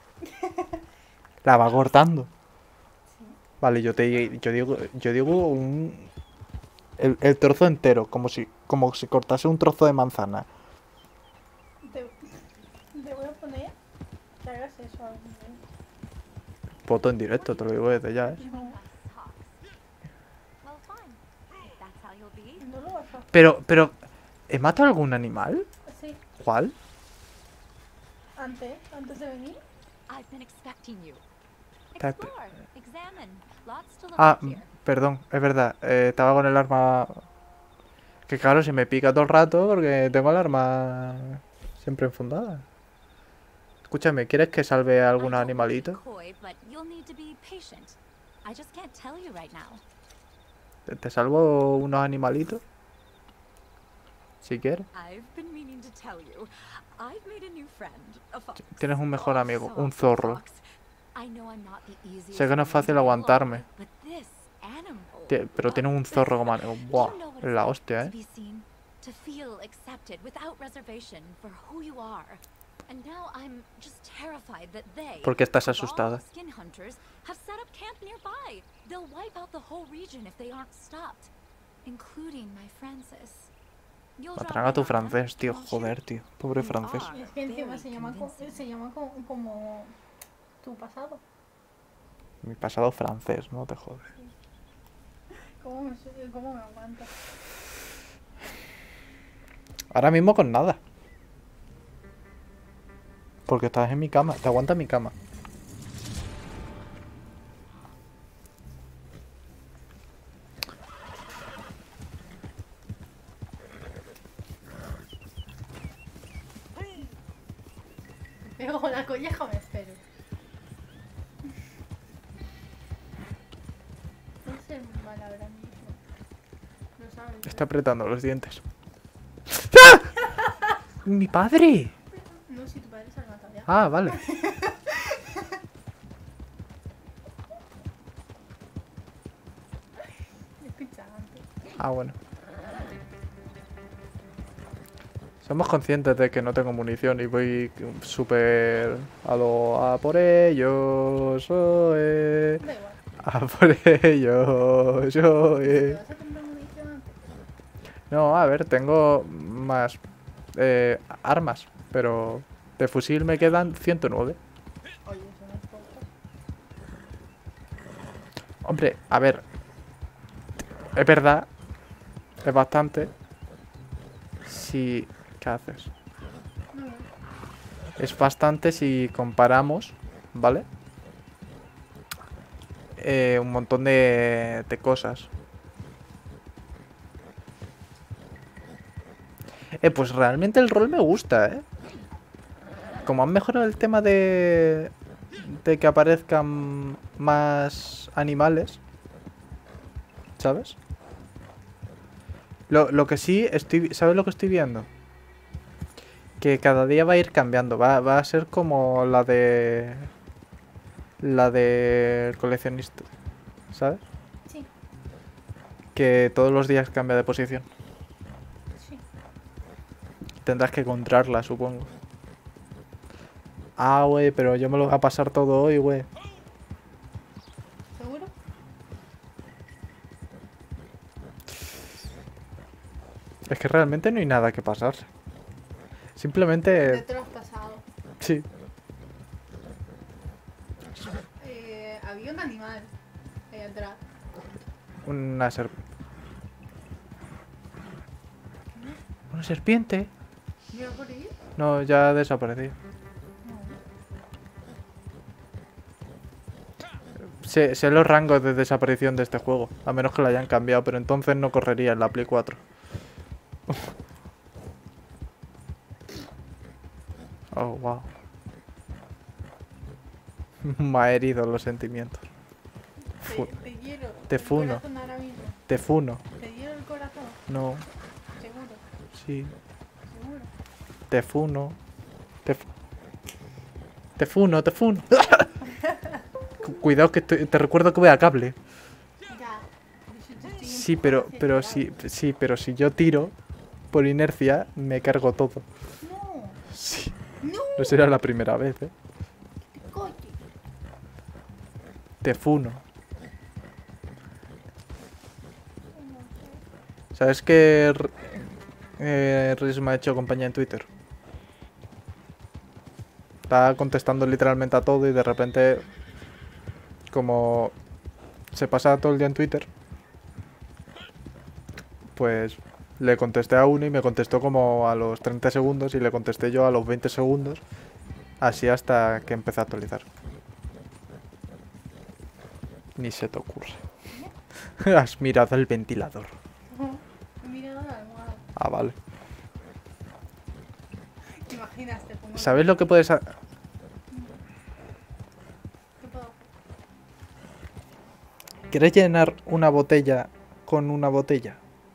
S1: La va cortando. Vale, yo digo el trozo entero, como si cortase un trozo de manzana.
S5: Te voy a poner que hagas eso algún día.
S1: Foto en directo, te lo digo desde ya, ¿eh?
S5: No,
S2: Well, fine. If that's how you'll be.
S5: no lo vas a hacer.
S1: Pero, ¿he matado algún animal?
S5: Sí,
S1: ¿Cuál?
S5: antes de venir.
S2: I've been expecting you.
S1: Ta-
S2: Explore, examine. Lots to look
S1: Ah,
S2: at here.
S1: perdón, es verdad. Estaba con el arma... Que claro, se me pica todo el rato porque tengo el arma siempre enfundada. Escúchame, ¿quieres que salve a algún
S2: I don't mean to be
S1: animalito?
S2: coy, but you'll need to be patient. I just can't tell you right now.
S1: ¿Te salvo unos animalitos? Si quieres.
S2: I've been meaning to tell you. I've made a new friend, a fox.
S1: Tienes un mejor
S2: Oh,
S1: amigo,
S2: so
S1: un zorro.
S2: fox. I know I'm not the easiest
S1: Sé que no es
S2: man
S1: fácil
S2: in the
S1: aguantarme.
S2: world, but this animal,
S1: Pero tienes un zorro como... Buah,
S2: You know what
S1: la
S2: it's like
S1: hostia,
S2: to
S1: ¿eh?
S2: be seen, to feel accepted without reservation for who you are. And now I'm just terrified that they,
S1: ¿Por qué estás
S2: cabal
S1: asustada?
S2: skin hunters, have set up camp nearby. They'll wipe out the whole region if they aren't stopped, including my Francis. You'll drop
S1: Matarán a tu
S2: in on them,
S1: francés, tío.
S2: won't you?
S1: Joder, tío. Pobre
S2: You
S1: francés.
S2: are
S5: Es que encima
S2: very
S5: se llama
S2: convincing.
S5: como tu pasado.
S1: Mi pasado francés, no te jodes.
S5: ¿Cómo me aguanta?
S1: Ahora mismo con nada. Porque estás en mi cama. Te aguanta mi cama.
S5: Pero con la colleja me espero. Es el mal ahora mismo. Lo sabes.
S1: Está apretando los dientes. ¡Ah! ¡Mi padre!
S5: No, si tu padre se ha matado ya.
S1: Ah, vale.
S5: Escucha antes.
S1: Ah, bueno. Somos conscientes de que no tengo munición y voy súper a por ellos, oe.
S5: Da igual.
S1: A por ellos,
S5: ¿Te
S1: oe.
S5: vas a comprar munición antes?
S1: No, a ver, tengo más armas, pero de fusil me quedan 109.
S5: Oye, eso no es poco.
S1: Hombre, a ver, es verdad, es bastante. Si... ¿Qué haces?
S5: No, no.
S1: Es bastante si comparamos, ¿vale? un montón de cosas. Pues realmente el rol me gusta, ¿eh? Como han mejorado el tema de que aparezcan más animales, ¿sabes? Lo que sí estoy... ¿Sabes lo que estoy viendo? Que cada día va a ir cambiando. Va a ser como la de... La del coleccionista, ¿sabes?
S5: Sí,
S1: Que todos los días cambia de posición.
S5: sí.
S1: Tendrás que encontrarla, supongo. Ah, güey, pero yo me lo voy a pasar todo hoy, güey.
S5: ¿Seguro?
S1: Es que realmente no hay nada que pasar.
S5: Ya
S1: Simplemente...
S5: te lo has pasado.
S1: Sí.
S5: Había un animal ahí atrás.
S1: Una serpiente.
S5: ¿Mira por ahí?
S1: No, ya ha desaparecido. Sé los rangos de desaparición de este juego. A menos que lo hayan cambiado, pero entonces no correría en la Play 4. Oh, wow. Me ha herido los sentimientos.
S5: Te hiero.
S1: Te
S5: el
S1: funo.
S5: corazón ahora mismo.
S1: Te funo.
S5: Te hiero el corazón.
S1: No,
S5: Seguro.
S1: sí.
S5: Seguro.
S1: Te funo. Te funo, te funo. Cuidado que te recuerdo que voy a cable.
S5: Ya. Yo te estoy
S1: Sí,
S5: empujando hacia
S1: pero si yo tiro por inercia, me cargo todo.
S5: No.
S1: Sí.
S5: No.
S1: No será la primera vez, ¿eh?
S5: Te coche.
S1: Te funo. ¿Sabes que Riz me ha hecho compañía en Twitter? Está contestando literalmente a todo y de repente, como se pasa todo el día en Twitter, pues le contesté a uno y me contestó como a los 30 segundos y le contesté yo a los 20 segundos, así hasta que empecé a actualizar. Ni se te ocurre. Has mirado el ventilador.
S5: He mirado la almohada.
S1: Ah, vale.
S5: ¿Te imaginas? Te pongo...
S1: ¿Sabes lo que puedes hacer?
S5: ¿Qué puedo?
S1: ¿Quieres llenar una botella con una botella?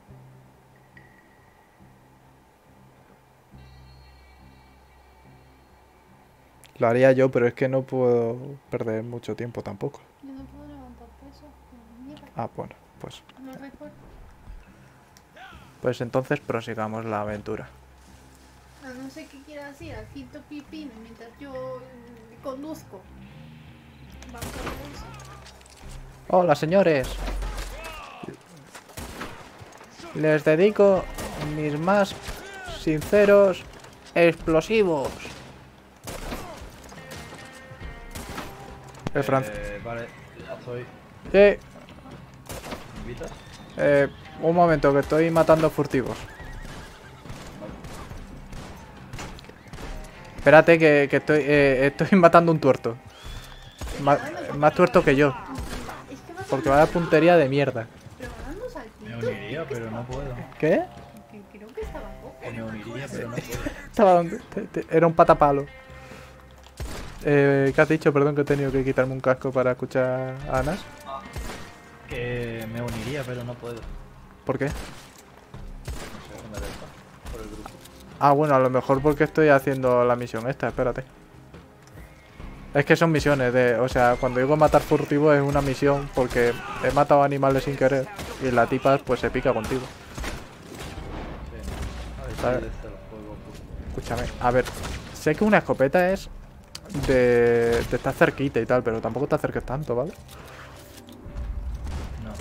S1: Lo haría yo, pero es que no puedo perder mucho tiempo tampoco.
S5: Yo no puedo levantar peso. Mierda.
S1: Ah, bueno, pues
S5: No recuerdo.
S1: entonces prosigamos la aventura.
S5: No sé qué quieras ir al quinto pipino mientras yo conduzco. Vamos a ver eso.
S1: Hola, señores. Les dedico mis más sinceros explosivos. El francés.
S6: Vale, ya estoy.
S1: ¿Me
S6: ¿Me invitas?
S1: un momento, que estoy matando furtivos. Espérate, que estoy matando un tuerto. Más tuerto que yo.
S5: Es que vas
S1: Porque va a puntería de mierda.
S5: pero dando
S6: Me
S5: saltitos.
S6: uniría, pero no puedo.
S1: ¿Qué?
S5: Que creo que estaba poco.
S6: Me uniría, pero no puedo.
S1: Estaba donde... Era un patapalo. ¿Qué has dicho? Perdón, que he tenido que quitarme un casco para escuchar a Anas.
S6: Que me uniría, pero no puedo.
S1: ¿Por qué?
S6: No sé, no me deja. Por el grupo.
S1: Ah, bueno, a lo mejor porque estoy haciendo la misión esta, espérate. Es que son misiones de... O sea, cuando digo matar furtivo es una misión porque he matado animales sin querer y la tipa pues se pica contigo.
S6: Sí. A
S1: Vale.
S6: ver, si desde el juego.
S1: Escúchame, a ver, sé que una escopeta es de estar cerquita y tal, pero tampoco te acerques tanto, ¿vale?
S6: No,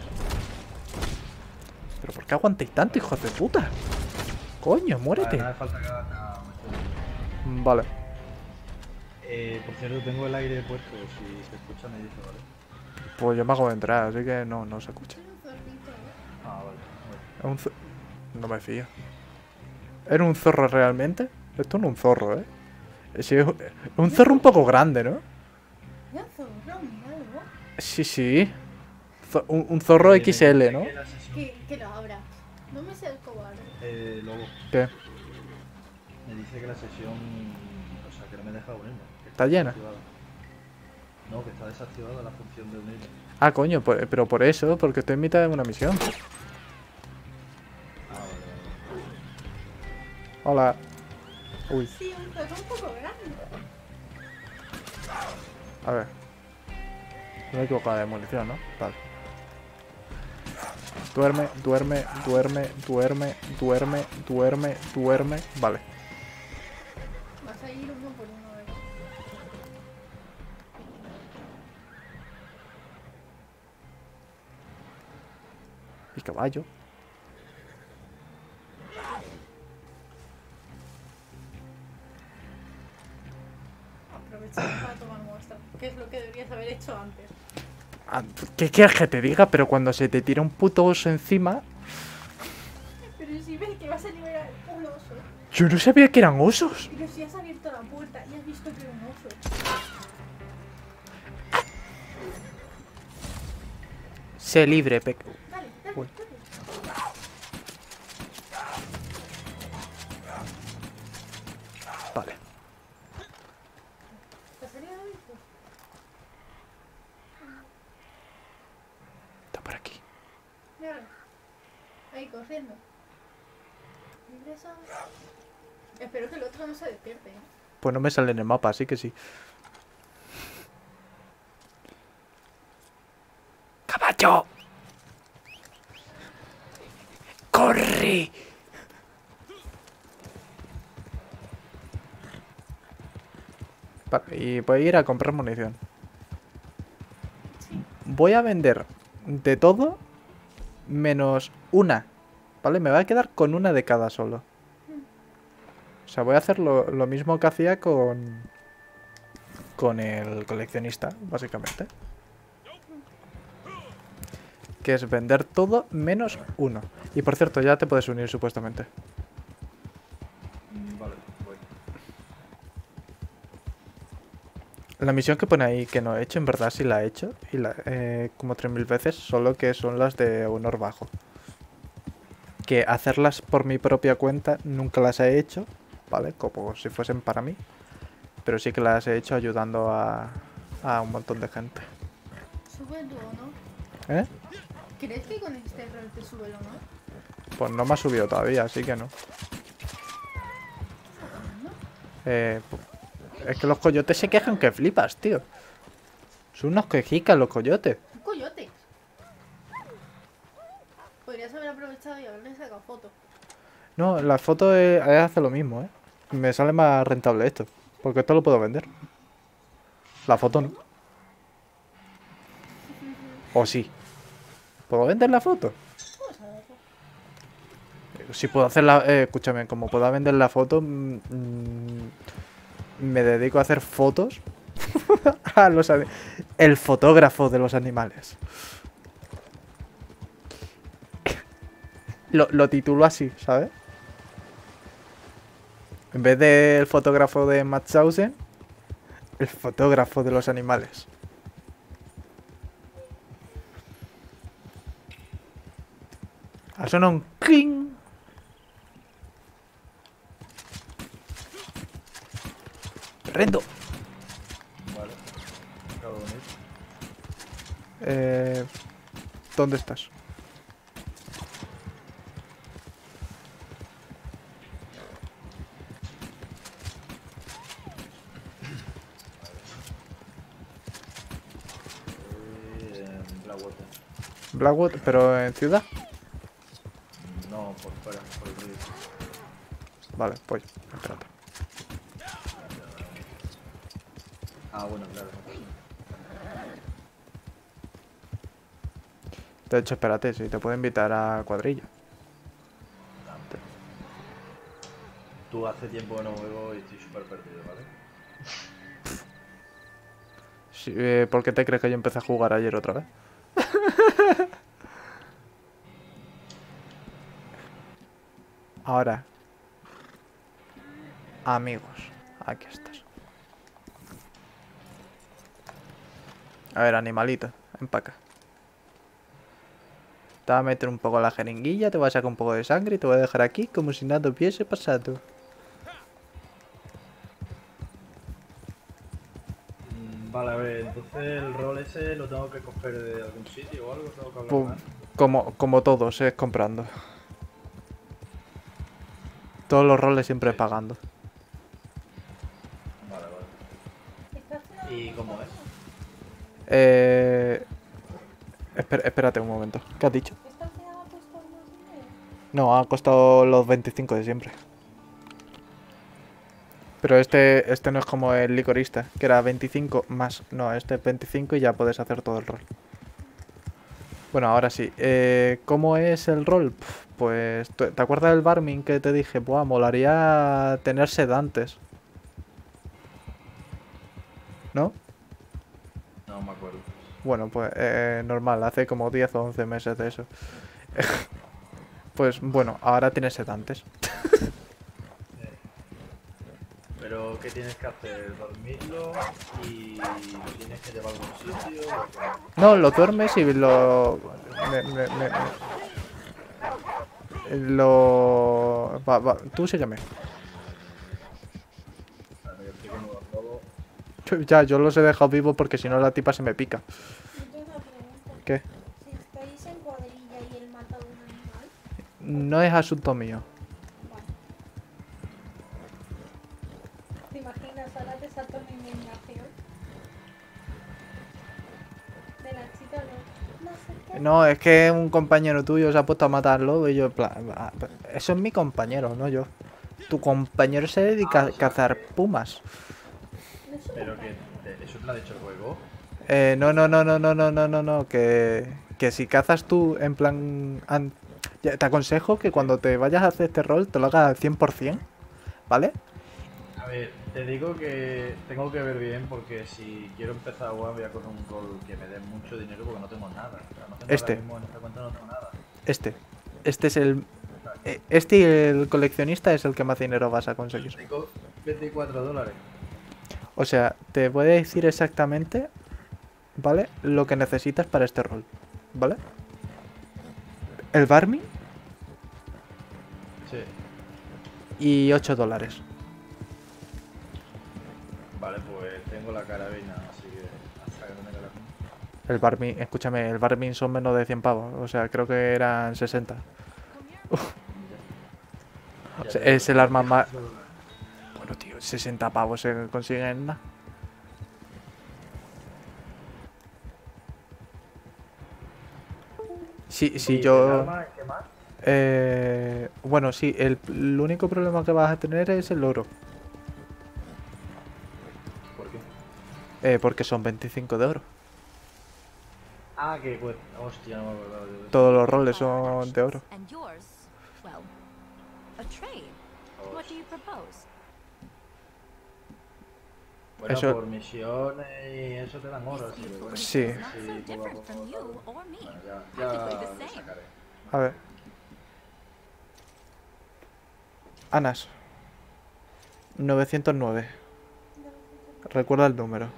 S1: ¿Pero por qué aguantáis tanto, hijos de puta? Coño, muérete.
S6: no hace falta que hagas nada.
S1: Vale.
S6: Por cierto, tengo el aire puesto. Si se escucha, me dice, ¿vale?
S1: Pues yo me hago de entrar, así que no se escucha.
S6: Ah, vale.
S1: Es un no me fío. ¿Era un zorro realmente? Esto no es un zorro, ¿eh? Sí, es un zorro un poco grande, ¿no?
S5: Ya zorro. mira, ¿no?
S1: Sí, sí. Un zorro XL, ¿no?
S5: Que lo abra. No me seas cobarde.
S6: Lobo,
S1: ¿Qué?
S6: me dice que la sesión... O sea, que no me deja unirme. Que
S1: ¿Está llena?
S6: desactivada. No, que está desactivada la función de unirme.
S1: Ah, coño, pero por eso, porque estoy en mitad de una misión.
S6: Ah, vale.
S1: Hola. Uy,
S5: Sí, un poco grande.
S1: a ver. No me he equivocado de munición, ¿no? Vale. Duerme, duerme, duerme, duerme, duerme, duerme, duerme. Vale.
S5: Vas a ir uno por uno, ¿verdad?
S1: Y caballo.
S5: Aprovechar para tomar muestra. Que es lo que deberías haber hecho antes.
S1: Ah, ¿qué quieres que te diga? Pero cuando se te tira un puto oso encima...
S5: Pero si ves que vas a liberar un oso.
S1: Yo no sabía que eran osos.
S5: Pero si has abierto la puerta y has visto que era un oso.
S1: Sé libre,
S5: Dale,
S1: Uy.
S5: dale.
S1: Vale.
S5: ¿Te salido de esto?
S1: Está por aquí.
S5: Míralo. Ahí, corriendo. Regresa. Espero que el otro no se despierte, ¿eh?
S1: Pues no me sale en el mapa, así que sí. ¡Caballo! ¡Corre! Vale, y voy a ir a comprar munición. Voy a vender de todo menos una. ¿Vale? Me voy a quedar con una de cada solo. O sea, voy a hacer lo mismo que hacía con el coleccionista, básicamente. Que es vender todo menos uno. Y por cierto, ya te puedes unir supuestamente.
S6: Vale, voy.
S1: La misión que pone ahí que no he hecho, en verdad sí la he hecho. Y como 3000 veces, solo que son las de honor bajo. Que hacerlas por mi propia cuenta nunca las he hecho, ¿vale? Como si fuesen para mí. Pero sí que las he hecho ayudando a un montón de gente.
S5: Sube tú, ¿no?
S1: ¿Eh?
S5: ¿Crees que con este rol te sube o no?
S1: Pues no me ha subido todavía, así que no. Es que los coyotes se quejan que flipas, tío. Son unos quejicas los coyotes.
S5: Un coyote. Podrías haber aprovechado y haberle sacado foto.
S1: No, la foto hace lo mismo, ¿eh? Me sale más rentable esto. Porque esto lo puedo vender. La foto no. ¿O sí? ¿Puedo vender la foto?
S5: Vamos a verlo.
S1: Si puedo hacer la... escúchame, como pueda vender la foto... me dedico a hacer fotos a los el fotógrafo de los animales. Lo titulo así, ¿sabes? En vez del fotógrafo de Mauthausen, el fotógrafo de los animales. Ha sonado un cling. Rendo.
S6: Vale. Acabo de venir.
S1: ¿Dónde estás?
S6: Blackwater.
S1: Blackwood, pero en ciudad.
S6: No, por fuera, por el río.
S1: Vale, pues, espérate.
S6: Ah, bueno, claro.
S1: De hecho, espérate, si te puedo invitar a cuadrilla.
S6: Tú hace tiempo que no juego y estoy súper perdido, ¿vale?
S1: Sí, ¿por qué te crees que yo empecé a jugar ayer otra vez? Ahora. Amigos. Aquí estás. A ver, animalito, empaca. Te voy a meter un poco la jeringuilla, te voy a sacar un poco de sangre y te voy a dejar aquí como si nada hubiese pasado.
S6: Vale, a ver, entonces el rol ese lo tengo que coger de algún sitio o algo, tengo que hablar
S1: Pum,
S6: más.
S1: como todos, es comprando. Todos los roles siempre pagando.
S6: Vale, vale.
S5: ¿Estás cenando
S6: ¿Y cómo es?
S1: Espérate un momento. ¿Qué has dicho?
S5: ¿Esta cena ha costado más dinero?
S1: No, ha costado los 25 de siempre. Pero este no es como el licorista, que era 25 más. No, este es 25 y ya puedes hacer todo el rol. Bueno, ahora sí. ¿Cómo es el rol? Pues, ¿te acuerdas del Barmin que te dije? Buah, molaría tener sedantes. ¿No?
S6: No me acuerdo.
S1: Bueno, pues normal, hace como 10 o 11 meses de eso. Pues bueno, ahora tienes sedantes.
S6: Pero, ¿qué tienes que hacer? ¿Dormirlo? ¿Y tienes que llevarlo a un sitio?
S1: No, lo duermes y lo... Tú sígueme. Ya, yo los he dejado vivos porque si no la tipa se me pica.
S5: Yo tengo una pregunta.
S1: ¿Qué?
S5: Si estáis en cuadrilla y él mata a un animal,
S1: No es asunto mío.
S5: ¿te imaginas? Ahora te salta una indignación de la chica no sé qué.
S1: No, es que un compañero tuyo se ha puesto a matarlo y yo en plan... Eso es mi compañero, no yo. Tu compañero se dedica a cazar pumas.
S6: ¿Pero que eso te lo ha dicho el juego?
S1: No, que si cazas tú en plan... te aconsejo que cuando te vayas a hacer este rol te lo hagas al 100%, ¿vale?
S6: A ver, te digo que tengo que ver bien porque si quiero empezar a jugar voy a coger un rol que me dé mucho dinero porque no tengo nada. O sea, no tengo
S1: Este.
S6: ahora mismo en esta cuenta no tengo nada.
S1: Este es el... Este y el coleccionista es el que más dinero vas a conseguir.
S6: Tengo $24.
S1: O sea, te voy a decir exactamente, ¿vale? Lo que necesitas para este rol, ¿vale? El Barmy
S6: Sí.
S1: y $8.
S6: Vale, pues tengo la carabina, así que hasta que no tenga la carabina.
S1: El Barmy, escúchame, el Barmy son menos de 100 pavos, o sea, creo que eran 60. O sea, es el arma más... Bueno, tío, 60 pavos se consiguen nada. Si yo...
S6: ¿Qué más?
S1: Bueno, sí, el único problema que vas a tener es el oro.
S6: ¿Por qué?
S1: Porque son 25 de oro.
S6: Ah, que pues... Hostia, no me acordaba de eso.
S1: Todos los roles son de oro.
S2: And yours, well, a trade. What do you propose?
S6: Bueno,
S1: Eso-
S6: por misiones y eso te dan oro, así que bueno.
S1: Sí.
S2: Not so
S6: Sí, poco a
S2: different
S6: poco,
S2: from you
S6: claro.
S2: or me.
S6: Bueno, ya
S2: Practically
S6: lo
S2: the same.
S6: sacaré.
S1: A ver. Anas. 909. Recuerda el número.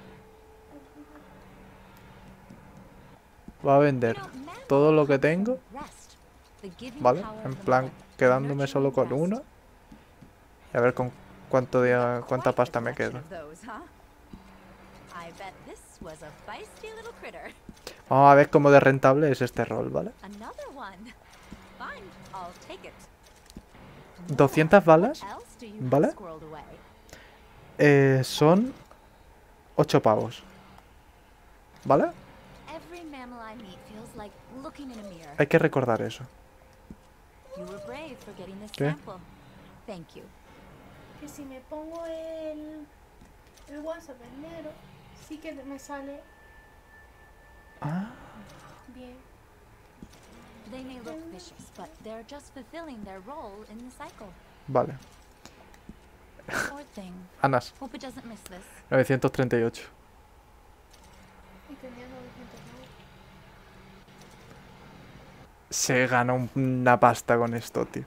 S1: Va a vender todo lo que tengo, ¿vale? En plan, quedándome solo con uno. Y a ver con cuánta pasta me queda. Vamos a ver cómo de rentable es este rol, ¿vale? 200 balas, ¿vale? Son 8 pavos, ¿vale? Hay que recordar eso. ¿Qué?
S5: Que si me pongo el WhatsApp en negro, sí que me sale
S1: Ah,
S5: bien.
S2: They may look vicious, but they're just fulfilling their role in the cycle.
S1: vale.
S2: Poor thing.
S1: Anas,
S2: Hope it doesn't miss this.
S1: 938.
S5: Y tenía 909.
S1: Se gana una pasta con esto, tío.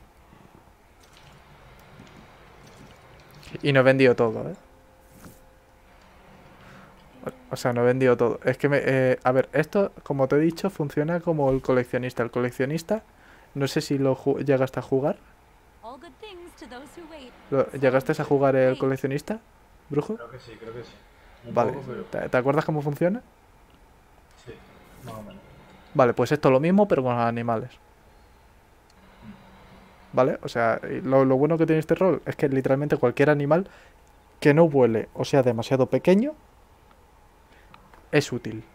S1: Y no he vendido todo, ¿eh? O sea, no he vendido todo. Es que a ver, esto, como te he dicho, funciona como el coleccionista. El coleccionista, no sé si lo llegaste a jugar. ¿Llegaste a jugar el coleccionista, Brujo?
S6: Creo que sí, creo que sí.
S1: Vale,
S6: Poco, pero...
S1: ¿te acuerdas cómo funciona?
S6: Sí, más o menos.
S1: Vale, pues esto es lo mismo, pero con animales. ¿Vale? O sea, lo bueno que tiene este rol es que literalmente cualquier animal que no vuele o sea demasiado pequeño es útil.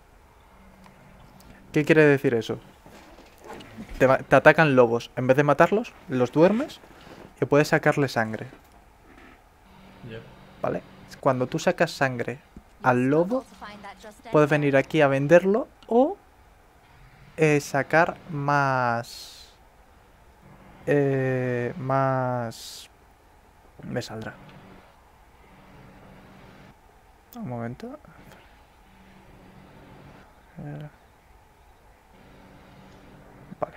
S1: ¿Qué quiere decir eso? Te atacan lobos. En vez de matarlos, los duermes y puedes sacarle sangre.
S6: Yeah.
S1: ¿Vale? Cuando tú sacas sangre al lobo, puedes venir aquí a venderlo o sacar más... más... Me saldrá. Un momento. Vale.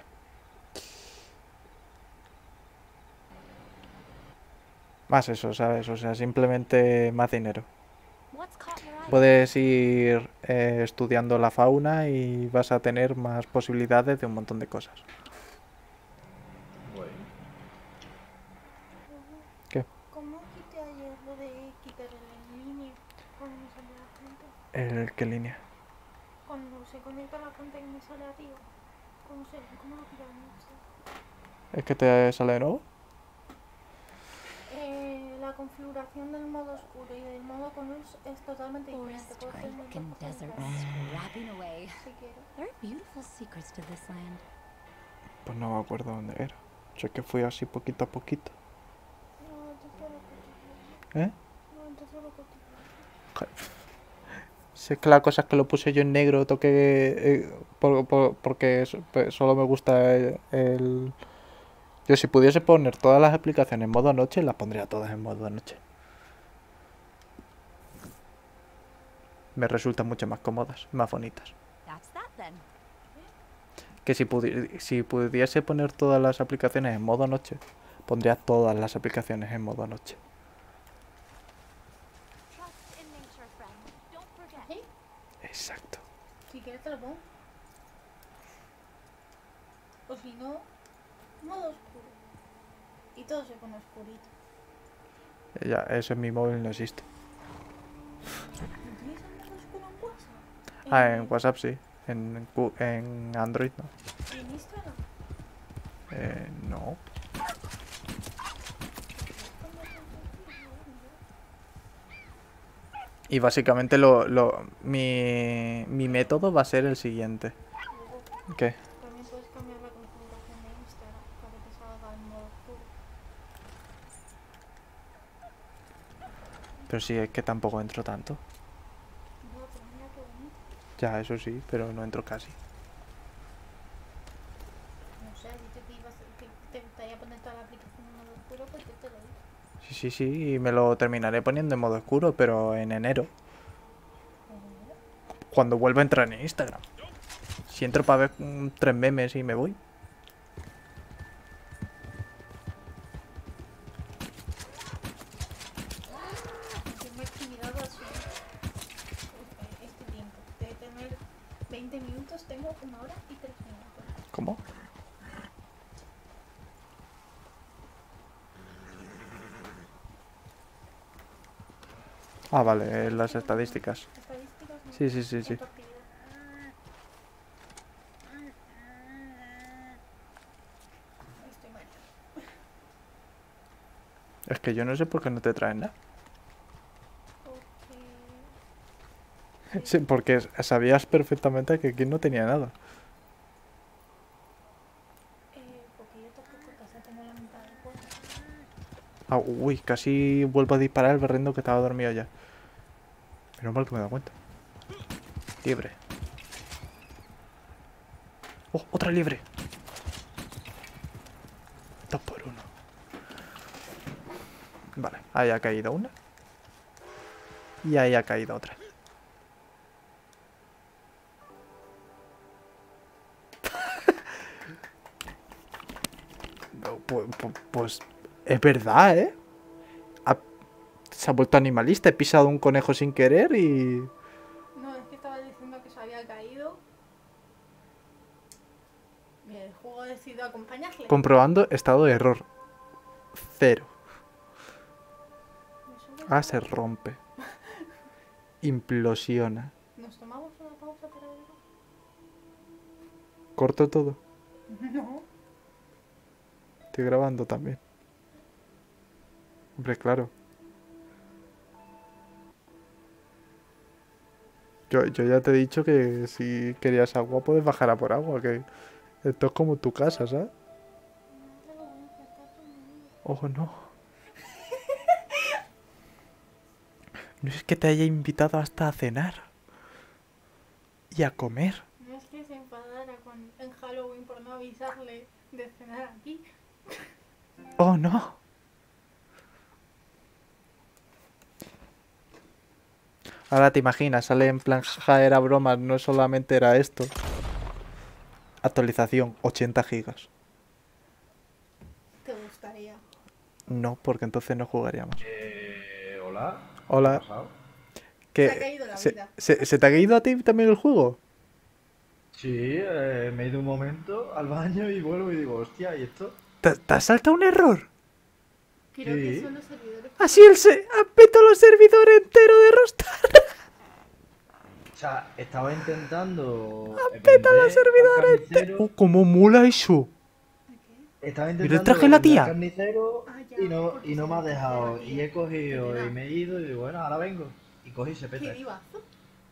S1: Más eso, ¿sabes? O sea, simplemente más dinero. Puedes ir estudiando la fauna y vas a tener más posibilidades de un montón de cosas.
S6: Bueno.
S1: ¿Qué?
S5: ¿Cómo quité ayer lo de quitar el en línea cuando me sale la cuenta?
S1: ¿Qué línea?
S5: Cuando se conecta la cuenta y me sale arriba. ¿Cómo lo quitan? No sé.
S1: ¿Es que te sale de nuevo?
S5: La configuración del modo oscuro y del modo con luz es totalmente diferente. Puedo hacer muy pocas cosas. Si quiero.
S1: Pues no me acuerdo dónde era. Sé que fui así poquito a poquito.
S5: No, entonces lo cotilleo.
S1: ¿Eh?
S5: No, entonces lo cotilleo.
S1: Sé que la cosa es que lo puse yo en negro, toqué porque solo me gusta el... Yo si pudiese poner todas las aplicaciones en modo noche, las pondría todas en modo noche. Me resultan mucho más cómodas, más bonitas. Que si pudiese poner todas las aplicaciones en modo noche, pondría todas las aplicaciones en modo noche.
S5: ¿Sí?
S1: Exacto.
S5: Si quieres te lo pongo. O si no, modo oscuro. Y todo se pone oscurito.
S1: Ya, eso en mi móvil no existe.
S5: ¿Utilizas modo oscuro en WhatsApp?
S1: Ah, en WhatsApp sí. En Android no.
S5: ¿En Instagram?
S1: No. Y básicamente mi método va a ser el siguiente. ¿Qué?
S5: También puedes cambiar la configuración de Instagram para que te salga en modo oscuro.
S1: Pero sí, es que tampoco entro tanto.
S5: No, pero mira qué bonito.
S1: Ya, eso sí, pero no entro casi.
S5: No sé, dice que te gustaría poner toda la aplicación en modo oscuro, pues yo te lo digo.
S1: Sí, y me lo terminaré poniendo en modo oscuro, pero en enero. Cuando vuelva a entrar en Instagram. Si entro para ver 3 memes y me voy.
S5: Yo me he estimado así este tiempo. De tener 20 minutos, tengo 1 hora y 3 minutos.
S1: ¿Cómo? Ah, vale, las estadísticas.
S5: Estadísticas, ¿no?
S1: Sí.
S5: En tu actividad. Estoy mal.
S1: Es que yo no sé por qué no te traen nada. Sí, porque sabías perfectamente que aquí no tenía nada.
S5: Porque yo tampoco casa tengo la mitad del juego.
S1: Ah, uy, casi vuelvo a disparar el berrendo que estaba dormido ya. Menos mal que me he dado cuenta. Liebre. ¡Oh, otra liebre! 2 por 1. Vale, ahí ha caído una. Y ahí ha caído otra. No, pues es verdad, ¿eh? Se ha vuelto animalista. He pisado un conejo sin querer y...
S5: caído. Y el juego ha decidido acompañarle.
S1: Comprobando estado de error. 0.
S5: Eso
S1: Ah,
S5: es-
S1: se rompe. Implosiona.
S5: ¿Nos tomamos una pausa para verlo?
S1: Corto todo.
S5: No.
S1: Estoy grabando también. Hombre, claro. Yo ya te he dicho que si querías agua puedes bajar a por agua, que esto es como tu casa, ¿sabes? Oh, no. No es que te haya invitado hasta a cenar. Y a comer.
S5: No es que se enfadara en Halloween por no avisarle de cenar aquí.
S1: Oh, no. Ahora te imaginas, sale en plan, jaja, era broma, no solamente era esto. Actualización, 80 gigas.
S5: ¿Te gustaría?
S1: No, porque entonces no jugaríamos.
S6: Hola.
S1: Hola.
S6: ¿Qué ha pasado?
S1: ¿Qué?
S5: Se ha caído la
S1: ¿Se,
S5: vida.
S1: se te ha caído a ti también el juego?
S6: Sí, me he ido un momento al baño y vuelvo y digo, hostia, ¿y esto?
S1: ¿Te has saltado un error?
S5: Creo que
S6: Sí.
S5: son los servidores.
S1: Así ha petado los servidores enteros de Rostar.
S6: O sea, estaba intentando...
S1: Petado los
S6: vender al
S1: servidores
S6: carnicero,
S1: enteros. Oh, ¿cómo mola eso?
S6: Estaba
S1: Mira
S6: intentando
S1: el traje de la
S6: vender al
S1: tía.
S6: carnicero
S5: Ah, ya,
S6: y no
S5: porque
S6: me ha
S5: se me
S6: dejado.
S5: cae la
S6: Y he
S5: tía.
S6: cogido
S5: Qué
S6: y me he ido y digo, bueno, ahora vengo. Y cogí y se peta.
S5: ¿Qué vivazo?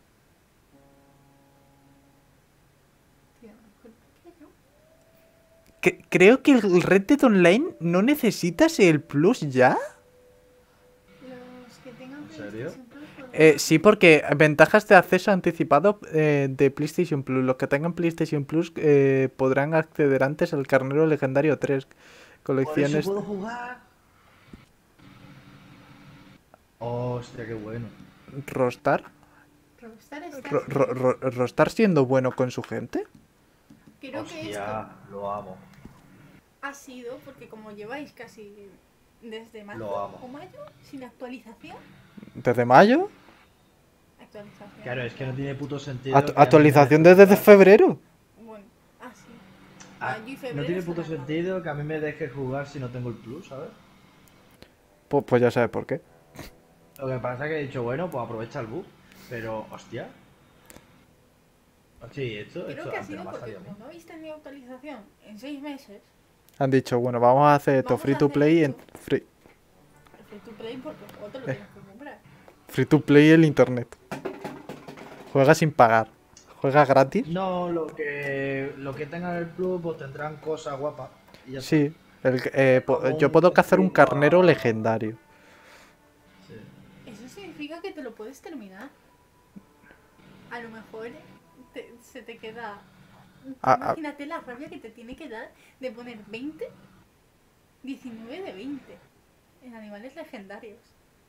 S5: Tío, ¿qué no?
S1: Creo que el Red Dead Online no necesitas el Plus ya.
S5: Los que tengan
S6: ¿En serio?
S5: PlayStation Plus podrán-
S1: Sí, porque ventajas de acceso anticipado de PlayStation Plus. Los que tengan PlayStation Plus podrán acceder antes al Carnero Legendario 3.
S6: Por eso
S1: Colecciones.
S6: puedo jugar. Hostia, qué bueno.
S1: Rostar.
S5: Rockstar está
S1: Rostar siendo bueno con su gente.
S5: Creo que esto
S6: Hostia, lo amo.
S5: ha sido porque como lleváis casi desde marzo
S6: Lo amo.
S5: o mayo sin actualización.
S1: ¿Desde mayo?
S5: Actualización.
S6: Claro, es que no tiene puto sentido. que a mí me
S1: Actualización
S6: dejes
S1: desde
S6: jugar.
S1: febrero.
S5: Bueno, sí.
S6: Ah,
S5: Mayo y
S6: no
S5: febrero
S6: tiene
S5: son
S6: puto
S5: las malas.
S6: sentido que a mí me dejes jugar si no tengo el plus, ¿sabes?
S1: Pues ya sabes por qué.
S6: Lo que pasa es que he dicho, bueno, pues aprovecha el bug. Pero, hostia. Sí, esto
S5: Creo que ha
S6: antes
S5: sido
S6: no me ha
S5: porque
S6: salido a mí.
S5: como no habéis tenido actualización en 6 meses,
S1: Han dicho, bueno, vamos a hacer esto
S5: Vamos a
S1: free to
S5: hacer
S1: play
S5: esto.
S1: free.
S5: el free to play porque luego te lo tienes que comprar.
S1: Free to play el internet. Juega sin pagar. Juega gratis.
S6: No, lo que tengan el plus, pues tendrán cosas guapas. Y ya
S1: Sí.
S6: Como
S1: Yo
S6: un
S1: puedo cazar un
S6: estilo a-
S1: carnero legendario.
S6: está. Sí.
S5: Eso significa que te lo puedes terminar. A lo mejor se te queda... Imagínate la rabia que te tiene que dar de poner 20, 19 de 20 en animales legendarios.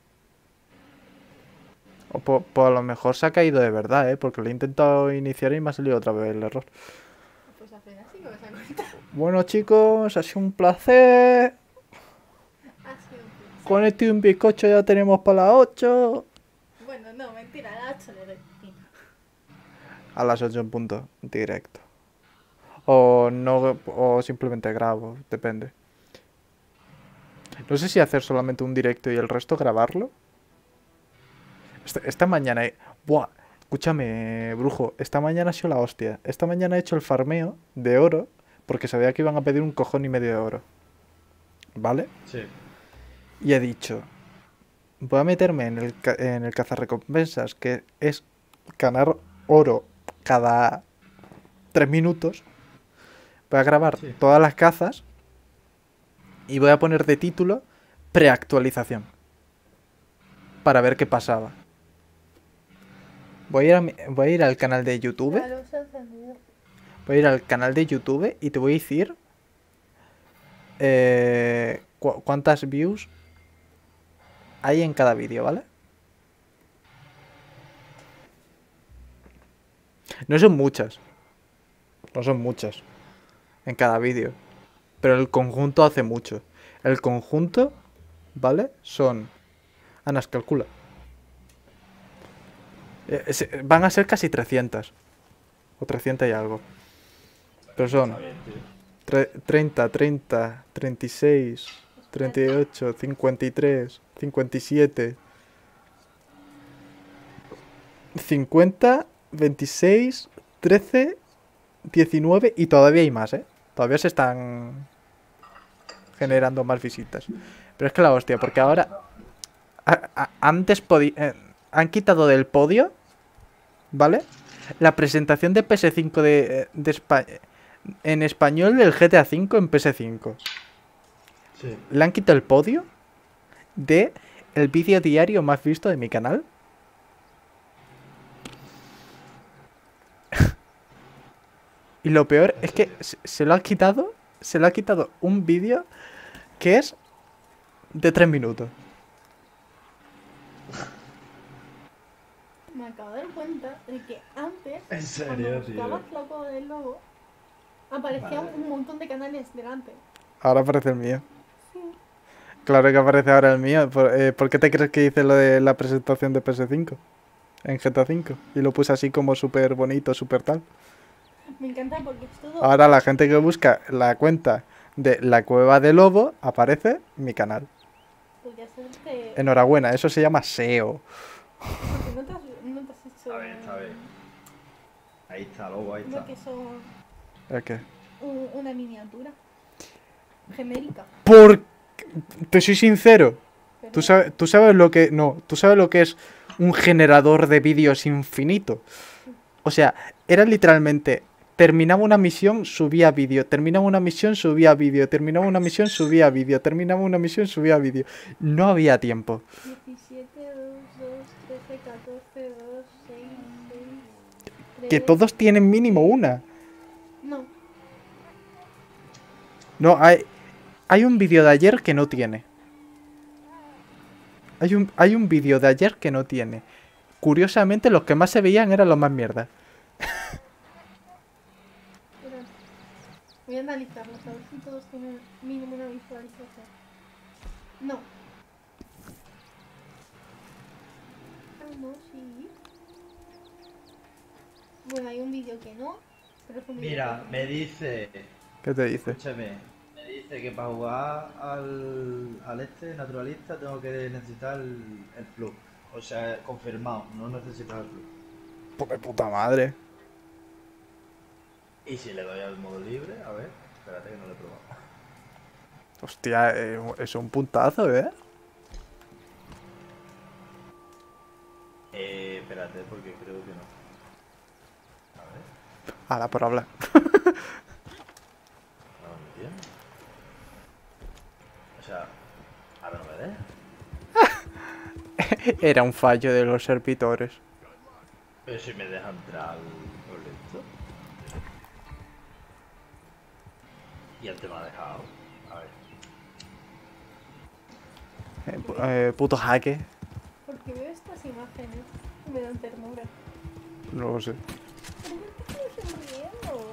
S1: O por a lo mejor se ha caído de verdad, porque lo he intentado iniciar y me ha salido otra vez el error.
S5: Pues al final sí que vas a contar.
S1: Bueno, chicos, ha sido un placer.
S5: Ha sido un placer.
S1: Con este y un bizcocho ya tenemos para las 8.
S5: Bueno, no, mentira, a las 8 le doy.
S1: A las 8 en punto, directo. O no, o simplemente grabo, depende. No sé si hacer solamente un directo y el resto grabarlo. Esta mañana... Buah, escúchame, brujo. Esta mañana ha sido la hostia. Esta mañana he hecho el farmeo de oro porque sabía que iban a pedir 1,5 cojones de oro. ¿Vale?
S6: Sí.
S1: Y he dicho... Voy a meterme en el cazarrecompensas, que es ganar oro cada 3 minutos. Voy a grabar
S6: Sí.
S1: todas las cazas y voy a poner de título preactualización para ver qué pasaba. Voy a ir al canal de YouTube.
S5: La luz se ha encendido.
S1: Voy a ir al canal de YouTube y te voy a decir cuántas views hay en cada vídeo, ¿vale? No son muchas. No son muchas en cada vídeo. Pero el conjunto hace mucho. El conjunto, ¿vale? Son... Anas, calcula. Van a ser casi 300. O 300 y algo. Pero son
S6: Está bien, tío.
S1: 30, 30, 36, 38, 53, 57, 50, 26, 13, 19 y todavía hay más, ¿eh? Todavía se están generando más visitas. Pero es que la hostia, porque ahora antes han quitado del podio, ¿vale? La presentación de PS5 de España en español del GTA V en PS5.
S6: Sí.
S1: Le han quitado el podio de el vídeo diario más visto de mi canal. Y lo peor es que se lo ha quitado un vídeo que es de 3 minutos.
S5: Me acabo de dar cuenta de que antes,
S6: ¿En serio,
S5: cuando
S6: tío?
S5: buscabas la cueva del lobo, aparecían un montón de canales delante.
S1: Ahora aparece el mío.
S5: Sí.
S1: Claro que aparece ahora el mío. ¿Por qué te crees que hice lo de la presentación de PS5? En GTA V. Y lo puse así como súper bonito, súper tal.
S5: Me encanta porque es todo...
S1: Ahora la gente que busca la cuenta de la cueva del lobo aparece mi canal.
S5: Podría ser que...
S1: Enhorabuena, eso se llama SEO.
S5: Porque no te has hecho...
S6: Está bien, está bien. Ahí está, lobo, ahí
S5: Lo
S6: está.
S5: que son
S1: ¿El qué?
S5: una miniatura. Genérica.
S1: Te soy sincero.
S5: Pero...
S1: ¿Tú sabes lo que... No, tú sabes lo que es un generador de vídeos infinito. O sea, era literalmente... Terminaba una misión, subía vídeo. Terminaba una misión, subía vídeo. Terminaba una misión, subía vídeo. Terminaba una misión, subía vídeo. No había tiempo.
S5: 17, 2, 2, 13, 14, 2, 6, 6, 3...
S1: Que todos tienen mínimo una.
S5: No.
S1: No, hay un vídeo de ayer que no tiene. Hay un vídeo de ayer que no tiene. Curiosamente, los que más se veían eran los más mierdas.
S5: Voy a analizarlos, a ver si todos tienen mínimo una visualización. No. Ah, no, sí. Bueno, hay un vídeo que no, pero es un vídeo
S6: Mira,
S5: que...
S6: me dice...
S1: ¿Qué te dice?
S6: Escúchame. Me dice que para jugar al naturalista tengo que necesitar el plus. O sea, confirmado, no necesitas el plus.
S1: Pues de puta madre.
S6: Y si le doy al modo libre, a ver, espérate que no lo he probado.
S1: Hostia, es un puntazo, ¿eh?
S6: Espérate, porque creo que no. A ver,
S1: Ala, por hablar.
S6: no lo entiendo. O sea, ahora no me deja.
S1: Era un fallo de los servidores.
S6: Pero si me deja entrar por esto. Y antes me ha dejado. A ver.
S1: Puto jaque.
S5: Porque veo estas imágenes y me dan ternura.
S1: No lo sé.
S5: ¿Pero por qué estoy sonriendo?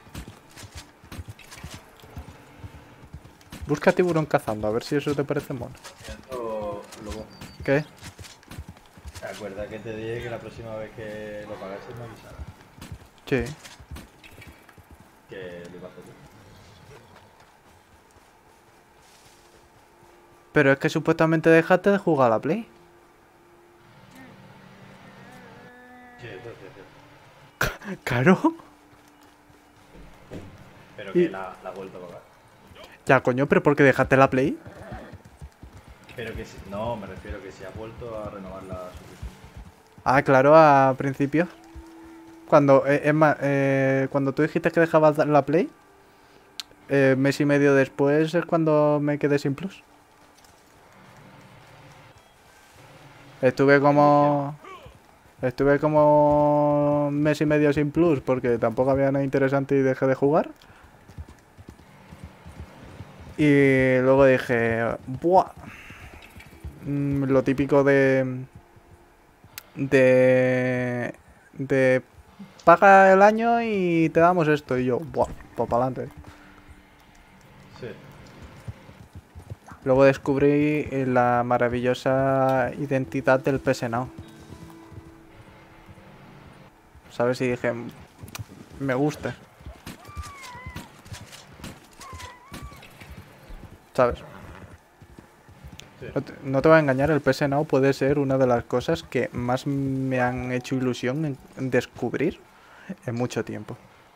S1: Busca tiburón cazando, a ver si eso te parece mono.
S6: Esto, luego,
S1: ¿Qué?
S6: ¿te acuerdas que te dije que la próxima vez que lo pagases me avisara?
S1: Sí.
S6: Que lo iba a hacer yo.
S1: Pero es que supuestamente dejaste de jugar a la Play.
S6: Sí, eso es cierto.
S1: Claro.
S6: Pero que la ha vuelto a pagar.
S1: Ya, coño, pero ¿por qué dejaste la Play?
S6: Pero que si, no, me refiero que si ha vuelto a renovar la suscripción.
S1: Ah, claro, a principio. Cuando, es más, cuando tú dijiste que dejabas la Play, mes y medio después es cuando me quedé sin plus. Estuve como mes y medio sin plus porque tampoco había nada interesante y dejé de jugar. Y luego dije, ¡buah! Lo típico de paga el año y te damos esto. Y yo, ¡buah! Pues para adelante.
S6: Sí.
S1: Luego descubrí la maravillosa identidad del PS Now. ¿Sabes? Y dije, me gusta. ¿Sabes?
S6: Sí.
S1: No te voy a engañar, el PS Now puede ser una de las cosas que más me han hecho ilusión en descubrir en mucho tiempo.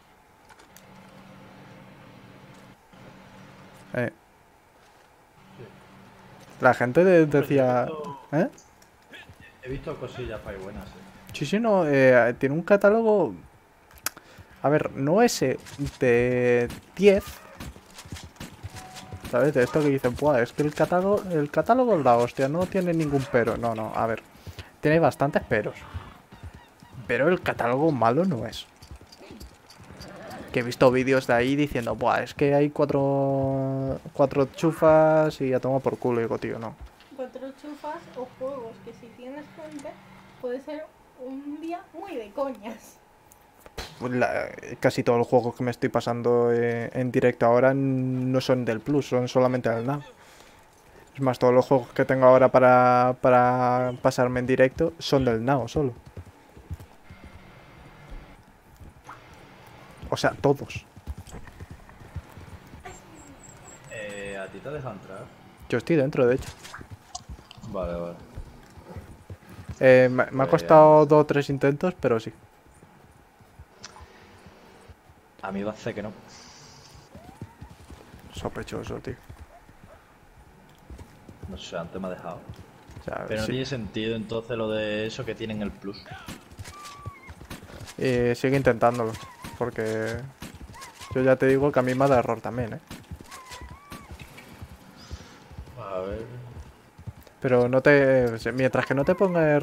S1: La gente decía... ¿Eh?
S6: He visto cosillas para buenas,
S1: Sí, no, tiene un catálogo... A ver, no ese de 10... ¿Sabes? De esto que dicen, pues es que el catálogo es la hostia, no tiene ningún pero. No, no, a ver. Tiene bastantes peros. Pero el catálogo malo no es. Que he visto vídeos de ahí diciendo, buah, es que hay cuatro chufas y ya toma por culo. Y digo, tío, no.
S5: 4 chufas o juegos que si tienes gente puede ser un día muy de coñas.
S1: Casi todos los juegos que me estoy pasando en directo ahora no son del Plus, son solamente del Now. Es más, todos los juegos que tengo ahora para pasarme en directo son del Now solo. O sea, todos.
S6: ¿A ti te deja entrar?
S1: Yo estoy dentro, de hecho.
S6: Vale, vale.
S1: Me ha costado 2 o 3 intentos, pero sí.
S6: A mí va a hacer que no.
S1: Sospechoso, tío.
S6: No sé, antes me ha dejado.
S1: O sea,
S6: Pero no
S1: sí.
S6: tiene sentido entonces lo de eso que tienen el plus.
S1: Sigue intentándolo. Porque yo ya te digo que a mí me ha dado error también, ¿eh?
S6: A ver.
S1: Pero no te... Mientras que no te ponga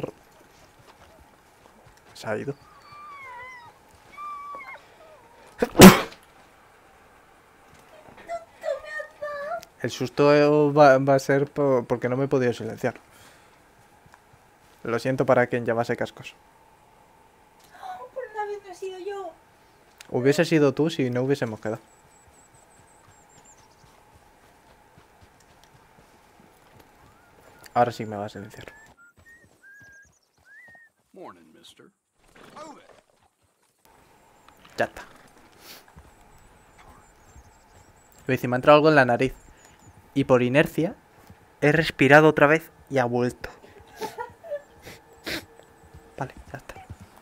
S1: Se ha ido. El susto va a ser porque no me he podido silenciar. Lo siento para quien llevase cascos.
S5: Por una vez no he sido yo.
S1: Hubiese sido tú si no hubiésemos quedado. Ahora sí me va a silenciar.
S9: Morning, mister.
S1: Ya está. Me ha entrado algo en la nariz. Y por inercia he respirado otra vez y ha vuelto. Vale, ya está.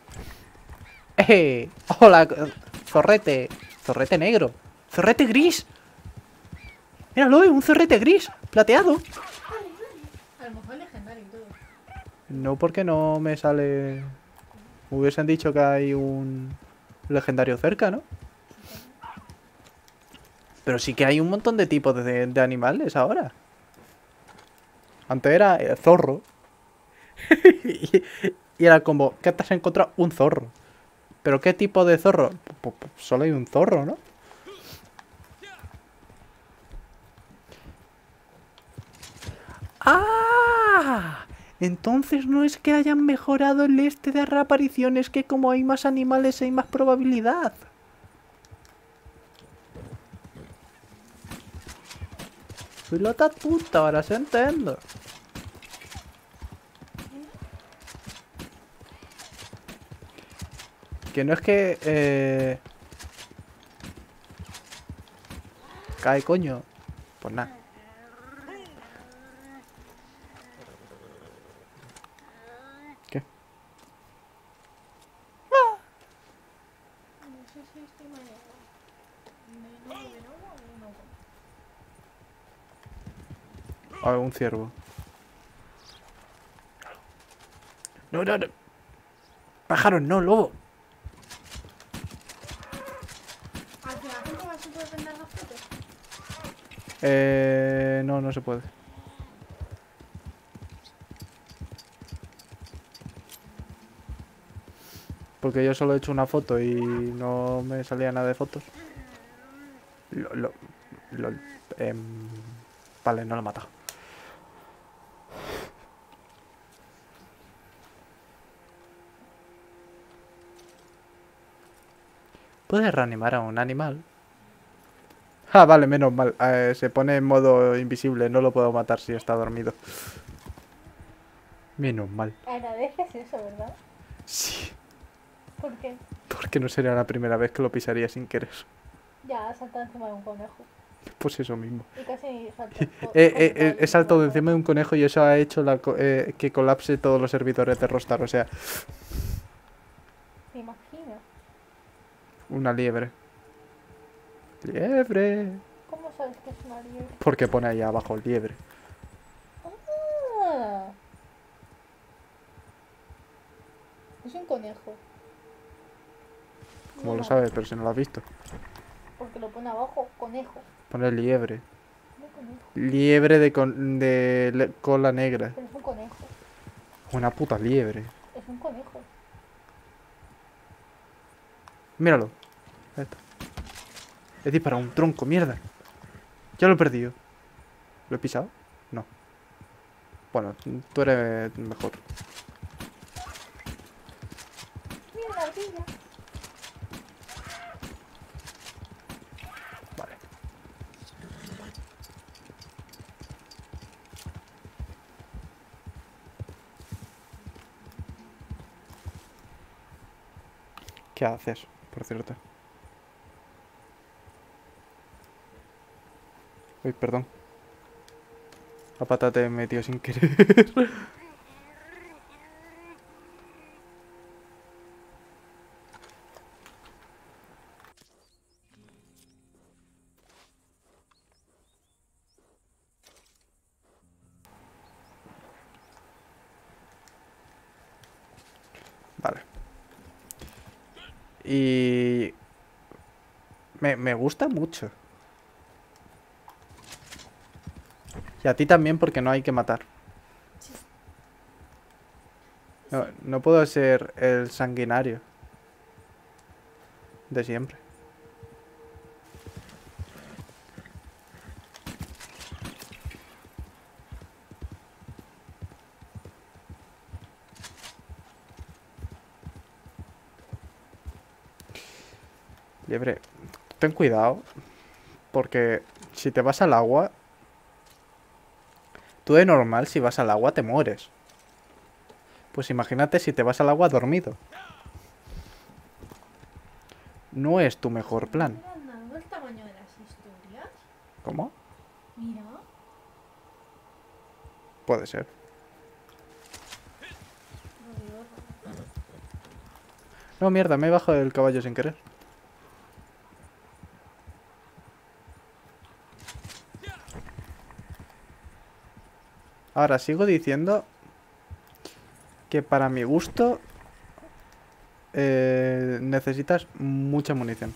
S1: ¡Hola! Zorrete. Zorrete negro. Zorrete gris. Míralo, un zorrete gris. Plateado.
S5: A lo mejor legendario y todo.
S1: No, porque no me sale... Me hubiesen dicho que hay un legendario cerca, ¿no? Pero sí que hay un montón de tipos de animales ahora. Antes era zorro. y era como, ¿qué te has encontrado? Un zorro. ¿Pero qué tipo de zorro? Pues solo hay un zorro, ¿no? ¡Ah! Entonces no es que hayan mejorado el de reapariciones, que como hay más animales hay más probabilidad. Pilota puta, ahora se entiendo. Que no es que... Cae, coño. Pues nada. ¿Qué?
S5: No sé si estoy mareado. ¿De nuevo o no?
S1: A ver, un ciervo. No, no, no. Pájaros, no, lobo.
S5: ¿Al que la gente va a poder vender las fotos?
S1: No, no se puede. Porque yo solo he hecho una foto y no me salía nada de fotos. Vale, no lo he matado. ¿Puedes reanimar a un animal? Ah, vale, menos mal. Se pone en modo invisible. No lo puedo matar si está dormido. Menos mal.
S5: Agradeces eso, ¿verdad?
S1: Sí.
S5: ¿Por qué?
S1: Porque no sería la primera vez que lo pisaría sin querer.
S5: Ya, salta encima de un conejo.
S1: Pues eso mismo.
S5: Y casi salta.
S1: He saltado de encima de un conejo y eso ha hecho que colapse todos los servidores de Rostar. O sea,
S5: ¿Te imaginas?
S1: una liebre. ¡Liebre!
S5: ¿Cómo sabes que es una liebre?
S1: Porque pone ahí abajo liebre.
S5: Ah. Es un conejo.
S1: Como
S5: No,
S1: lo sabes, pero si no lo has visto.
S5: porque lo pone abajo, conejo.
S1: Pone liebre.
S5: No conejo,
S1: Liebre de cola negra.
S5: pero es un conejo.
S1: Una puta liebre.
S5: Es un conejo.
S1: Míralo. Ahí está. He disparado un tronco, mierda. Ya lo he perdido. ¿Lo he pisado? No. Bueno, tú eres mejor.
S5: Mira la ardilla.
S1: Vale. ¿Qué haces, por cierto? Uy, perdón. La pata te metió sin querer. Vale. Y... Me gusta mucho. Y a ti también porque no hay que matar. No puedo ser el sanguinario. De siempre. Liebre, ten cuidado. Porque si te vas al agua... Tú de normal, si vas al agua, te mueres. Pues imagínate si te vas al agua dormido. No es tu mejor plan.
S5: Mira, Nando, el tamaño de las historias.
S1: ¿Cómo?
S5: Mira.
S1: Puede ser.
S5: No digo,
S1: No, mierda, me he bajado del caballo sin querer. Ahora, sigo diciendo que para mi gusto necesitas mucha munición.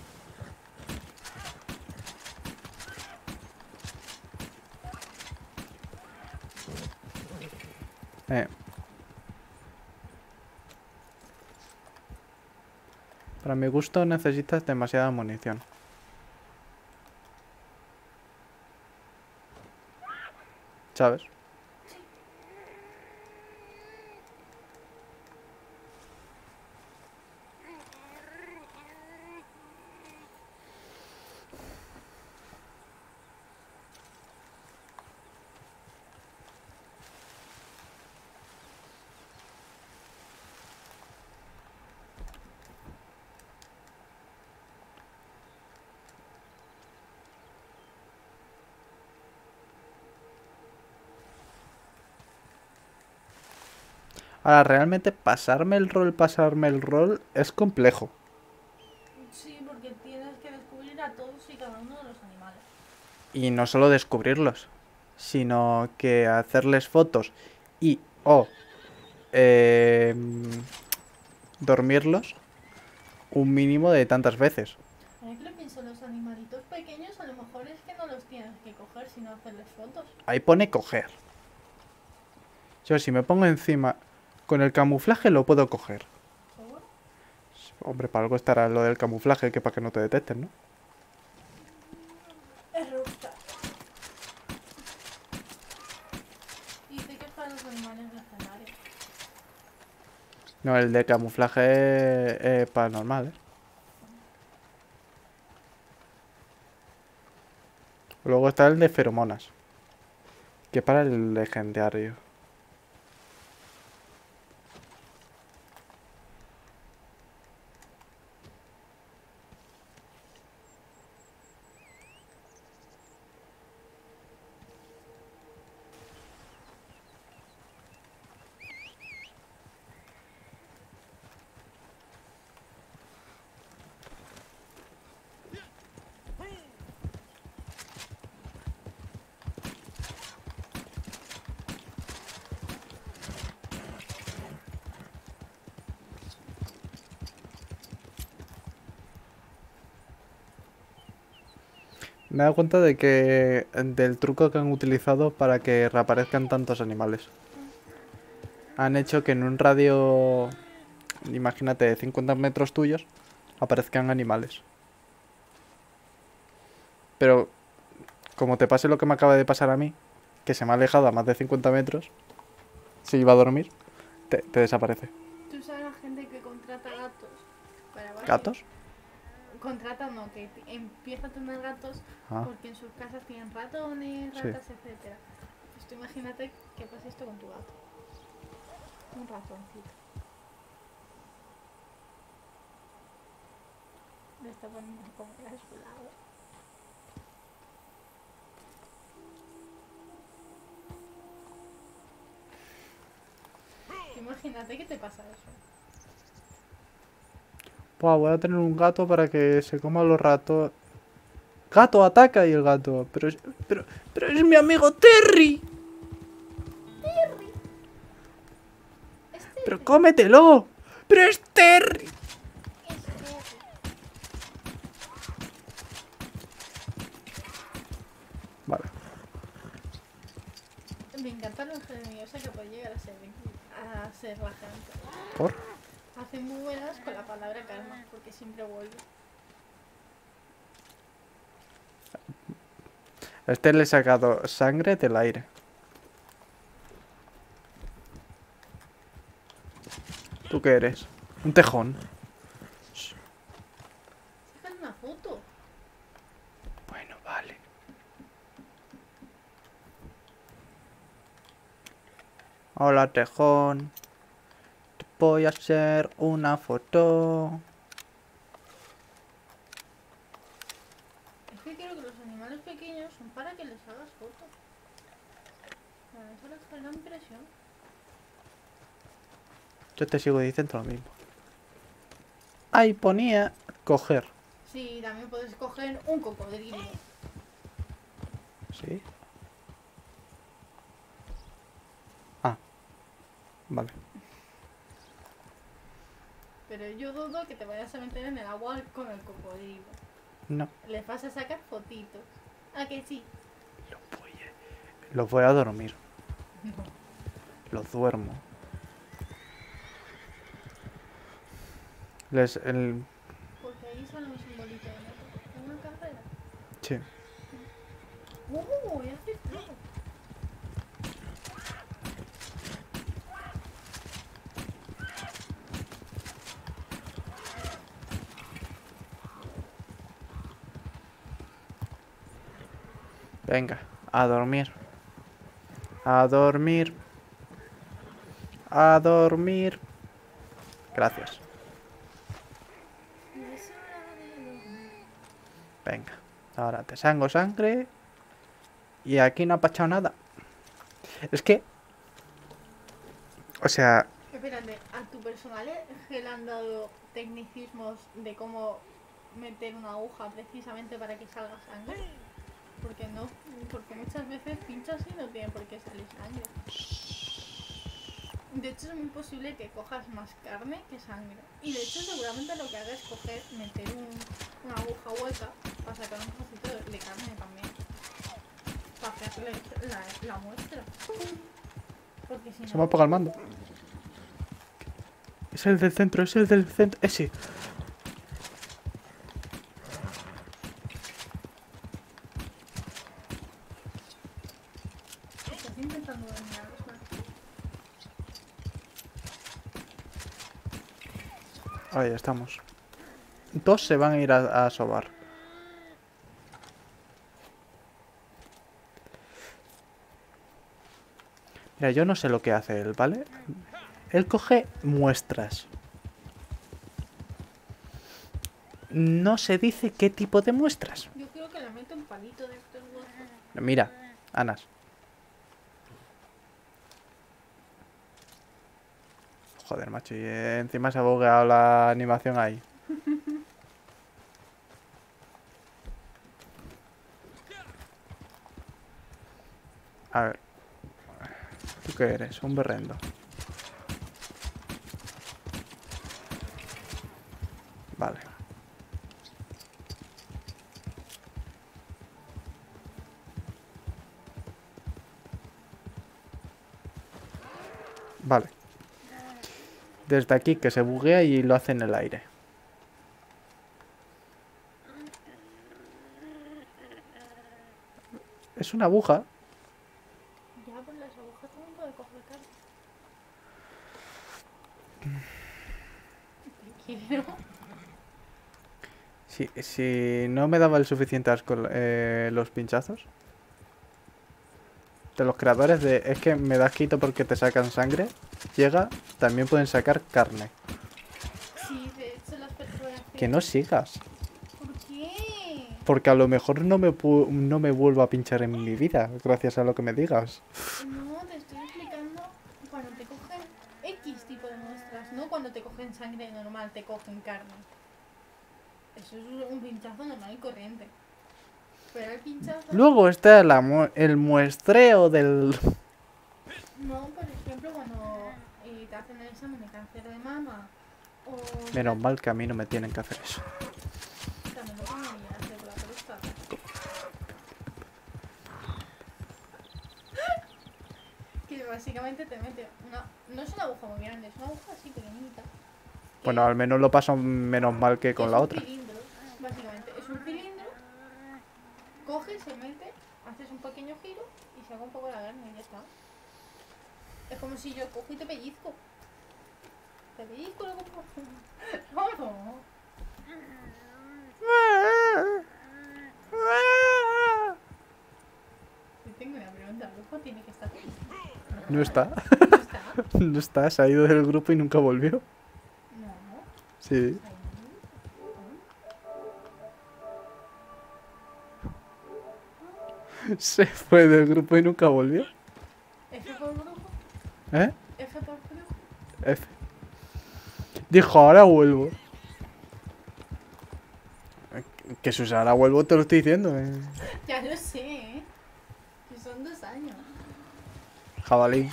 S1: Para mi gusto necesitas demasiada munición. ¿Sabes? Ahora, realmente pasarme el rol es complejo.
S5: sí, porque tienes que descubrir a todos y cada uno de los animales.
S1: Y no solo descubrirlos, sino que hacerles fotos y o dormirlos un mínimo de tantas veces.
S5: Ahora que lo pienso, los animalitos pequeños a lo mejor es que no los tienes que coger, sino hacerles fotos.
S1: Ahí pone coger. Yo si me pongo encima con el camuflaje lo puedo coger.
S5: ¿Seguro?
S1: Hombre, para algo estará lo del camuflaje, que para que no te detecten, ¿no?
S5: Es Rockstar. Dice que es para los animales de escenario.
S1: No, el de camuflaje es paranormal, ¿eh? Luego está el de feromonas, que es para el legendario. Me he dado cuenta de que del truco que han utilizado para que reaparezcan tantos animales. Han hecho que en un radio, imagínate, de 50 metros tuyos, aparezcan animales. Pero, como te pase lo que me acaba de pasar a mí, que se me ha alejado a más de 50 metros, si iba a dormir, te desaparece.
S5: ¿Tú sabes la gente que contrata gatos para baños?
S1: ¿Gatos?
S5: Contrata, no, que empieza a tener gatos
S1: Ah.
S5: porque en sus casas tienen ratones,
S1: Sí.
S5: ratas, etcétera. Pues tú imagínate que pasa esto con tu gato. Un ratoncito. Le está poniendo a comer a su lado. Imagínate que te pasa eso.
S1: Buah, voy a tener un gato para que se coma los ratos. ¡Gato, ataca! Y el gato. Pero es mi amigo Terry. Pero cómetelo. Pero es Terry. Vale.
S5: Me encanta lo ingeniosa que puede llegar a ser la gente.
S1: ¿Por?
S5: Hace muy buenas con la palabra karma, porque siempre vuelve.
S1: A este le he sacado sangre del aire. ¿Tú qué eres? Un tejón.
S5: Sácale una foto.
S1: Bueno, vale. Hola, tejón. Te voy a hacer una foto.
S5: Es que quiero que los animales pequeños son para que les hagas fotos. Para eso les genera impresión.
S1: Yo te sigo diciendo lo mismo. Ahí ponía coger.
S5: Sí, también puedes coger un cocodrilo.
S1: ¿Sí? Ah. Vale.
S5: Pero yo dudo que te vayas a meter en el agua con el cocodrilo.
S1: No.
S5: Les vas a sacar fotitos. ¿A que sí?
S1: Los voy a dormir.
S5: No.
S1: Los duermo.
S5: Porque ahí sale un simbolito de moto. ¿Una carrera?
S1: Sí.
S5: Ya hace frío.
S1: Venga, a dormir. A dormir. A dormir. Gracias. Venga, ahora te sango sangre. Y aquí no ha pasado nada. Es que... O sea...
S5: Espérate, ¿a tu personaje le han dado tecnicismos de cómo meter una aguja precisamente para que salga sangre? Porque no, porque muchas veces pinchas y no tiene por qué salir sangre. De hecho es muy posible que cojas más carne que sangre. Y de hecho seguramente lo que haga es meter una aguja hueca para sacar un trocito de carne también. Para hacerle la muestra. Porque si no...
S1: Se me apaga el mando. Es el del centro, es el del centro. Ese.
S5: Estás intentando dañar a los marcos.
S1: Ahí estamos. Dos se van a ir a sobar. Mira, yo no sé lo que hace él, ¿vale? Él coge muestras. No se dice qué tipo de muestras.
S5: Yo creo que le meto un palito de estos huesos.
S1: Mira, Anas. Joder, macho, y encima se ha bugueado la animación ahí. A ver. ¿Tú qué eres? Un berrendo. Vale. Vale. Desde aquí que se buguea y lo hace en el aire. Es una aguja.
S5: Ya, pues las agujas también pueden coger carne. Te quiero.
S1: Si no me daba el suficiente asco los pinchazos de los creadores de... Es que me das quito porque te sacan sangre. Llega, también pueden sacar carne.
S5: Sí, de hecho las personas...
S1: Que no sigas.
S5: ¿Por qué?
S1: Porque a lo mejor no me vuelvo a pinchar en mi vida, gracias a lo que me digas.
S5: No, te estoy explicando cuando te cogen X tipo de muestras, no cuando te cogen sangre normal, te cogen carne. Eso es un pinchazo normal y corriente. Pero el pinchazo...
S1: Luego está el muestreo del...
S5: No, por ejemplo, cuando te hacen el examen de cáncer de mama o...
S1: Menos mal que a mí no me tienen que hacer eso.
S5: También lo ponen y hacer la próstata. Que básicamente te mete una... No es una aguja muy grande, es una aguja así pequeñita.
S1: Bueno, al menos lo paso menos mal que con la otra.
S5: Es un cilindro, básicamente. Es un cilindro, coge, se mete, haces un pequeño giro y saca un poco la carne y ya está. Es como si yo cojo y te pellizco. Te pellizco luego por... No, no. Yo tengo una pregunta, ¿el ojo tiene que estar feliz?
S1: No está.
S5: ¿No está?
S1: No está, se ha ido del grupo y nunca volvió.
S5: No.
S1: Sí. Se fue del grupo y nunca volvió.
S5: ¿F por brujo?
S1: ¿Eh?
S5: ¿F por brujo?
S1: F. Dijo, ahora vuelvo. Que Sus, ahora vuelvo, te lo estoy diciendo.
S5: Ya lo sé, ¿eh? Que son 2 años.
S1: Jabalí.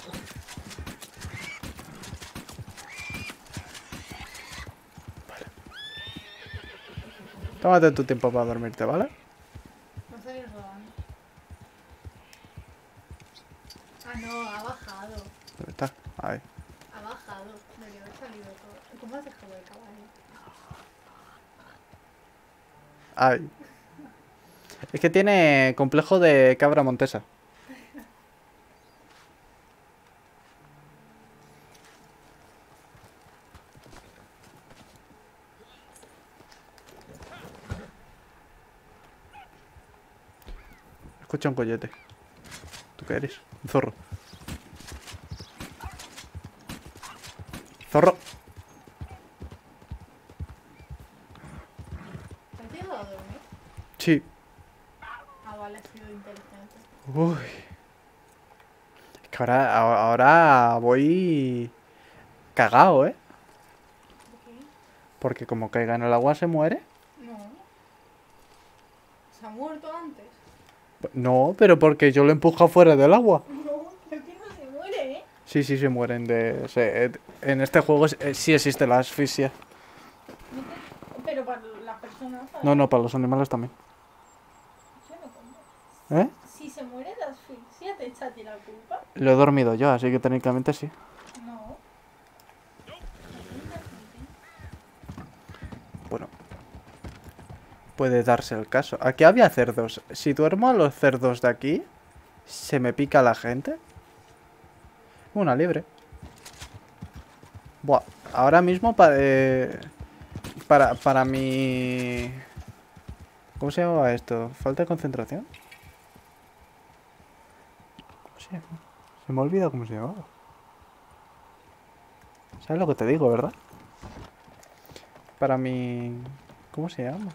S1: Tómate tu tiempo para dormirte, ¿vale?
S5: Va a salir rodando. Ah, no, ha bajado.
S1: ¿Dónde está? Ahí.
S5: Ha bajado. Debería haber salido todo. ¿Cómo has dejado el caballo?
S1: Ahí. Es que tiene complejo de cabra montesa. Escucha un coyote. ¿Tú qué eres? Un zorro. ¡Zorro!
S5: ¿Te has llegado a dormir?
S1: Sí.
S5: Ah, vale, has sido inteligente.
S1: Uy. Es que ahora voy cagao, ¿eh?
S5: ¿Por qué?
S1: Porque como caiga en el agua se muere.
S5: No. ¿Se ha muerto antes?
S1: No, pero porque yo lo empujo fuera del agua.
S5: No, creo que no se muere, ¿eh?
S1: Sí, sí, se mueren de... en este juego sí existe la asfixia.
S5: Pero para las personas...
S1: No, no, para los animales también.
S5: Yo no como.
S1: ¿Eh?
S5: Si se muere de asfixia, ¿te echa a ti la culpa?
S1: Lo he dormido yo, así que técnicamente sí.
S5: No.
S1: Bueno. Puede darse el caso. Aquí había cerdos. Si duermo a los cerdos de aquí, ¿se me pica la gente? Una liebre. Buah. Ahora mismo para mi... ¿Cómo se llamaba esto? ¿Falta de concentración? ¿Cómo se llama? Se me ha olvidado cómo se llamaba. ¿Sabes lo que te digo, verdad? Para mi... ¿Cómo se llama?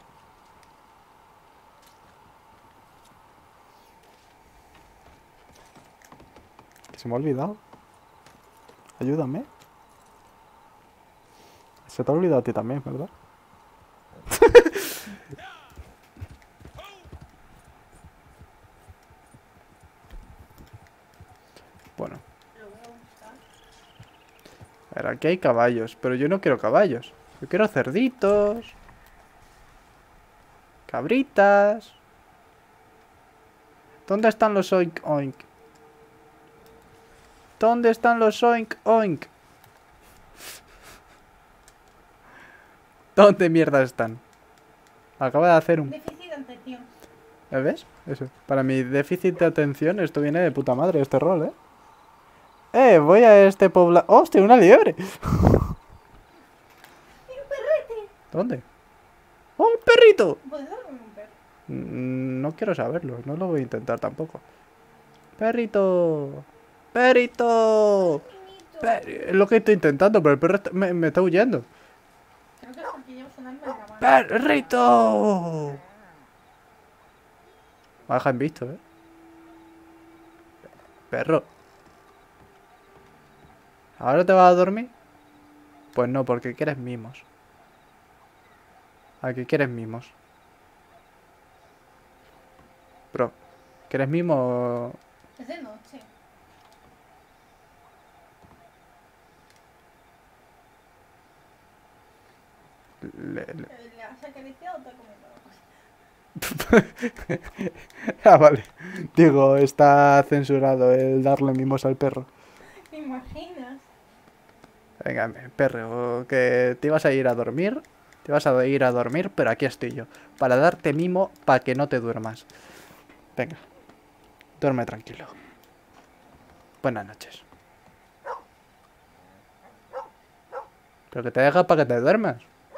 S1: Que se me ha olvidado. Ayúdame. Se te ha olvidado a ti también, ¿verdad? Bueno. A ver, aquí hay caballos, pero yo no quiero caballos. Yo quiero cerditos. Cabritas. ¿Dónde están los oink oink? ¿Dónde están los oink oink? ¿Dónde mierda están? Acaba de hacer un...
S5: Déficit de atención.
S1: ¿Ves? Eso. Para mi déficit de atención esto viene de puta madre, este rol, ¿eh? Voy a este poblado... ¡Hostia, una liebre!
S5: ¡Mira un perrete!
S1: ¿Dónde? ¡Oh, un perrito!
S5: ¿Puedes darme un perro?
S1: No quiero saberlo, no lo voy a intentar tampoco. ¡Perrito! ¡Perrito! Es lo que estoy intentando, pero el perro me está huyendo.
S5: Creo que es porque llevas un alma en la mano.
S1: ¡Perrito! Me dejan visto, ¿eh? Perro. ¿Ahora te vas a dormir? Pues no, porque quieres mimos. ¿A qué quieres mimos? Bro, ¿quieres mimo?
S5: Es de noche.
S1: Le-
S5: ¿Le has acariciado o te ha comido?
S1: Ah, vale. Digo, está censurado el darle mimos al perro.
S5: ¿Te imaginas?
S1: Venga, perro, que te ibas a ir a dormir. Te vas a ir a dormir, pero aquí estoy yo. Para darte mimo, para que no te duermas. Venga. Duerme tranquilo. Buenas noches. Pero que te dejas para que te duermas.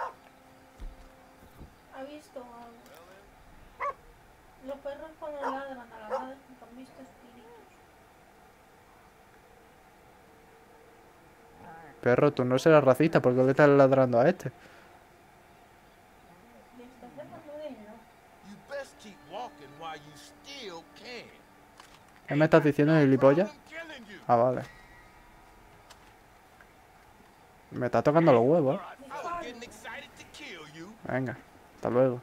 S5: ¿Ha visto algo? Los perros cuando ladran a la madre nunca han visto espíritus.
S1: Perro, tú no serás racista, ¿por qué le estás ladrando a este?
S5: Le estás hablando de él, ¿no?
S9: You best keep walking while you still can.
S1: ¿Qué me estás diciendo, gilipollas?
S9: Killing you.
S1: Ah, vale. Me está tocando los huevos.
S9: I was getting excited to kill you.
S1: Venga, hasta luego.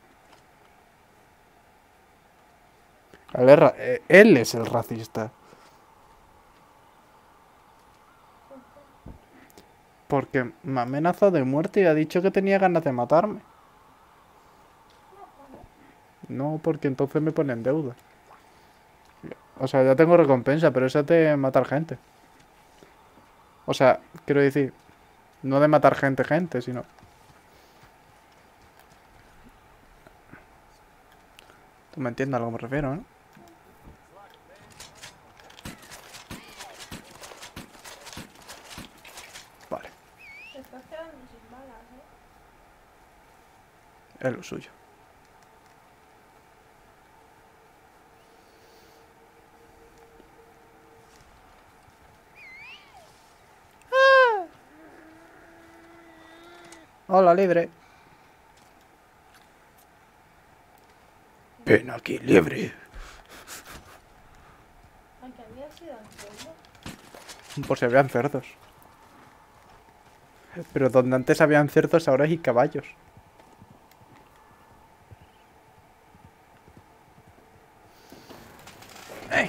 S1: Él es el racista. Porque me ha amenazado de muerte y ha dicho que tenía ganas de matarme. No, porque entonces me pone en deuda. O sea, ya tengo recompensa, pero esa es de matar gente. O sea, quiero decir, no de matar gente, sino... Tú me entiendes a lo que me refiero, ¿no? Vale,
S5: Te estás quedando sin balas,
S1: es lo suyo. Hola, libre. Ven aquí, libre.
S5: Aunque había sido al pueblo.
S1: Por si habían cerdos. Pero donde antes habían cerdos, ahora hay caballos. ¡Ey!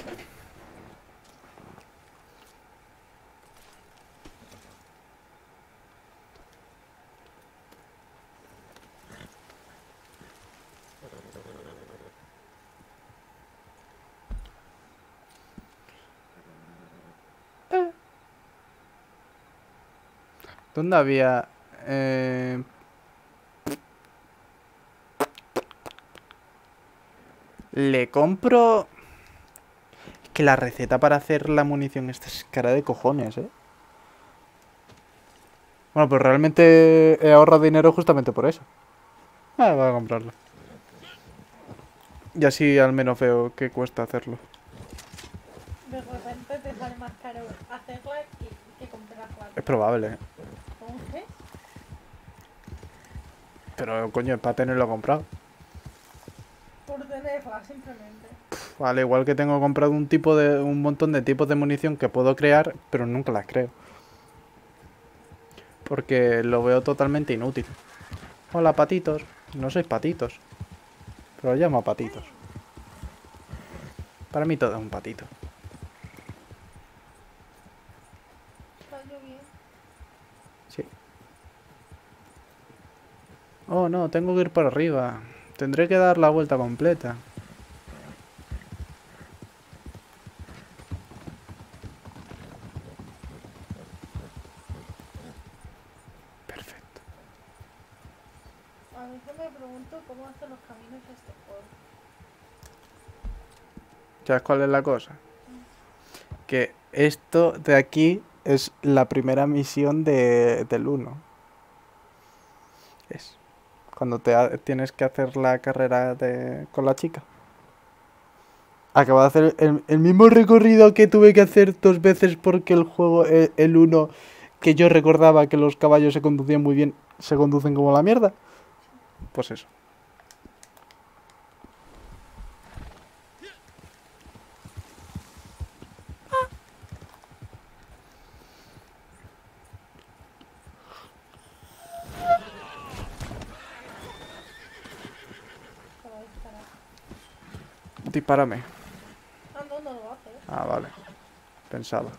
S1: ¿Dónde había...? Le compro... Es que la receta para hacer la munición esta es cara de cojones, ¿eh? Bueno, pues realmente he ahorrado dinero justamente por eso. Ah, voy a comprarlo. Y así al menos veo qué cuesta hacerlo.
S5: De repente te sale más caro hacerla que comprarla.
S1: Es probable, ¿eh?
S5: Entonces,
S1: Pero coño, es para tenerlo comprado.
S5: por tenerla simplemente.
S1: Vale, igual que tengo comprado un montón de tipos de munición que puedo crear, pero nunca las creo. Porque lo veo totalmente inútil. Hola, patitos. No sois patitos. Pero os llamo patitos. Para mí todo es un patito.
S5: Está lloviendo.
S1: Sí. Oh, no, tengo que ir por arriba. Tendré que dar la vuelta completa.
S5: es este juego?
S1: ¿Sabes cuál es la cosa? Que esto de aquí es la primera misión del 1. Es cuando tienes que hacer la carrera con la chica. Acabo de hacer el mismo recorrido que tuve que hacer 2 veces porque el juego, el 1, que yo recordaba que los caballos se conducían muy bien, se conducen como la mierda. Pues eso.
S5: Para disparar.
S1: Dispárame.
S5: Ah, no, no lo hace.
S1: Ah, vale. Pensaba.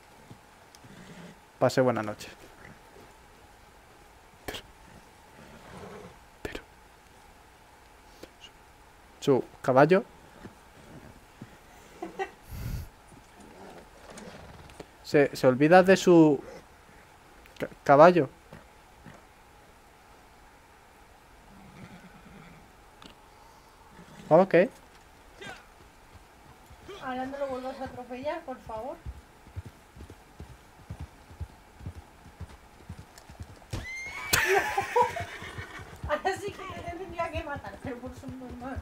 S1: Pase buena noche. Pero. Su caballo. Se olvida de su caballo. Ok.
S5: Ahora no lo vuelvas a atropellar, por favor. Ahora sí que te tendría que matar, pero por su normal.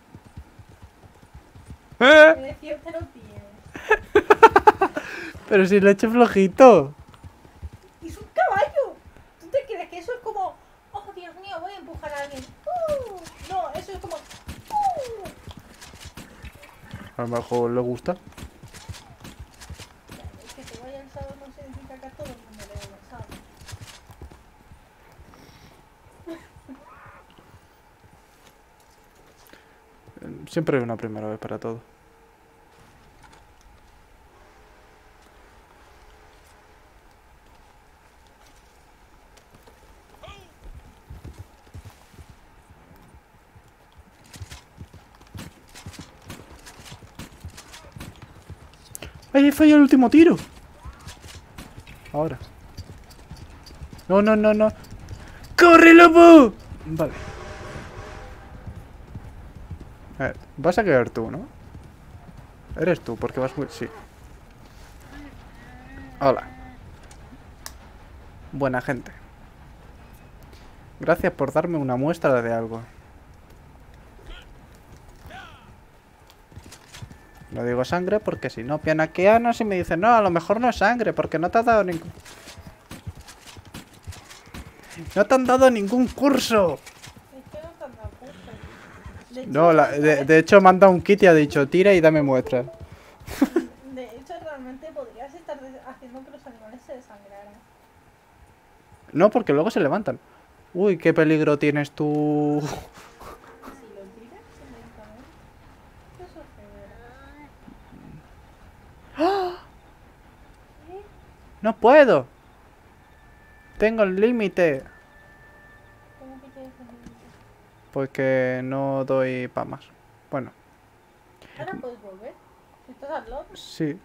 S5: ¿Qué de cierto no tienes?
S1: Pero si le eché flojito.
S5: ¡Y es un caballo! ¿Tú te crees que eso es como... ¡Oh, Dios mío, voy a empujar a alguien! No, eso es como...
S1: A lo mejor le gusta.
S5: Es que te vaya el sábado no significa que a todo el mundo le vaya el sábado.
S1: Siempre hay una primera vez para todo. ¡Ay, he fallado el último tiro! Ahora. No, no, no, no. ¡Corre, lobo! Vale. A ver, vas a quedar tú, ¿no? Eres tú, porque vas muy... Sí. Hola. Buena gente. Gracias por darme una muestra de algo. No digo sangre porque si no, pianaqueanos y me dicen, no, a lo mejor no es sangre porque no te has dado ningún... ¡No te han dado ningún curso!
S5: Es que no te han dado curso. De hecho,
S1: No, de hecho me han dado un kit y ha dicho, tira y dame muestra.
S5: De hecho, realmente podrías estar haciendo que los animales se desangraran.
S1: No, porque luego se levantan. Uy, qué peligro tienes tú.
S5: Si lo tiras, inmediatamente. Eso es feo.
S1: No puedo. Tengo el límite.
S5: ¿Cómo que tienes el límite?
S1: Porque no doy pa' más. Bueno,
S5: Ahora puedes volver. Si estás al lado.
S1: sí.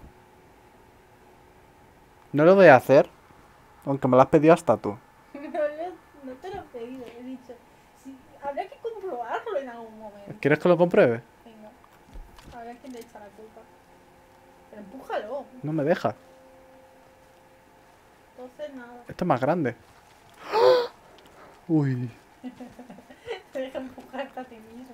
S1: No lo voy a hacer. Aunque me lo has pedido hasta tú.
S5: No te lo he pedido, he dicho. Sí, habrá que comprobarlo en algún momento.
S1: ¿Quieres que lo compruebe?
S5: Venga. A ver quién le echa la culpa. Pero empújalo.
S1: No me deja.
S5: Entonces nada.
S1: Esto es más grande. Uy.
S5: Te deja empujarte a ti mismo.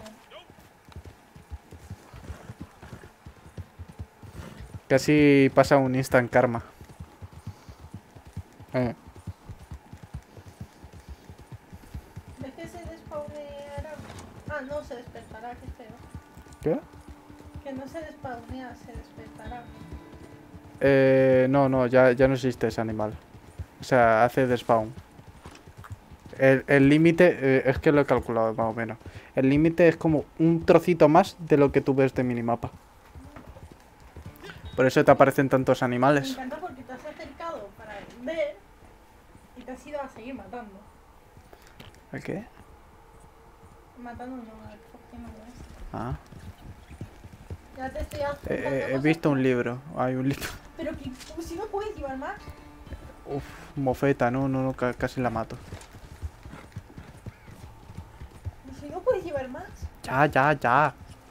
S1: Casi pasa un instant karma.
S5: ¿Ves que se despawneará? Ah, no, se despertará, qué feo.
S1: ¿Qué?
S5: Que no se despawnea, se despertará.
S1: No, ya no existe ese animal. O sea, hace despawn. El límite, es que lo he calculado más o menos. El límite es como un trocito más de lo que tú ves de minimapa. Por eso te aparecen tantos
S5: Me
S1: animales.
S5: encanta porque te has acercado para ver y te has ido a seguir matando.
S1: ¿El qué?
S5: Matando no, porque no es.
S1: Ah.
S5: Ya te estoy apuntando
S1: He
S5: cosas,
S1: visto un libro. Hay un libro.
S5: Pero que si no puedes llevar más.
S1: Uf, mofeta, no, casi la mato.
S5: Si no puedes llevar más.
S1: Ya.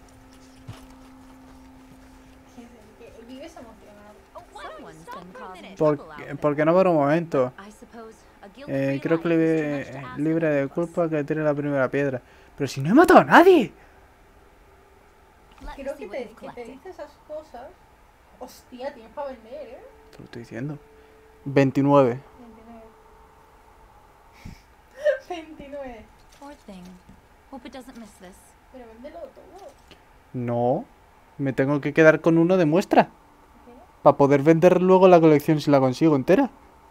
S5: Que vives emocionado.
S2: Someone's been causing
S1: ¿Por,
S2: trouble out
S1: qué-
S2: there.
S1: por qué no por un momento?
S2: I suppose a guilt-free
S1: Creo que
S2: life is too much to ask
S1: libre
S2: of
S1: de
S2: any of us.
S1: culpa que tire la primera piedra. Pero si no he matado a nadie.
S2: Let me
S5: Creo
S2: see
S5: que
S2: what you've
S5: te
S2: collected.
S5: dice esas cosas. Hostia, tienes para vender, ¿eh?
S1: Te lo estoy diciendo. 29.
S5: 29.
S2: Poor thing. Hope it doesn't miss this.
S5: Pero véndelo todo.
S1: No. Me tengo que quedar con uno de muestra.
S5: ¿Qué?
S1: Para poder vender luego la colección si la consigo entera.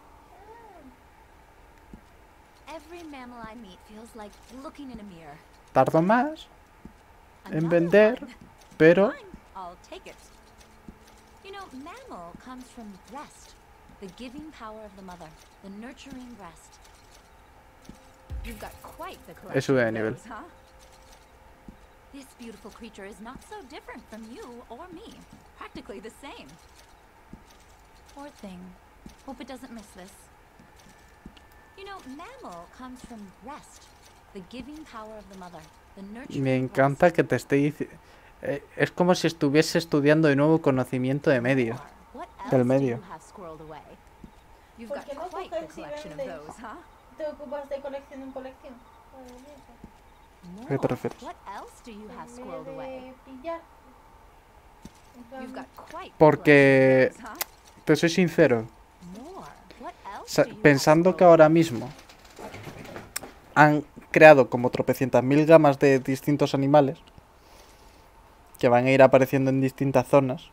S2: Every mammal I meet feels like looking in a mirror.
S1: Tardo más en
S2: Another
S1: vender,
S2: one.
S1: pero...
S2: Fine, I'll take it. You know, mammal comes from breast, the giving power of the mother, the nurturing breast. You've got quite the
S1: He subido de
S2: collection
S1: nivel.
S2: of those, huh? This beautiful creature is not so different from you or me. Practically the same. Poor thing. Hope it doesn't miss this. You know, mammal comes from breast, the giving power of the mother, the nurturing
S1: Me encanta
S2: breast.
S1: que te esté diciendo... es como si estuviese estudiando de nuevo conocimiento de medio.
S2: What
S1: Del
S2: else do
S1: medio.
S2: you have squirreled away? You've
S5: ¿Por
S2: got
S5: qué no
S2: quite the
S5: coges y
S2: collection of
S5: vendes?
S2: those, huh?
S5: ¿Te ocupas de colección en colección? Madre mía.
S1: ¿A qué te
S2: More.
S1: refieres?
S2: What else do you have
S5: En
S2: squirreled
S5: vez
S2: away?
S5: de pillar. En plan,
S2: You've got quite the
S1: Porque-
S2: collection of those,
S1: Te soy sincero.
S2: huh? More. What else do you have
S1: Pensando que
S2: squirreled
S1: ahora
S2: away?
S1: mismo han creado como tropecientas mil gamas de distintos animales que van a ir apareciendo en distintas zonas,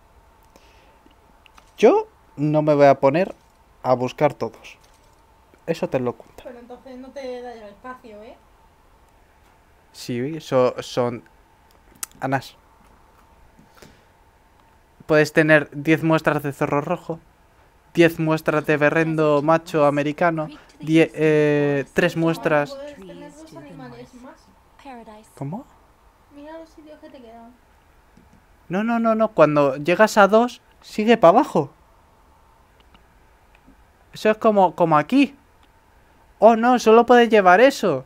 S1: yo no me voy a poner a buscar todos. Eso te lo cuento.
S5: Pero entonces no te da el espacio, ¿eh?
S1: Sí, son... Anás. Puedes tener 10 muestras de zorro rojo, 10 muestras de berrendo macho americano, 3 muestras...
S5: Puedes tener 2 animales más.
S2: Paradise.
S1: ¿Cómo?
S5: Mira los sitios que te quedan.
S1: No. Cuando llegas a 2, sigue para abajo. Eso es como aquí. Oh, no, solo puedes llevar eso.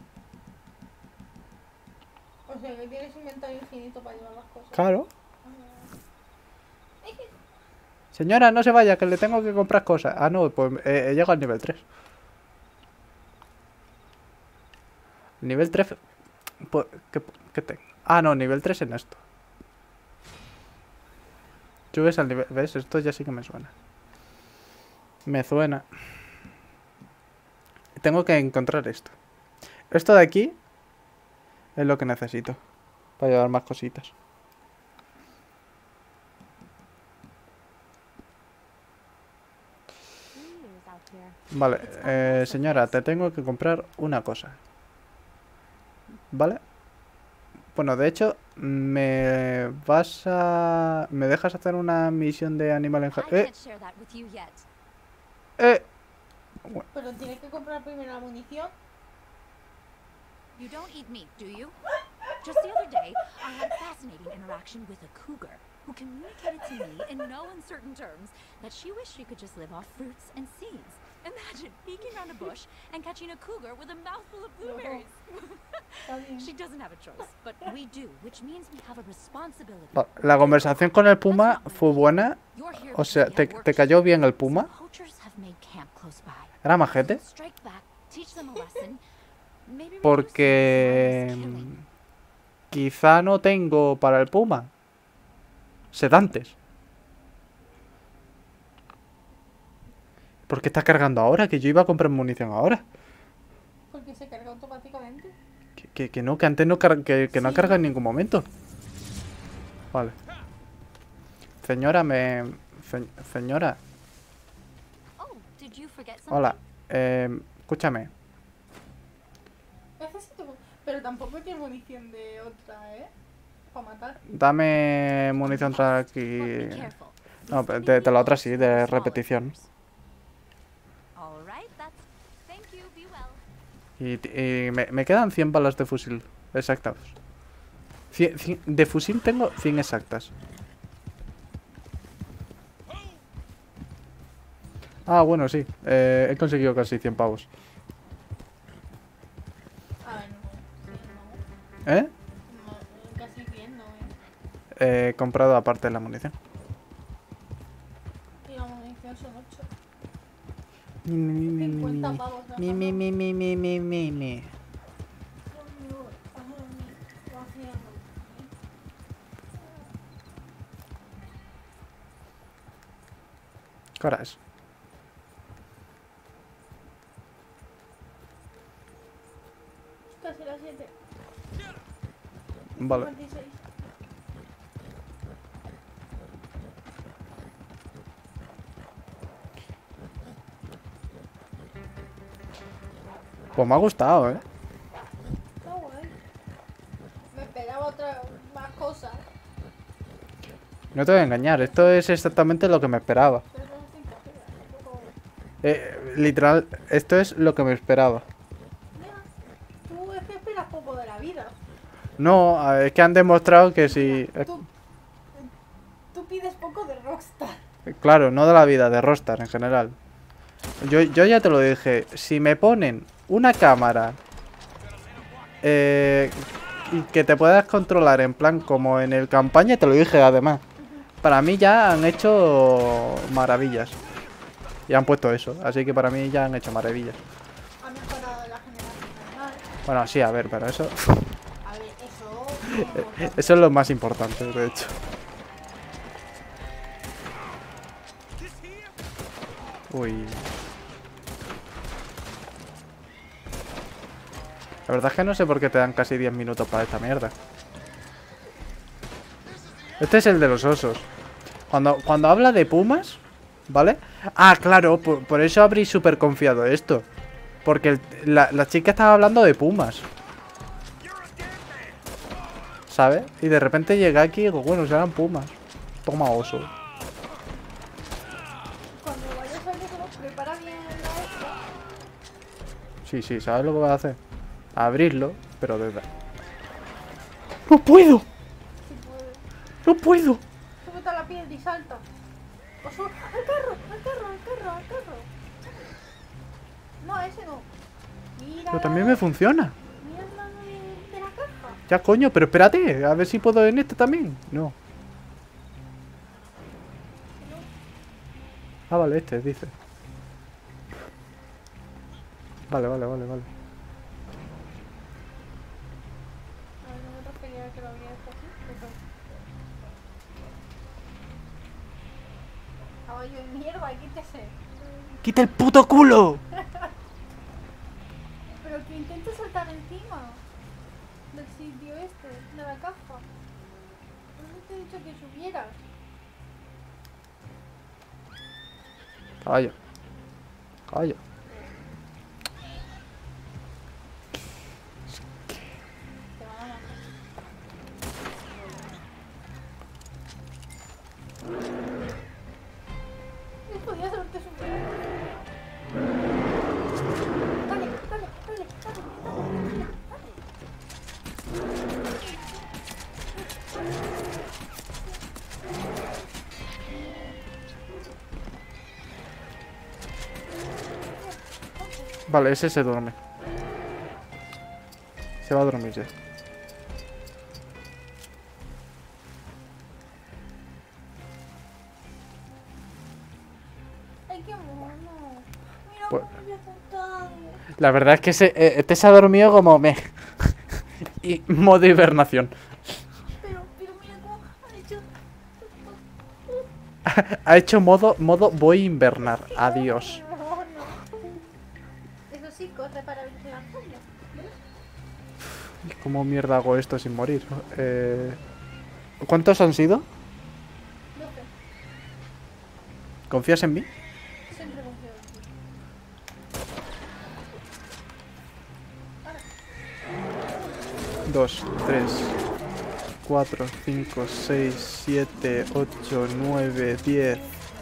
S5: O sea que tienes inventario infinito para llevar las cosas.
S1: Claro. Señora, no se vaya, que le tengo que comprar cosas. Ah, no, pues llego al nivel 3. Nivel 3... Pues, ¿qué tengo? Ah, no, nivel 3 en esto. Subes al nivel... ¿Ves? Esto ya sí que me suena. Me suena. Tengo que encontrar esto. Esto de aquí es lo que necesito para llevar más cositas. Vale, señora, te tengo que comprar una cosa. ¿Vale? Bueno, de hecho, me dejas hacer una misión de animal en
S2: I
S1: jardín.
S2: can't share that with you yet.
S5: Pero tienes que comprar primero la munición.
S2: You don't eat meat, do you? Just the other day, I had a fascinating interaction with a cougar who communicated to me in no uncertain terms that she wished she could just live off fruits and seeds. Imagine peeking around a bush and catching a cougar with a mouthful of blueberries.
S5: Está bien.
S2: She doesn't have a choice, but we do, which means we have a responsibility.
S1: La conversación con el puma fue buena.
S2: You're here
S1: O sea,
S2: because we
S1: ¿te
S2: have work
S1: cayó
S2: to do.
S1: bien el
S2: Some
S1: puma?
S2: poachers have made camp close by.
S1: ¿Era majete?
S2: Strike back, teach them a lesson. Maybe reduce
S1: Porque...
S2: the violence killing.
S1: quizá no tengo para el puma sedantes. ¿Por qué está cargando ahora? Que yo iba a comprar munición ahora.
S5: Porque se carga automáticamente.
S1: Que no, que antes no, que no
S5: Sí.
S1: carga en ningún momento. Vale. Señora, señora.
S2: Oh, did you forget something?
S1: Hola. Escúchame.
S5: Necesito. Pero tampoco tiene munición de otra, ¿eh? Para matar.
S1: Dame munición
S2: But
S1: aquí.
S2: be careful.
S1: No,
S2: These
S1: de la otra sí,
S2: babies
S1: de
S2: are smaller
S1: repetición.
S2: critters. All right, thank you, be well.
S1: Y me quedan 100 balas de fusil exactas. De fusil tengo 100 exactas. Ah, bueno, sí. He conseguido casi 100 pavos.
S5: A ver, no. Sí, no.
S1: ¿Eh? He comprado aparte la munición.
S5: Y la munición son 8.
S1: Mi,
S5: 50 pavos.
S1: mi. ¿Qué hora es?
S5: Casi las 7.
S1: Vale.
S5: 56.
S1: Pues me ha gustado, ¿eh?
S5: Está guay. Me esperaba más cosas.
S1: No te voy a engañar, esto es exactamente lo que me esperaba.
S5: Pero son 5 gigas. Tampoco...
S1: Literal, esto es lo que me esperaba.
S5: Mira, tú es que esperas poco de la vida.
S1: No, es que han demostrado que si...
S5: Tú pides poco de Rockstar.
S1: Claro, no de la vida, de Rockstar en general. Yo ya te lo dije, si me ponen una cámara y que te puedas controlar en plan como en el campaña, te lo dije además. Para mí ya han hecho maravillas. Y han puesto eso, así que para mí ya han hecho maravillas.
S5: Ha mejorado la generación normal.
S1: Bueno, sí, a ver, pero eso...
S5: A ver, eso...
S1: Eso es lo más importante, de hecho. Uy. La verdad es que no sé por qué te dan casi 10 minutos para esta mierda. Este es el de los osos. Cuando habla de pumas, ¿vale? Ah, claro, por eso habréis súper confiado esto. Porque la chica estaba hablando de pumas, ¿sabes? Y de repente llega aquí y digo, bueno, serán pumas. Toma oso.
S5: Cuando vayas al micro, prepara bien la esta.
S1: Sí, ¿sabes lo que vas a hacer? Abrirlo, pero desde... ¡No puedo!
S5: Si puedes.
S1: ¡No puedo!
S5: Súbete a la piedra y salta. O ¡al carro! No, ese no. Mira.
S1: Pero también me funciona.
S5: Mira la de la caja.
S1: Ya, coño, pero espérate. A ver si puedo en este también. No. Ah, vale, este, dice. Vale.
S5: A ver, no me refería a que lo había hecho así, pero... Caballo de mierda, quítese.
S1: ¡Quita el puto culo!
S5: Pero que intente saltar encima del sitio este, de la caja. No te he dicho que subieras.
S1: Caballo.
S5: Te van a matar. Podías haberte subido. Dale.
S1: Vale, ese se duerme. Se va a dormir ya.
S5: Ay, qué mono. Mira
S1: Pues-
S5: cómo me ha contado.
S1: La verdad es que este se ha dormido como me... y modo hibernación.
S5: Pero mira cómo ha hecho.
S1: Ha hecho modo voy a invernar. Adiós.
S5: Mono. Eso sí, corre para abrirse la joya.
S1: ¿Cómo mierda hago esto sin morir? ¿Cuántos han sido?
S5: 12.
S1: ¿Confías en mí?
S5: Siempre confío en ti.
S1: 2, 3, 4, 5, 6, 7, 8, 9, 10.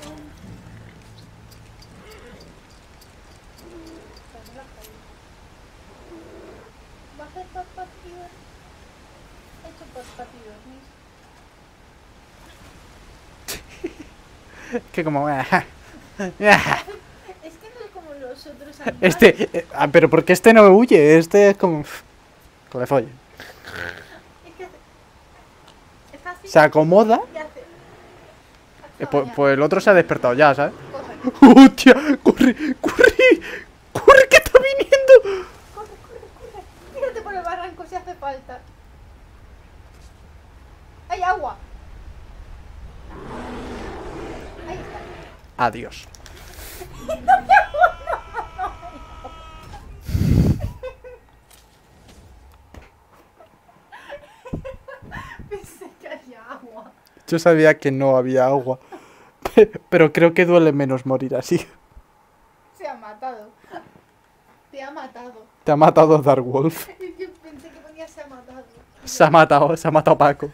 S5: Va a hacer dos partidos. He hecho dos partidos, mis.
S1: Que como...
S5: Es que no es como los otros animales.
S1: pero porque este no huye, este es como... Que le folle.
S5: Es que estás
S1: se acomoda.
S5: Y hace...
S1: Pues el otro se ha despertado ya, ¿sabes?
S5: Corre,
S1: ¡Hostia! ¡Corre! ¡Corre! ¡Corre que está viniendo!
S5: corre, corre, corre. Tírate por el barranco si hace falta. ¡Hay agua! Ahí está.
S1: Adiós.
S5: Pensé que había agua.
S1: Yo sabía que no había agua. Pero creo que duele menos morir así.
S5: Se ha matado. Te ha matado.
S1: Te ha matado Darkwolf.
S5: Yo pensé que ponía se ha matado.
S1: Se ha matado Paco.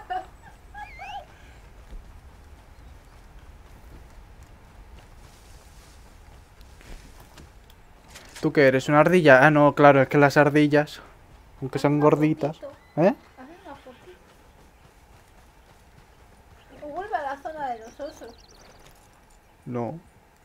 S1: ¿Tú qué eres? ¿Una ardilla? Ah, no, claro, es que las ardillas, aunque son gorditas. ¿Eh?
S5: Hazme una fotito. O vuelve a la zona de los osos.
S1: No.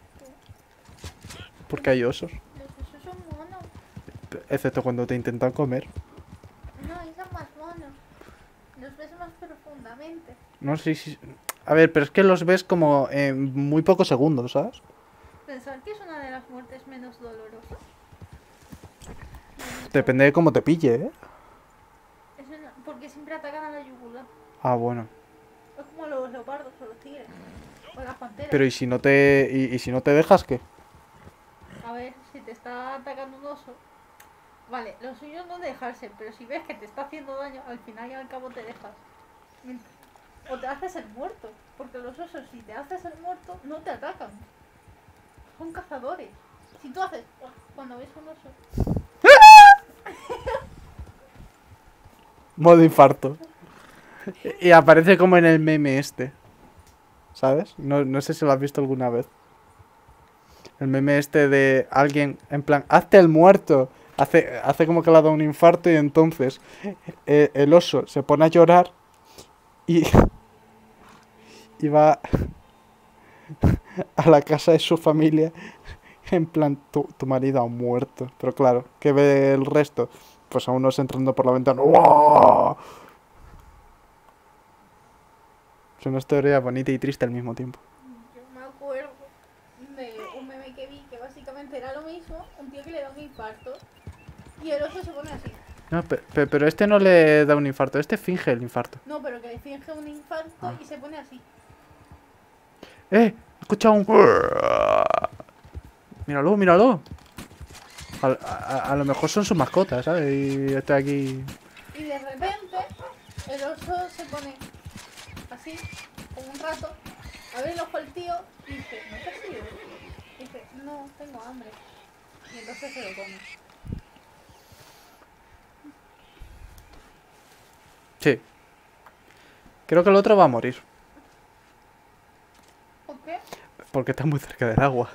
S1: Porque hay osos.
S5: Los osos son monos.
S1: Excepto cuando te intentan comer.
S5: No, esos son más monos. Los ves más profundamente.
S1: No sé si... A ver, pero es que los ves como en muy pocos segundos, ¿sabes?
S5: Pensar que es una de las muertes menos dolorosas.
S1: Depende de cómo te pille, ¿eh?
S5: Porque siempre atacan a la yugular.
S1: Ah, bueno.
S5: Es como los leopardos o los tigres. O las panteras.
S1: Pero ¿y si no te... y si no te dejas, qué?
S5: A ver, si te está atacando un oso. Vale, lo suyo es no dejarse, pero si ves que te está haciendo daño, al final y al cabo te dejas. O te haces el muerto. Porque los osos, si te haces el muerto, no te atacan. Son cazadores. Si tú haces... Cuando ves un oso...
S1: Modo infarto. Y aparece como en el meme este. ¿Sabes? No sé si lo has visto alguna vez. El meme este de alguien en plan, hazte el muerto. Hace como que le ha dado un infarto y entonces el oso se pone a llorar y va a la casa de su familia en plan, tu marido ha muerto. Pero claro, ¿qué ve el resto? Pues a unos entrando por la ventana. ¡Wow! Es una historia bonita y triste al mismo tiempo.
S5: Yo me acuerdo de un meme que vi que básicamente era lo mismo, un tío que le da un infarto y el oso se pone así.
S1: No, pero este no le da un infarto, este finge el infarto.
S5: No, pero que le finge un infarto y se pone así.
S1: He escuchado un... Míralo, míralo. A lo mejor son sus mascotas, ¿sabes? Y estoy aquí...
S5: Y de repente el oso se pone así, como un rato, abre el ojo al tío y dice, ¿no te has ido? Y dice, no, tengo hambre. Y entonces se lo come.
S1: Sí. Creo que el otro va a morir.
S5: ¿Por qué?
S1: Porque está muy cerca del agua.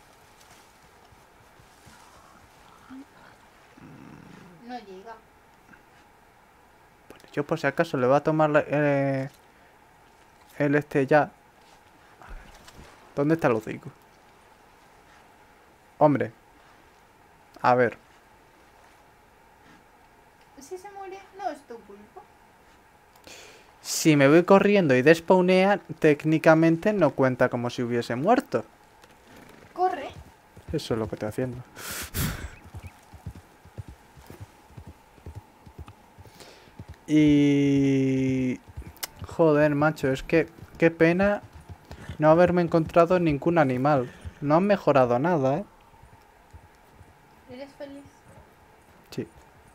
S5: No llega.
S1: Bueno, yo por si acaso le voy a tomar el este ya. ¿Dónde está el hocico? Hombre. A ver.
S5: Si se muere, no es tu culpa.
S1: Si me voy corriendo y despawnea, técnicamente no cuenta como si hubiese muerto.
S5: Corre.
S1: Eso es lo que estoy haciendo. Y... Joder, macho, es que... Qué pena no haberme encontrado ningún animal. No han mejorado nada, ¿eh?
S5: ¿Eres feliz?
S1: Sí.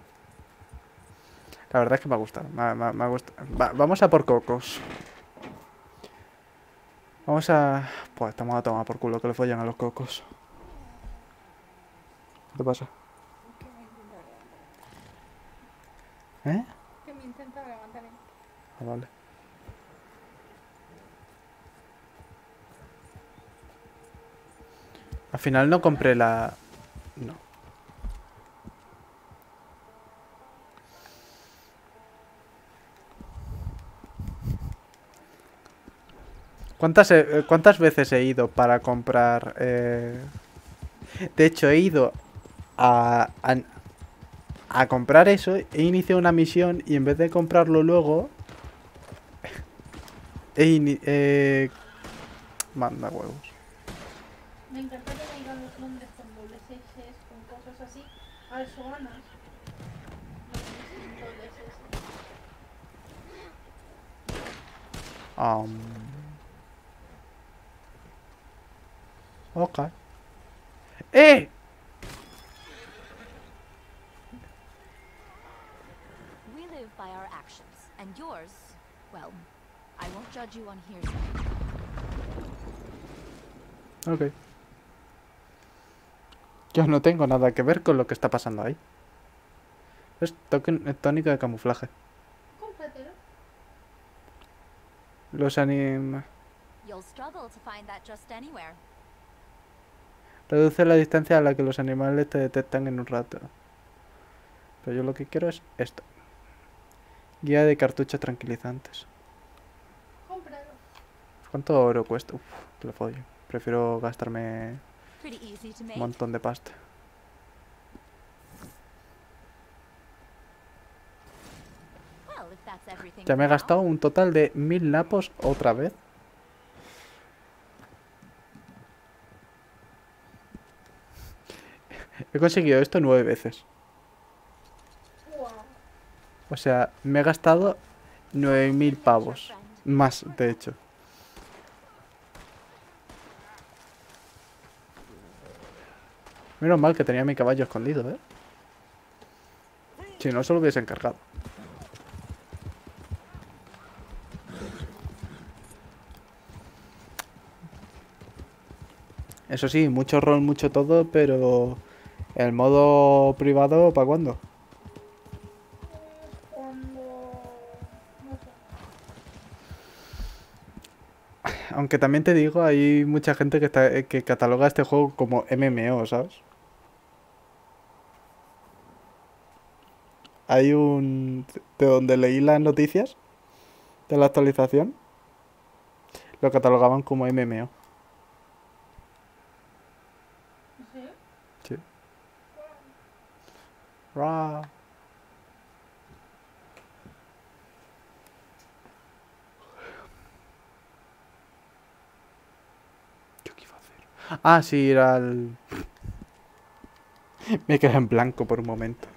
S1: La verdad es que me ha gustado. Me ha gustado. Vamos a por cocos. Vamos a... Pues estamos a tomar por culo que le follan a los cocos. ¿Qué te pasa? ¿Eh?
S5: Que me intenta levantar.
S1: Ah, vale. Al final no compré la... No. ¿Cuántas veces he ido para comprar? De hecho, he ido a comprar eso, he iniciado una misión y en vez de comprarlo luego, Manda huevos.
S5: Me encanta que me digan los nombres con dobles S, con cosas así. Alzoanas. No sin dobles S.
S1: Ok. ¡Eh!
S2: We live by our actions, and yours, well, I won't judge you on hearsay.
S1: Ok. Yo no tengo nada que ver con lo que está pasando ahí. Es tónica de camuflaje.
S5: Cómpratelo.
S1: Los anim...
S2: You'll struggle to find that just anywhere.
S1: Reduce la distancia a la que los animales te detectan en un rato. Pero yo lo que quiero es esto. Guía de cartuchos tranquilizantes.
S5: Cómpralo.
S1: ¿Cuánto oro cuesta? Uf, te lo follo. Prefiero gastarme
S2: Pretty easy to
S1: un
S2: make.
S1: montón de pasta.
S2: Well, if that's everything
S1: Ya me he
S2: for now.
S1: gastado un total de 1000 napos otra vez. He conseguido esto 9 veces.
S5: Wow.
S1: O sea, me he gastado 9000 pavos. Más, de hecho. Menos mal que tenía mi caballo escondido, ¿eh? Si no, se lo hubiese encargado. Eso sí, mucho rol, mucho todo, pero... ¿El modo privado para cuándo?
S5: Cuando... no sé.
S1: Aunque también te digo, hay mucha gente que cataloga este juego como MMO, ¿sabes? Hay un... De donde leí las noticias de la actualización, lo catalogaban como MMO.
S5: ¿Sí?
S1: Sí. Ra. ¿Yo qué iba a hacer? Ah, sí, ir al... Me quedé en blanco por un momento.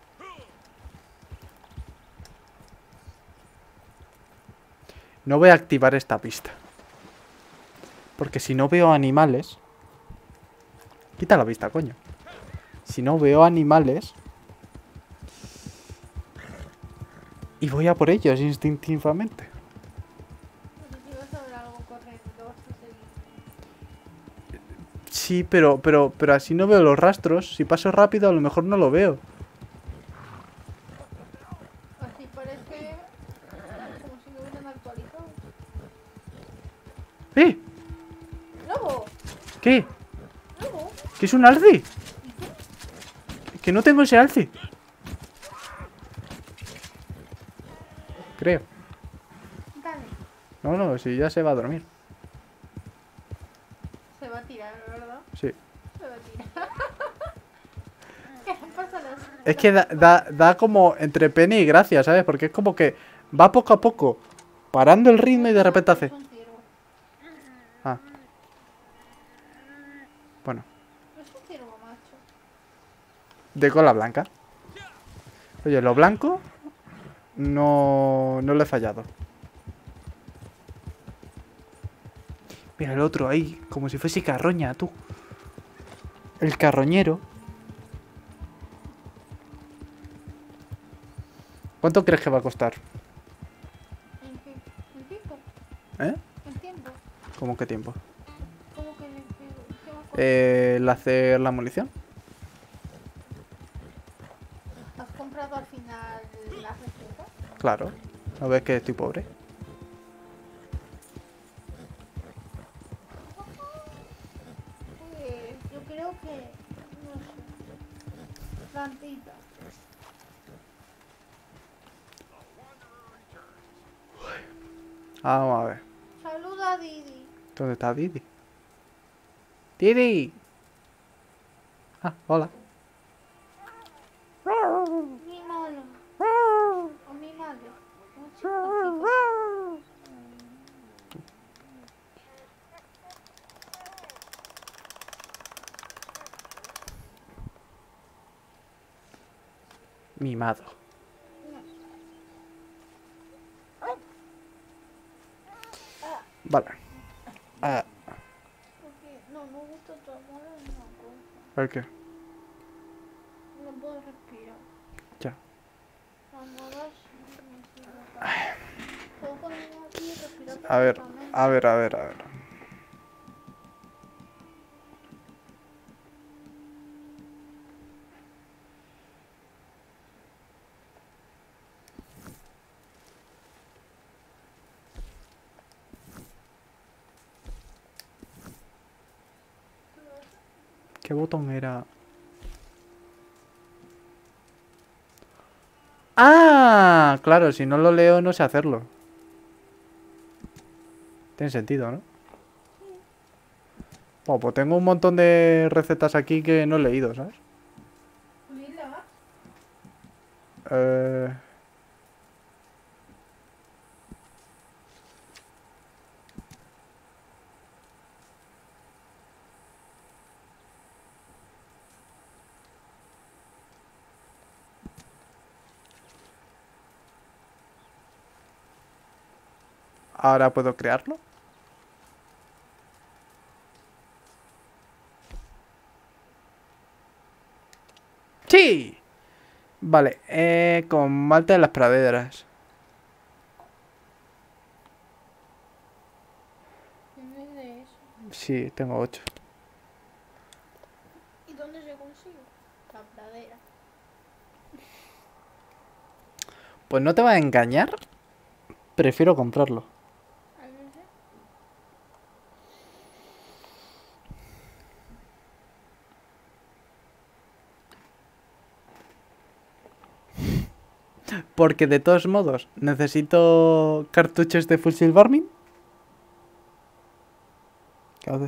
S1: No voy a activar esta pista. Porque si no veo animales... Quita la vista, coño. Si no veo animales... Y voy a por ellos instintivamente.
S5: No sé si vas a ver algo correcto, vas a seguir.
S1: Sí, pero así no veo los rastros. Si paso rápido a lo mejor no lo veo.
S5: Así parece como si lo hubieran actualizado.
S1: ¡Eh!
S5: ¡Lobo!
S1: ¿Qué?
S5: ¡Lobo!
S1: ¿Qué es un alce? Que no tengo ese alce. Creo.
S5: Dale.
S1: No, si ya se va a dormir.
S5: Se va a tirar, ¿verdad?
S1: Sí.
S5: Se va a tirar. ¿Qué pasa las...
S1: Es que da como entre pena y gracia, ¿sabes? Porque es como que va poco a poco parando el ritmo y de repente hace...
S5: Es un ciervo.
S1: Ah. Bueno,
S5: Es un ciervo macho.
S1: de cola blanca. Oye, lo blanco no le he fallado. Mira el otro ahí, como si fuese carroña, tú. El carroñero. ¿Cuánto crees que va a costar?
S5: ¿En qué? ¿En tiempo?
S1: ¿Eh?
S5: ¿En tiempo?
S1: ¿Cómo qué tiempo?
S5: ¿Cómo que qué va a costar?
S1: El hacer la munición.
S5: ¿Has comprado al final la receta?
S1: Claro. ¿No ves que estoy pobre?
S5: Pues yo creo que... no sé. Plantita.
S1: Vamos a ver.
S5: Saluda a Didi.
S1: ¿Dónde está Didi? ¡Didi! Ah, hola.
S5: Mi malo. O mi madre. Un chico.
S1: Mimado. Vale.
S5: Porque no me gusta tu amor en una cosa.
S1: ¿El qué?
S5: No puedo respirar.
S1: Ya.
S5: Amor así, no sé lo que- Puedo ponerme aquí y respirar
S1: A ver,
S5: perfectamente.
S1: a ver, a ver, a ver. ¿Qué botón era? ¡Ah! Claro, si no lo leo no sé hacerlo. Tiene sentido, ¿no? Bueno, pues tengo un montón de recetas aquí que no he leído, ¿sabes?
S5: Lila,
S1: Eh... Ahora puedo crearlo. ¡Sí! Vale, con malta de las praderas.
S5: ¿tienes de eso?
S1: Sí, tengo 8.
S5: ¿Y dónde se consigue? La pradera.
S1: Pues no te va a engañar. Prefiero comprarlo.
S5: A ver, ¿sí?
S1: Porque de todos modos, necesito cartuchos de fusil Varmin. ¿Qué hace?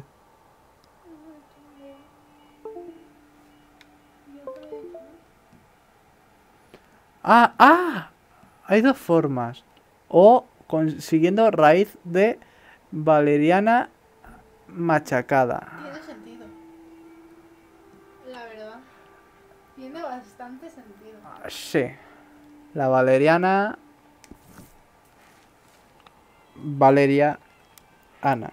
S1: ¡Ah! ¡Ah! Hay dos formas. O consiguiendo raíz de valeriana machacada.
S5: Tiene sentido. La verdad. Tiene bastante sentido.
S1: Sí. La valeriana... Valeria Ana.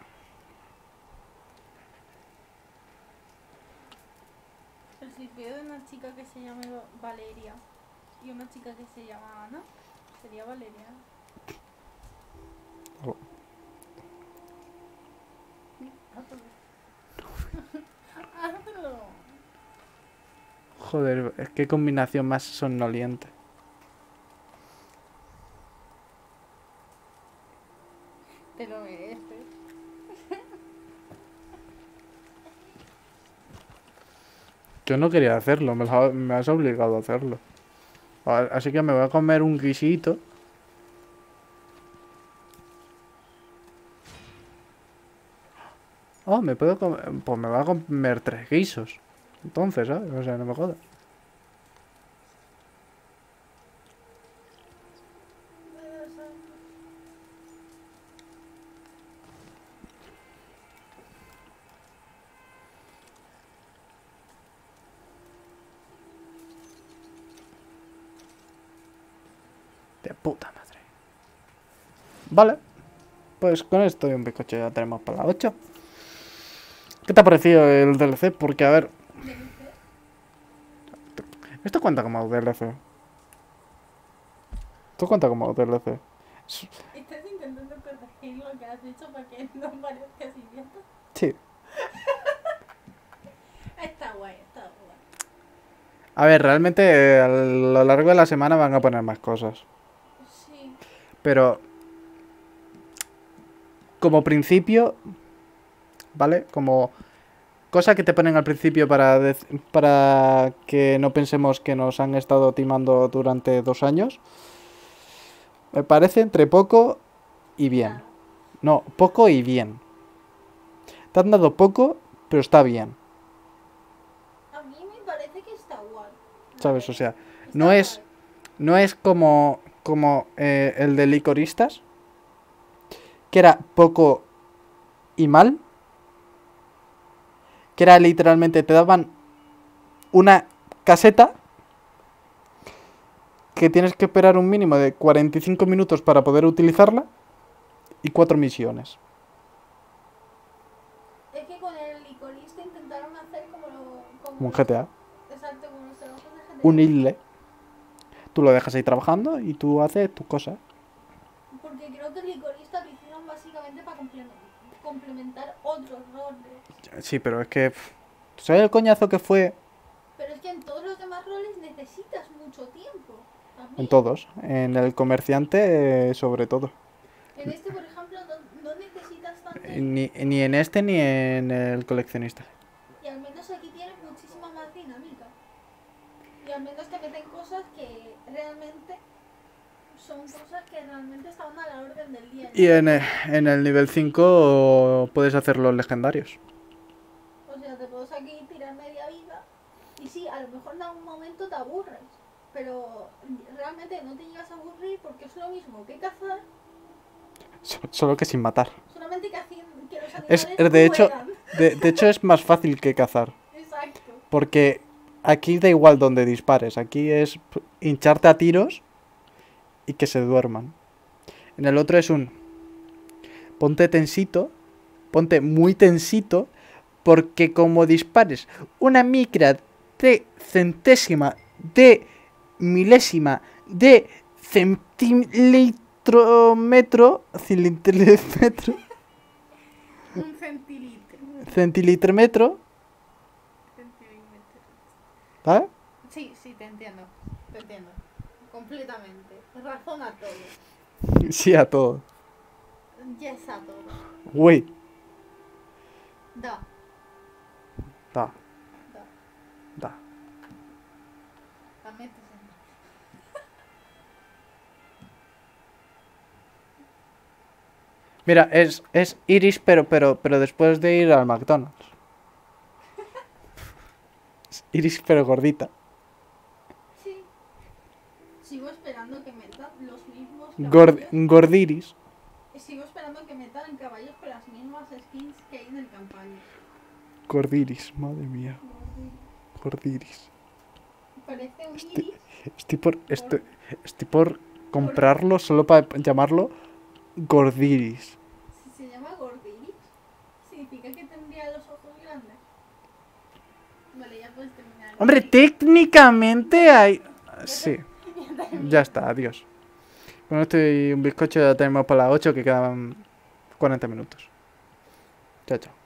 S5: Pero si veo una chica que se llama Valeria y una chica que se llama Ana, sería Valeria.
S1: Oh.
S5: Hazlo.
S1: Joder, es que combinación más somnoliente.
S5: Te lo mereces.
S1: Yo no quería hacerlo, me has obligado a hacerlo. Así que me voy a comer un guisito. Oh, me puedo comer... Pues me voy a comer 3 guisos. Entonces, ¿sabes? O sea, no me jodas. De puta madre. Vale. Pues con esto y un bizcocho ya tenemos para la 8. ¿Qué te ha parecido el DLC? Porque, a ver... Esto cuenta como DLC. Esto cuenta como DLC.
S5: Estás intentando corregir lo que has dicho para que no parezcas idiota.
S1: Sí.
S5: Está guay, está guay.
S1: A ver, realmente a lo largo de la semana van a poner más cosas.
S5: Sí.
S1: Pero... Como principio... ¿Vale? Como... Cosa que te ponen al principio para que no pensemos que nos han estado timando durante 2 años. Me parece entre poco y bien.
S5: Claro.
S1: No, poco y bien. Te han dado poco, pero está bien.
S5: A mí me parece que está guay.
S1: ¿Sabes? O sea,
S5: Está
S1: no es...
S5: guay.
S1: No es como el de Licoristas, que era poco y mal, que era literalmente te daban una caseta que tienes que esperar un mínimo de 45 minutos para poder utilizarla y 4 misiones.
S5: Es que con el licorista intentaron hacer
S1: Como un GTA.
S5: Exacto, como los trabajos de GTA.
S1: Un isle. Tú lo dejas ahí trabajando y tú haces tus cosas.
S5: Porque creo que el licorista lo hicieron básicamente para complementar otros roles.
S1: Sí, pero es que... ¿Tú sabes el coñazo que fue
S5: Pero es que en todos los demás roles necesitas mucho tiempo. También.
S1: en todos? En el comerciante, sobre todo.
S5: En este, por ejemplo, no necesitas tanto.
S1: Ni en este ni en el coleccionista.
S5: Y al menos aquí tienes muchísima más dinámica. Y al menos te meten cosas que realmente son cosas que realmente estaban a la orden del día.
S1: Y en el nivel 5 puedes hacer los legendarios.
S5: O sea, te puedes aquí tirar media vida. Y sí, a lo mejor en algún momento te aburres. Pero realmente no te llegas a aburrir porque es lo mismo que cazar.
S1: Solo que sin matar.
S5: Solamente que los
S1: Es,
S5: animales
S1: de hecho,
S5: juegan.
S1: de hecho es más fácil que cazar.
S5: Exacto.
S1: Porque aquí da igual donde dispares. Aquí es hincharte a tiros y que se duerman. En el otro es ponte tensito. Ponte muy tensito. Porque como dispares una micra de centésima de milésima de centilitrómetro.
S5: Un centilitro.
S1: Centilitrómetro. ¿Vale?
S5: Sí, te entiendo. Te entiendo. Completamente. Razón a todo.
S1: Sí, a todo.
S5: Yes a todo.
S1: Güey.
S5: Da.
S1: Da. Da.
S5: La metes en...
S1: Mira, es Iris, pero después de ir al McDonald's. Es Iris, pero gordita.
S5: Sí. Sigo esperando que metan los mismos
S1: Gordiris.
S5: Sigo esperando que metan caballos con las mismas skins que hay en el campaña.
S1: Gordiris, madre mía. Gordiris.
S5: Parece un iris.
S1: Estoy por comprarlo solo para llamarlo Gordiris.
S5: Si se llama gordiris, significa que tendría los ojos grandes. Vale, ya puedes terminar.
S1: Hombre, técnicamente hay... Sí. Ya está, adiós. Con esto y un bizcocho ya tenemos para las 8 que quedan 40 minutos. Chao, chao.